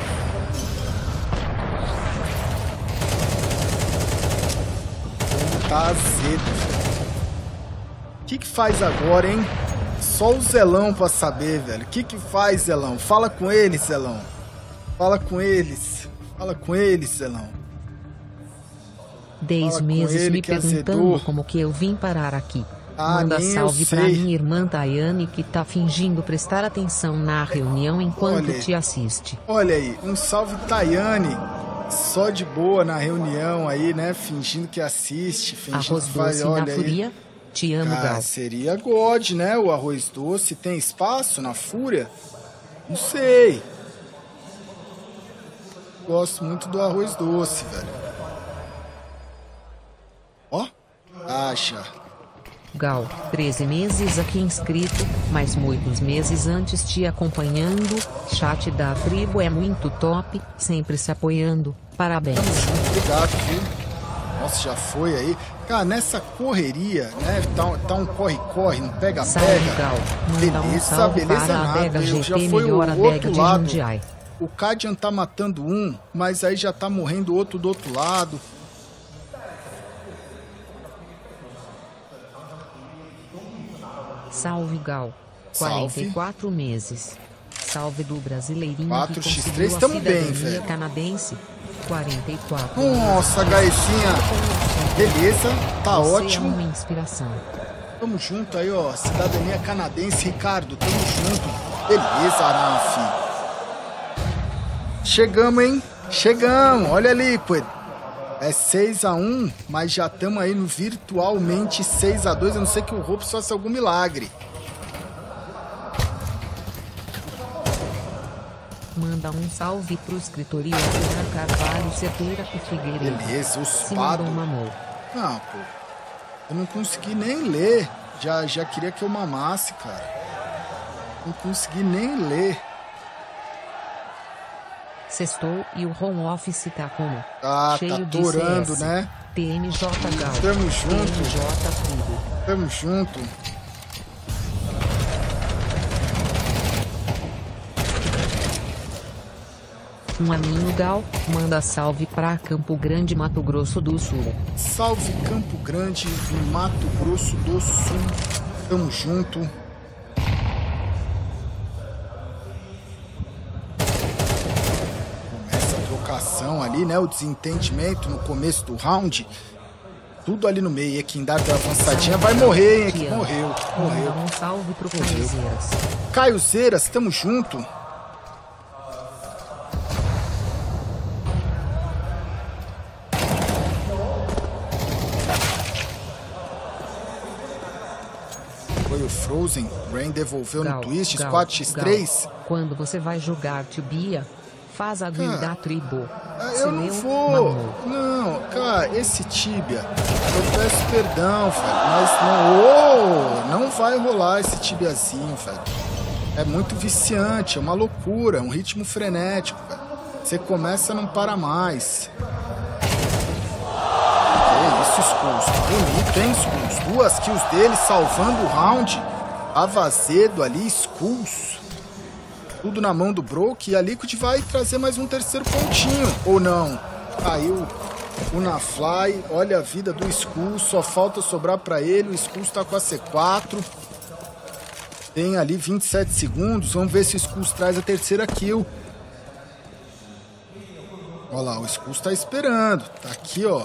Tá azedo. O que faz agora, hein? Só o Zelão pra saber, velho. O que faz, Zelão? Fala com eles, Zelão. Fala com eles. Fala com eles, Zelão. 10 meses me perguntando como que eu vim parar aqui. Manda salve pra minha irmã Tayane, que tá fingindo prestar atenção na reunião enquanto te assiste. Olha aí, um salve Tayane. Só de boa na reunião aí, né? Fingindo que assiste, fingindo Arroz que faz, doce olha na aí. Fúria, te amo, Gal. Seria God, né? O arroz doce. Tem espaço na Fúria? Não sei. Gosto muito do arroz doce, velho. Ó, acha. Gal, 13 meses aqui inscrito, mas muitos meses antes te acompanhando. Chat da tribo é muito top, sempre se apoiando. Parabéns. Obrigado, viu? Nossa, já foi aí. Cara, nessa correria, né? Tá um corre-corre, um pega-pega. Salve, Gal. Manda um salve para a adega GT, já foi melhor o adega outro de lado. Jundiaí. O Cadian tá matando um, mas aí já tá morrendo outro do outro lado. Salve, Gal. 44 meses. Salve do brasileirinho 4x3, que conseguiu a tamo bem, cidadania velho. canadense. 44. Nossa, Gaicinha. Beleza, tá Você ótimo. É uma inspiração. Tamo junto aí, ó. Cidadania canadense, Ricardo. Tamo junto. Beleza, Araf. Chegamos, hein? Chegamos. Olha ali, Liquid. É 6-1, mas já estamos aí no virtualmente 6-2. A não ser que o Ropes faça algum milagre. Manda um salve pro escritoria Ana Carvalho, Certeira e Figueiredo. Beleza, os Se pados. mandou, mamou. Não, pô. Eu não consegui nem ler. Já queria que eu mamasse, cara. Não consegui nem ler. Sextou e o home office tá como? Ah, cheio tá de torando, CS. né? TMJ Gal. Tamo junto. TMJ Tribo. Tamo junto. Um aninho Gal, manda salve pra Campo Grande, Mato Grosso do Sul. Salve Campo Grande, no Mato Grosso do Sul. Tamo junto. Começa a trocação ali, né? O desentendimento no começo do round. Tudo ali no meio. Equindar deu avançadinha. Vai morrer, hein? Aqui. Morreu. Um salve pro Caiuzeiras. Caiuzeiras, tamo junto. Foi o Frozen. Rain devolveu no Twist. 4x3. Quando você vai jogar Tibia, faz a guilda da tribo. Eu não vou. Não, cara, esse Tibia, eu peço perdão, velho, mas não vai rolar esse Tibiazinho, velho. É muito viciante, é uma loucura, é um ritmo frenético, velho. Você começa e não para mais. Que isso, Skulls. Bonito, hein, Skulls? 2 kills dele, salvando o round. Avazedo ali, Skulls. Tudo na mão do Broke, e a Liquid vai trazer mais um terceiro pontinho. Ou não? Caiu o Nafly. Olha a vida do Skulls. Só falta sobrar pra ele. O Skulls tá com a C4. Tem ali 27 segundos. Vamos ver se o Skulls traz a terceira kill. Olha lá, o Skulls tá esperando. Tá aqui, ó.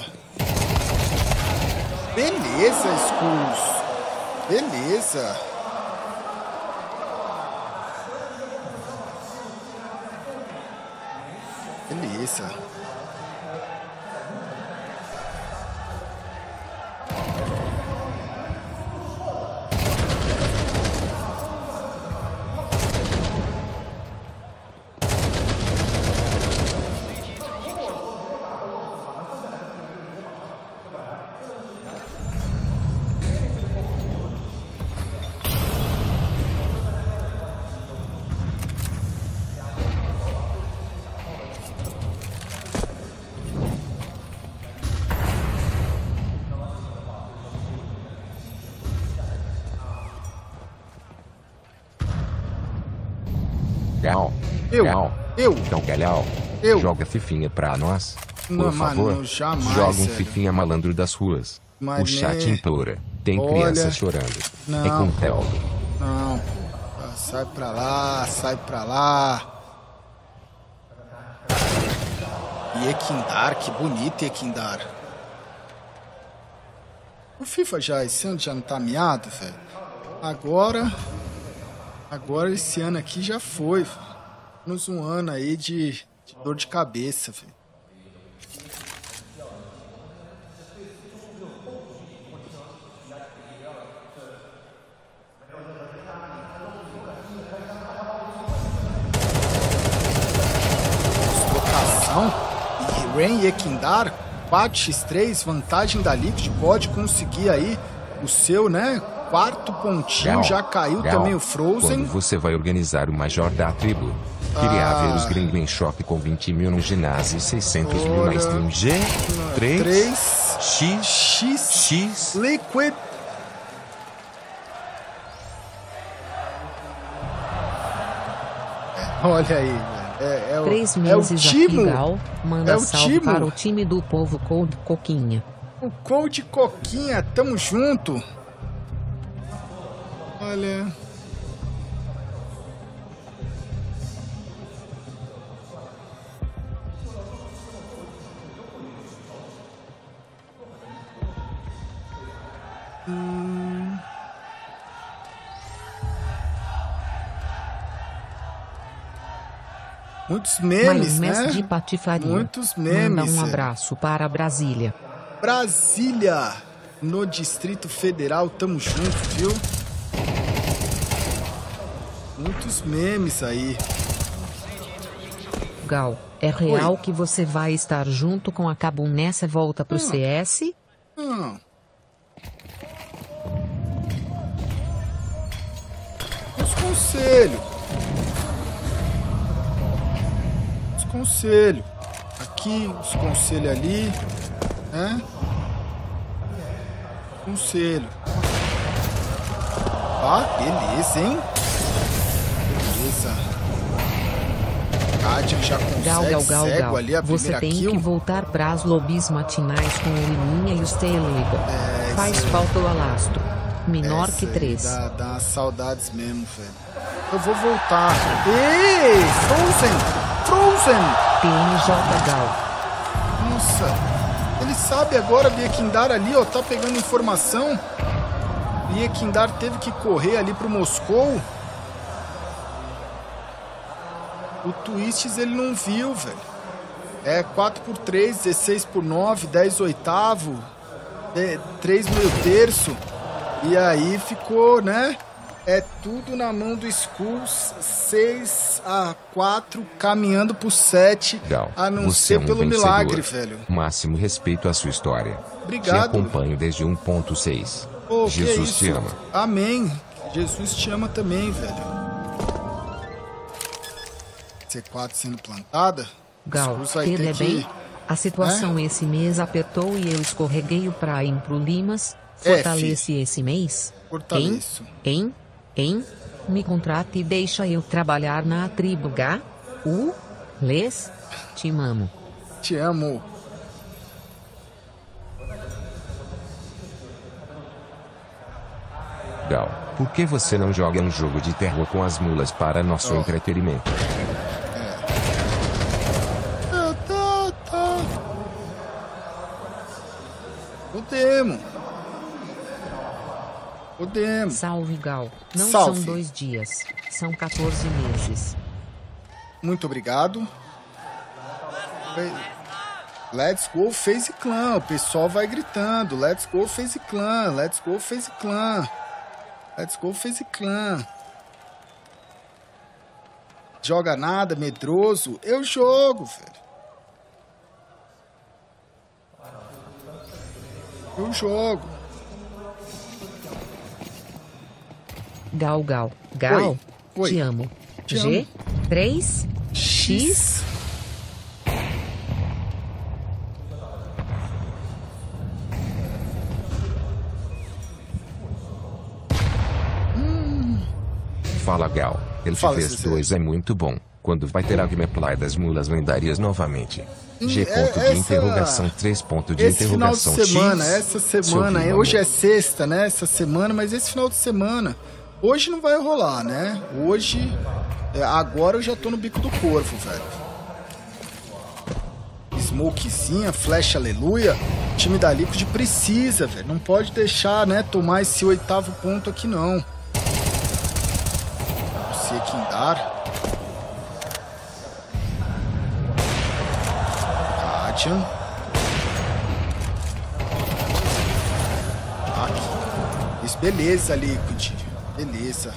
Beleza, Skulls. Beleza. Beleza. Então, Galhau, joga fifinha pra nós. Por favor, mano, jamais, joga um fifinha malandro das ruas. Mas o chat implora. Tem olha, criança chorando. Não, é com o Teldo. Não, pô. Sai pra lá, sai pra lá. E Equindar, que bonito Equindar. O FIFA já, esse ano já não tá miado, velho. Agora esse ano aqui já foi, velho. Menos um ano aí de dor de cabeça, velho. Deslocação. E Rain e Equindar, 4x3, vantagem da Liquid, pode conseguir aí o seu, né? Quarto pontinho, já caiu também o Frozen. Quando você vai organizar o Major da tribo? Queria ver os gringos em shopping com 20 mil no ginásio e 600 mil na stream G. 3 X Liquid. Olha aí, velho. 3 meses o Timo. Gal, manda salve para o time do povo Cold Coquinha. O Cold Coquinha, tamo junto. Olha. Muitos memes, né? De patifaria. Muitos memes. Manda um abraço para Brasília. Brasília, no Distrito Federal, tamo junto, viu? Muitos memes aí. Gal, é real que você vai estar junto com a Kabum nessa volta pro CS? Não. Os conselhos. Os conselhos. Aqui, os conselhos ali. Né? Conselho. Ah, beleza, hein? Beleza. Guardian já consegue cego ali a você primeira tem kill. que voltar para as lobbies matinais com o Liminha e o Stelega. Faz falta o alastro. Menor que 3. Dá umas saudades mesmo, velho. Eu vou voltar. Ei, Frozen! Frozen! TNJ Gal. Nossa, eles sabe agora, Biekindar ali, ó, tá pegando informação. Biekindar teve que correr ali pro Moscou. O Twists ele não viu, velho. É 4x3, 16x9, 10 oitavo, 3 meio terço. E aí ficou, né? É tudo na mão do Skulls, 6-4, caminhando pro 7, Gal, a não ser pelo milagre, velho. Máximo respeito à sua história. Obrigado. Te acompanho desde 1.6. Oh, Jesus te ama. Amém. Jesus te ama também, velho. C4 sendo plantada. Gal, ele é bem? A situação esse mês apertou e eu escorreguei o Prime pro Limas. Fortalece esse mês? Fortaleço. Hein? Me contrata e deixa eu trabalhar na tribo H? Les? Te amo. Te amo. Gal, por que você não joga um jogo de terror com as mulas para nosso entretenimento? Tá. Podemos. Salve, Gal. Não Salve. são 2 dias, são 14 meses. Muito obrigado. Let's go FaZe Clan. O pessoal vai gritando. Let's go FaZe Clan. Let's go FaZe Clan. Let's go FaZe Clan. Joga nada, medroso. Eu jogo, velho. Eu jogo. Gal. Oi. Te amo. Te G, amo. 3, X. Fala, Gal. Ele te fez Cecília. 2 é muito bom. Quando vai ter a gameplay das mulas lendárias novamente? G. Essa... 3 ponto de esse final de interrogação semana, X. essa semana, Seu hoje amor. é sexta, né? Essa semana, mas esse final de semana, hoje não vai rolar, né? Hoje, agora eu já tô no bico do corvo, velho. Smokezinha, flash aleluia. O time da Liquid precisa, velho. Não pode deixar, né, tomar esse 8º ponto aqui, não. Biekindar. Guardian. Aqui. Isso, beleza, Liquid. Beleza.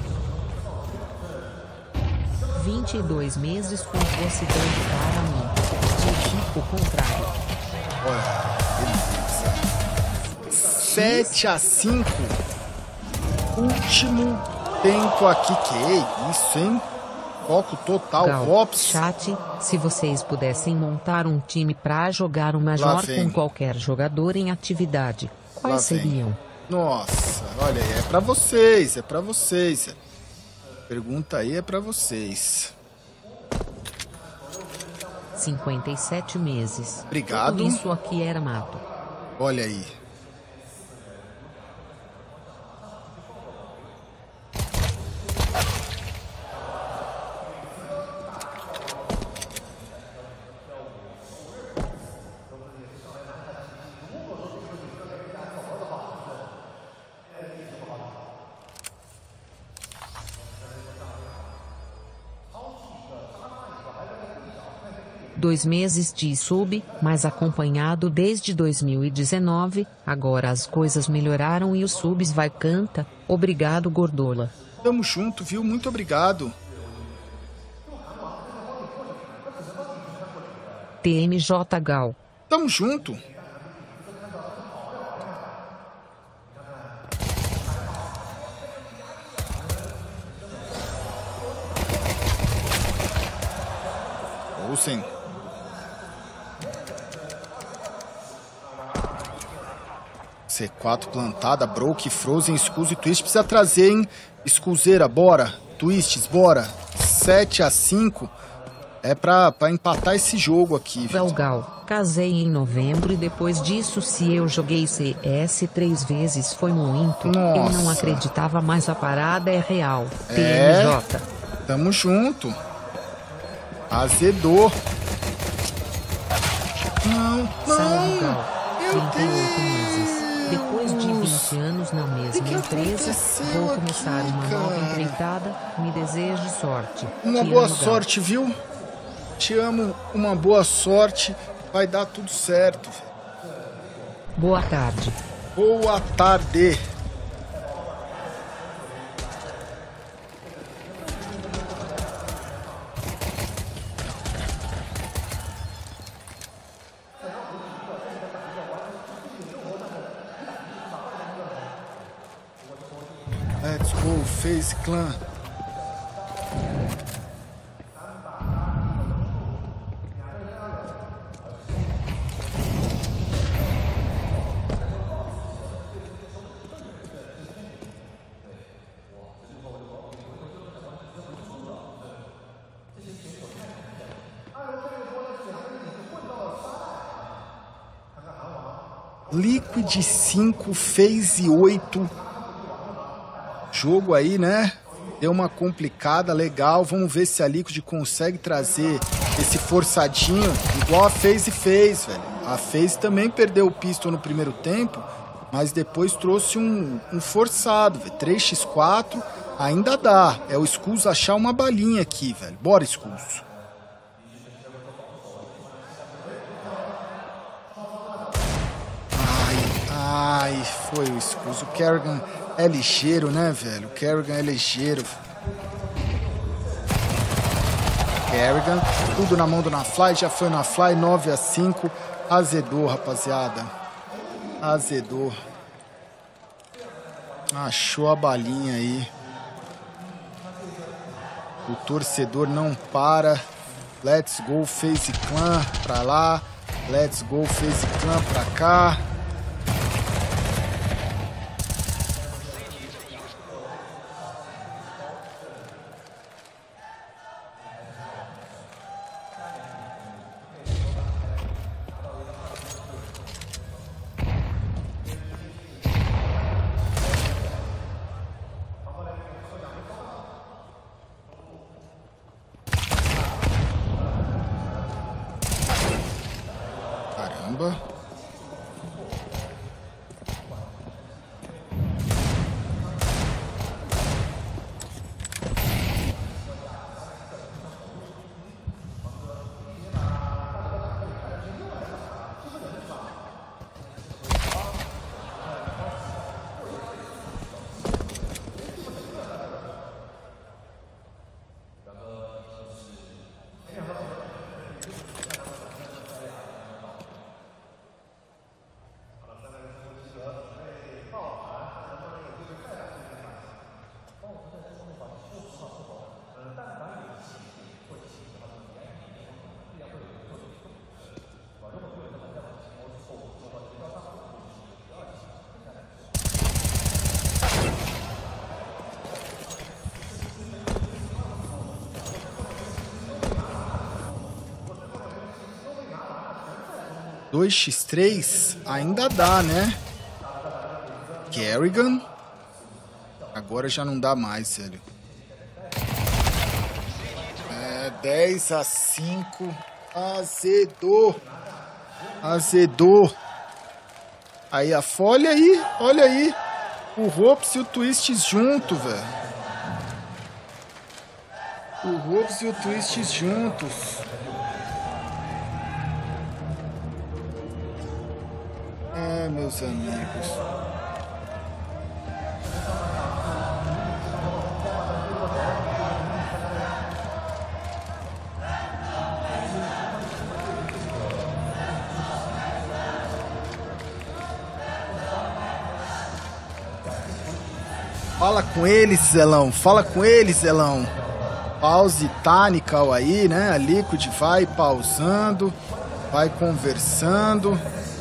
22 meses com você dando para mim. Tipo o contrário. Olha, beleza. 7-5. Último tempo aqui. Que isso, hein? Foco total. Gal, Ops. chat, se vocês pudessem montar um time pra jogar um Major com qualquer jogador em atividade, quais seriam? Nossa, olha aí, é pra vocês, é pra vocês. Pergunta aí é pra vocês. 57 meses. Obrigado. Tudo isso aqui era mato. Olha aí. Dois meses de sub, mas acompanhado desde 2019, agora as coisas melhoraram e os subs vai canta. Obrigado, Gordola. Tamo junto, viu? Muito obrigado. TMJ Gal. Tamo junto. Olsen. C4 plantada, Broke, Frozen, Skulls e Twist. Precisa trazer, hein? Skullzeira, bora. Twists, bora. 7-5. É pra empatar esse jogo aqui. Gal, casei em novembro e depois disso se eu joguei CS 3 vezes foi muito. Nossa. Eu não acreditava, mas a parada é real. TMJ. Tamo junto. Azedou. Não. Salve, Gal. 48 meses. Depois de 20 anos na mesma empresa, vou começar uma nova empreitada. Me deseje sorte. Uma boa sorte, viu? Te amo, uma boa sorte. Vai dar tudo certo. Boa tarde. Boa tarde. Let's go, FaZe Clan. Liquid 5, FaZe 8. Jogo aí, né? Deu uma complicada, legal. Vamos ver se a Liquid consegue trazer esse forçadinho, igual a FaZe fez, velho. A FaZe também perdeu o pistol no primeiro tempo, mas depois trouxe um forçado, velho. 3x4, ainda dá. É o Skulls achar uma balinha aqui, velho. Bora, Skulls. Ai, foi o Skulls. O Kerrigan é ligeiro, né, velho? O Kerrigan é ligeiro. Kerrigan, tudo na mão do Nafly, já foi Nafly, 9-5. Azedou, rapaziada. Azedou. Achou a balinha aí. O torcedor não para. Let's go, FaZe Clan pra lá. Let's go, FaZe Clan pra cá. Caramba. Dois x3 ainda dá, né? Kerrigan. Agora já não dá mais, velho. 10-5. Azedou. Azedou. Aí a folha aí, olha aí. O Ropes e o Twists junto, velho. O Ropes e o Twists juntos. Meus amigos. Fala com eles, Zelão. Fala com eles, Zelão. Pause Tanical aí, né? A Liquid vai pausando, vai conversando.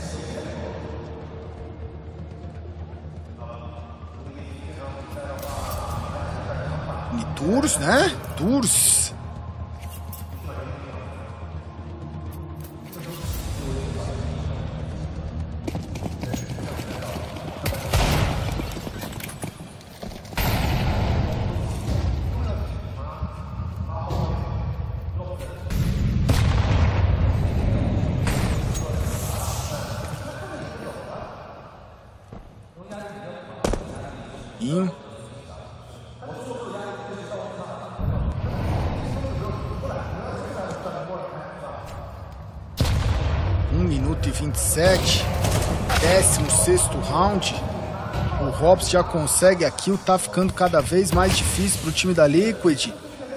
Tours, né? Tours. pouquinho. Minuto e 27, 16º round. O Hobbs já consegue a kill, tá ficando cada vez mais difícil pro time da Liquid.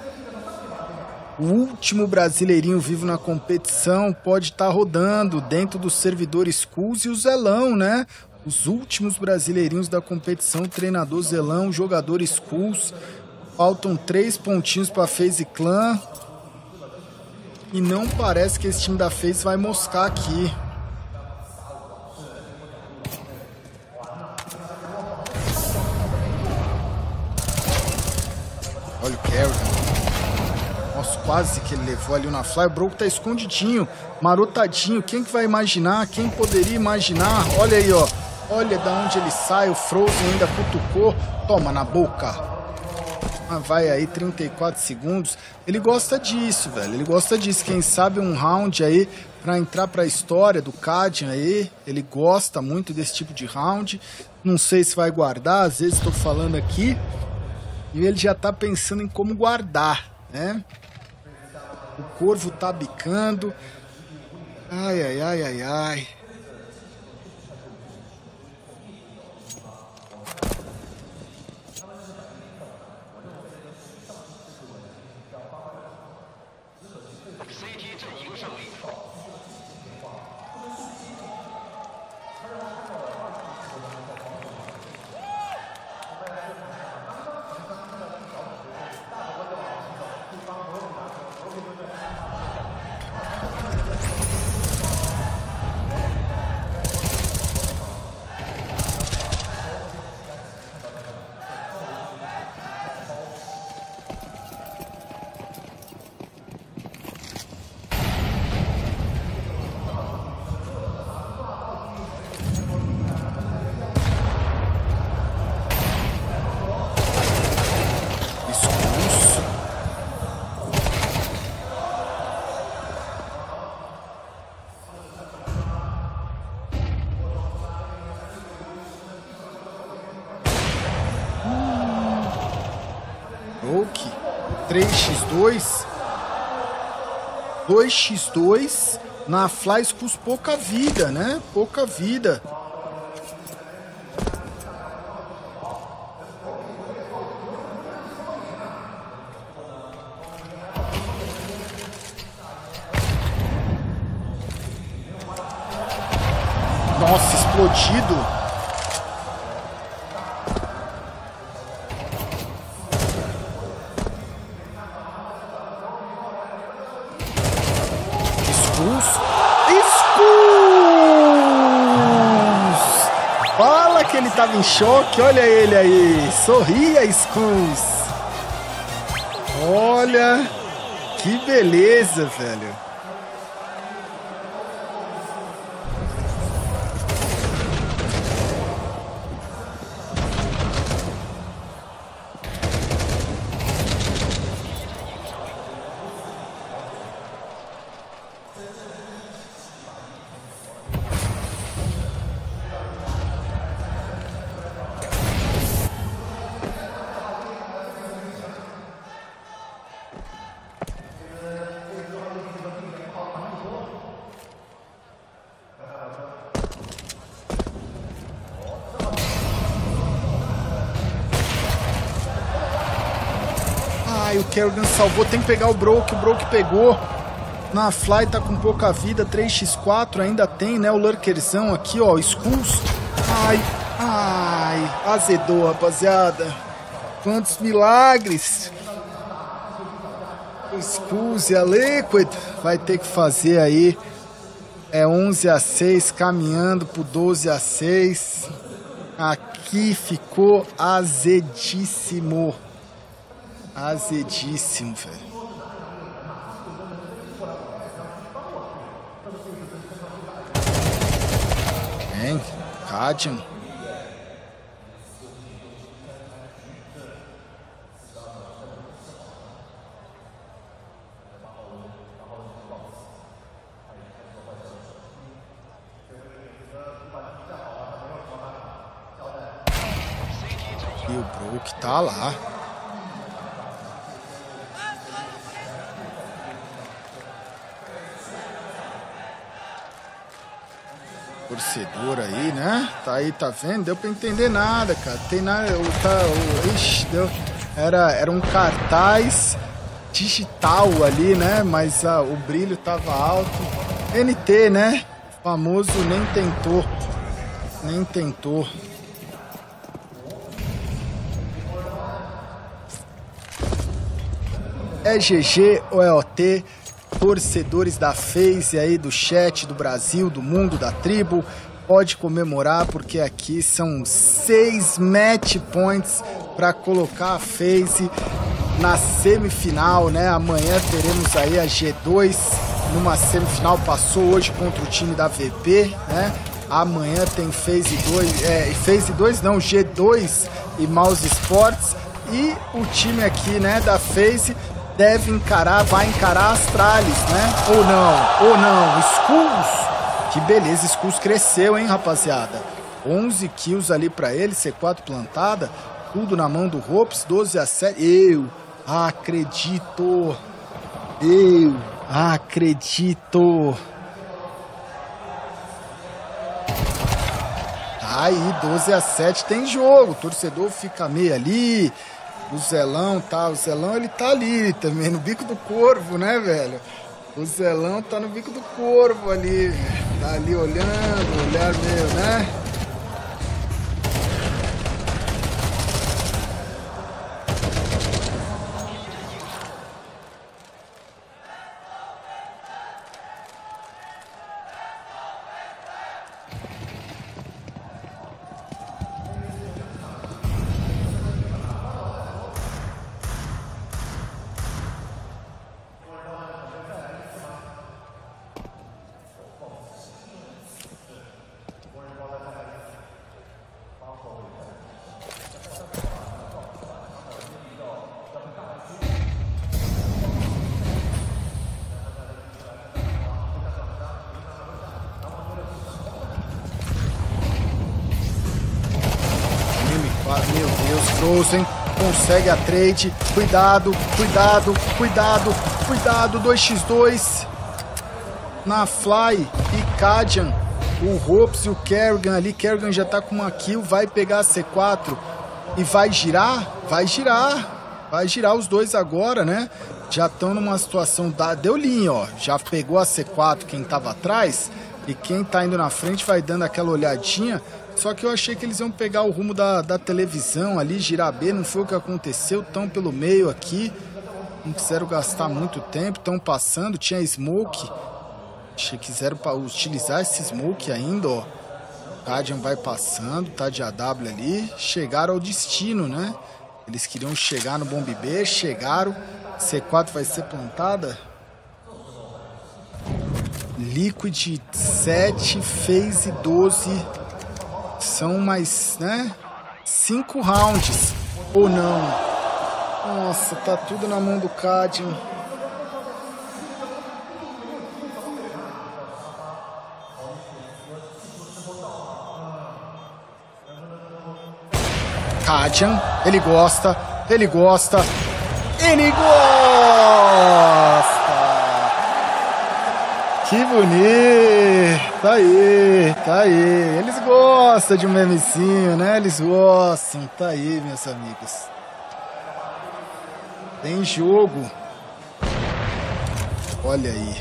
O último brasileirinho vivo na competição pode estar rodando dentro do servidor Skulls e o Zelão, né? Os últimos brasileirinhos da competição, treinador Zelão, jogador Skulls. Faltam 3 pontinhos para FaZe Clan. E não parece que esse time da FaZe vai moscar aqui. Olha o Kerrigan. Nossa, quase que ele levou ali na fly. O Broco tá escondidinho, marotadinho. Quem que vai imaginar? Quem poderia imaginar? Olha aí, ó. Olha da onde ele sai. O Frozen ainda cutucou. Toma na boca. Vai aí, 34 segundos. Ele gosta disso, velho. Ele gosta disso. Quem sabe um round aí pra entrar pra história do Cadian aí. Ele gosta muito desse tipo de round. Não sei se vai guardar. Às vezes tô falando aqui e ele já tá pensando em como guardar, né? O Corvo tá bicando. Ai, ai, ai, ai, ai. Broke 3x2, 2x2 na Fly Skulls, pouca vida, né? Pouca vida. Nossa, explodido. Fala que ele tava em choque, olha ele aí, sorria, Skulls. Olha, que beleza, velho. O Kerrigan salvou, tem que pegar o Broke pegou. Na Fly tá com pouca vida, 3x4 ainda tem, né? O Lurkerzão aqui, ó, Skulls. Ai, ai, azedou, rapaziada. Quantos milagres. O Skulls e a Liquid vai ter que fazer aí. É 11-6, caminhando pro 12-6. Aqui ficou azedíssimo. Azedíssimo, velho. Vem, Cadian. E o Brook tá lá. Torcedor aí, né? Tá aí, tá vendo? Deu pra entender nada, cara. Tem nada. Ixi, deu. Era um cartaz digital ali, né? Mas o brilho tava alto. NT, né? O famoso nem tentou. Nem tentou. É GG ou é OT? Torcedores da FaZe aí, do chat, do Brasil, do mundo, da tribo, pode comemorar porque aqui são 6 match points para colocar a FaZe na semifinal, né? Amanhã teremos aí a G2 numa semifinal, passou hoje contra o time da VP, né? Amanhã tem FaZe 2, FaZe 2 não, G2 e Mouse Sports, e o time aqui, né, da FaZe vai encarar Astralis, né? Ou não, Skulls. Que beleza, Skulls cresceu, hein, rapaziada? 11 kills ali pra ele, C4 plantada, tudo na mão do Ropes, 12-7. Eu acredito. Tá aí, 12-7 tem jogo, o torcedor fica meio ali. O Zelão, tá? O Zelão, ele tá ali também, no bico do corvo, né, velho? O Zelão tá no bico do corvo ali, tá ali olhando, olhar meio, né? Meu Deus, Frozen consegue a trade. Cuidado, 2x2 na Fly e Cadian. O Ropes e o Kerrigan ali. Kerrigan já tá com uma kill, vai pegar a C4 e vai girar. Vai girar os dois agora, né? Já estão numa situação deu linha, ó. Já pegou a C4 quem tava atrás, e quem tá indo na frente vai dando aquela olhadinha. Só que eu achei que eles iam pegar o rumo da televisão ali, girar B, não foi o que aconteceu, estão pelo meio aqui, não quiseram gastar muito tempo, estão passando, tinha smoke, achei que quiseram utilizar esse smoke ainda, ó. Cadian vai passando, tá de AW ali, chegaram ao destino, né? Eles queriam chegar no bomb B, chegaram, C4 vai ser plantada. Liquid 7, FaZe 12... São mais, né? 5 rounds. Ou não? Nossa, tá tudo na mão do Cadian. Cadian, ele gosta. Que bonito! Tá aí. Eles gostam de um memezinho, né? Eles gostam. Tá aí, meus amigos. Tem jogo. Olha aí.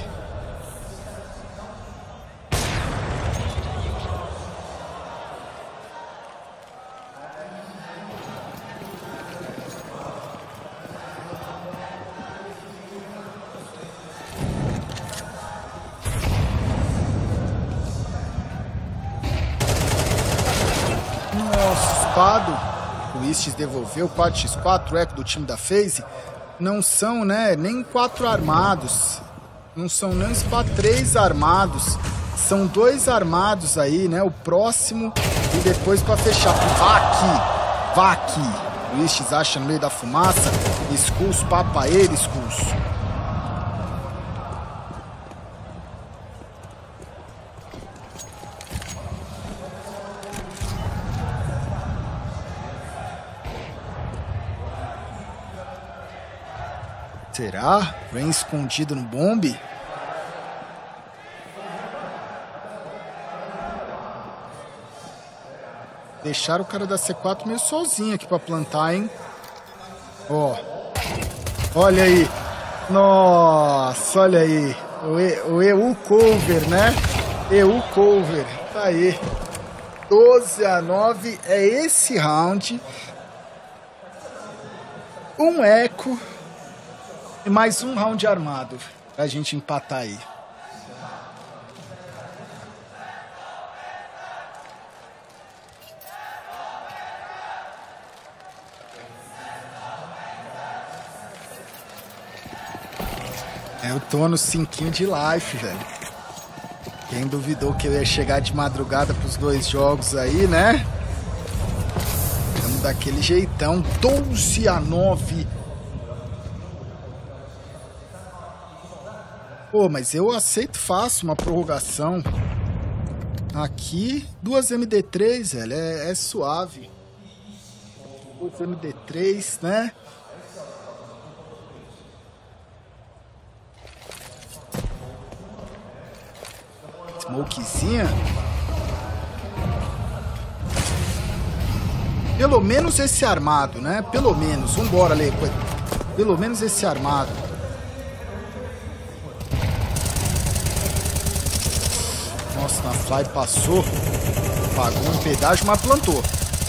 O Istis devolveu 4x4, eco do time da FaZe. Não são, né, nem 4 armados. Não são nem SPA 3 armados. São 2 armados aí, né? O próximo e depois pra fechar. Vá aqui. O Istis acha no meio da fumaça. Skulls, papa ele, Skulls. Será? Rain escondido no bombe? Deixaram o cara da C4 meio sozinho aqui pra plantar, hein? Ó. Olha aí. Nossa, olha aí. O EU cover, né? EU cover. Tá aí. 12-9 é esse round. Um eco. E mais um round armado. Pra gente empatar aí. Eu tô no 5 de life, velho. Quem duvidou que eu ia chegar de madrugada pros 2 jogos aí, né? Estamos daquele jeitão. 12-9. Pô, mas eu aceito fácil uma prorrogação. Aqui, 2 MD3, velho. É suave. 2 MD3, né? Smokezinha. Pelo menos esse armado, né? Pelo menos. Vambora, Lê. Pelo menos esse armado. Nossa, na Fly passou. Pagou um pedágio, mas plantou.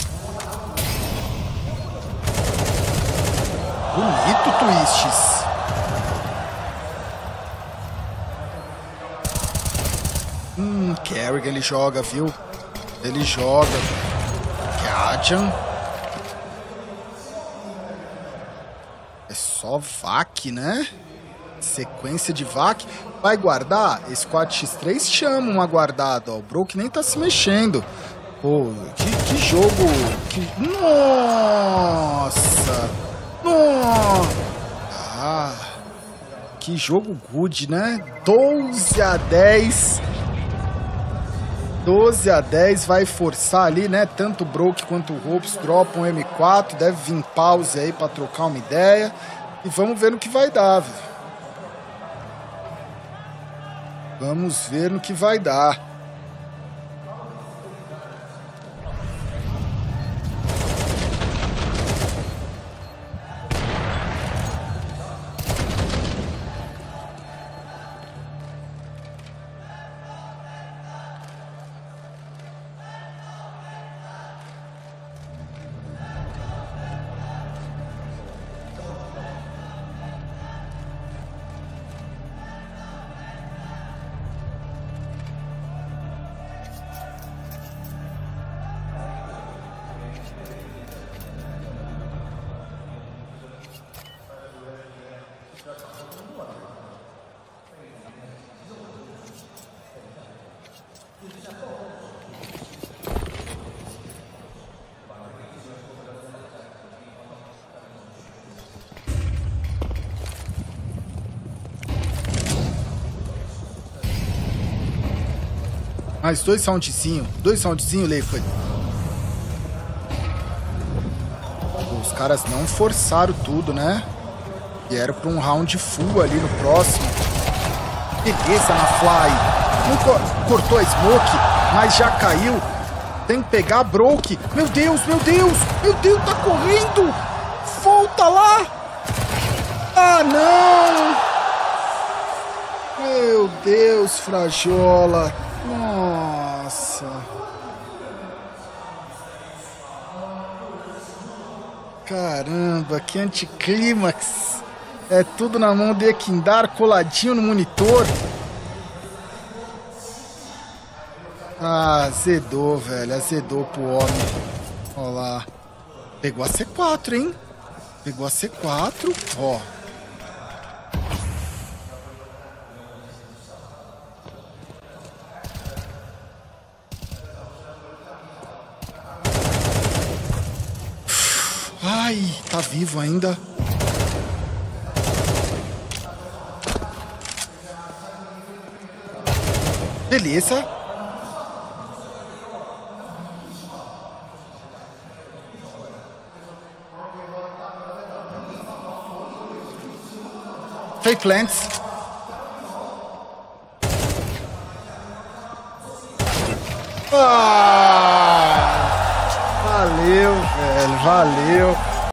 Bonito, Twists. Kerrigan, ele joga, viu? Ele joga. Kajan. É só VAC, né? Sequência de VAC. Vai guardar? Esse 4x3 chama uma guardada, ó. O Broke nem tá se mexendo. Pô, que jogo. Nossa! Nossa! Ah, que jogo good, né? 12-10. 12-10, vai forçar ali, né? Tanto o Broke quanto o Hopes dropam um M4. Deve vir pause aí pra trocar uma ideia. E vamos ver no que vai dar, velho. Vamos ver no que vai dar. Mais 2 soundzinhos. 2 soundzinhos, Leifert. Os caras não forçaram tudo, né? E era pra um round full ali no próximo. Beleza na Fly. Não cortou a smoke, mas já caiu. Tem que pegar a Broke. Meu Deus, meu Deus. Meu Deus, tá correndo. Volta lá. Ah, não. Meu Deus, Frajola. Nossa. Caramba, que anticlímax. É tudo na mão de Equindar, coladinho no monitor. Ah, azedou, velho. Azedou pro homem. Olha lá. Pegou a C4, hein? Pegou a C4. Ó. Ai, tá vivo ainda. Beleza. Fake Lens. Valeu, velho. Valeu.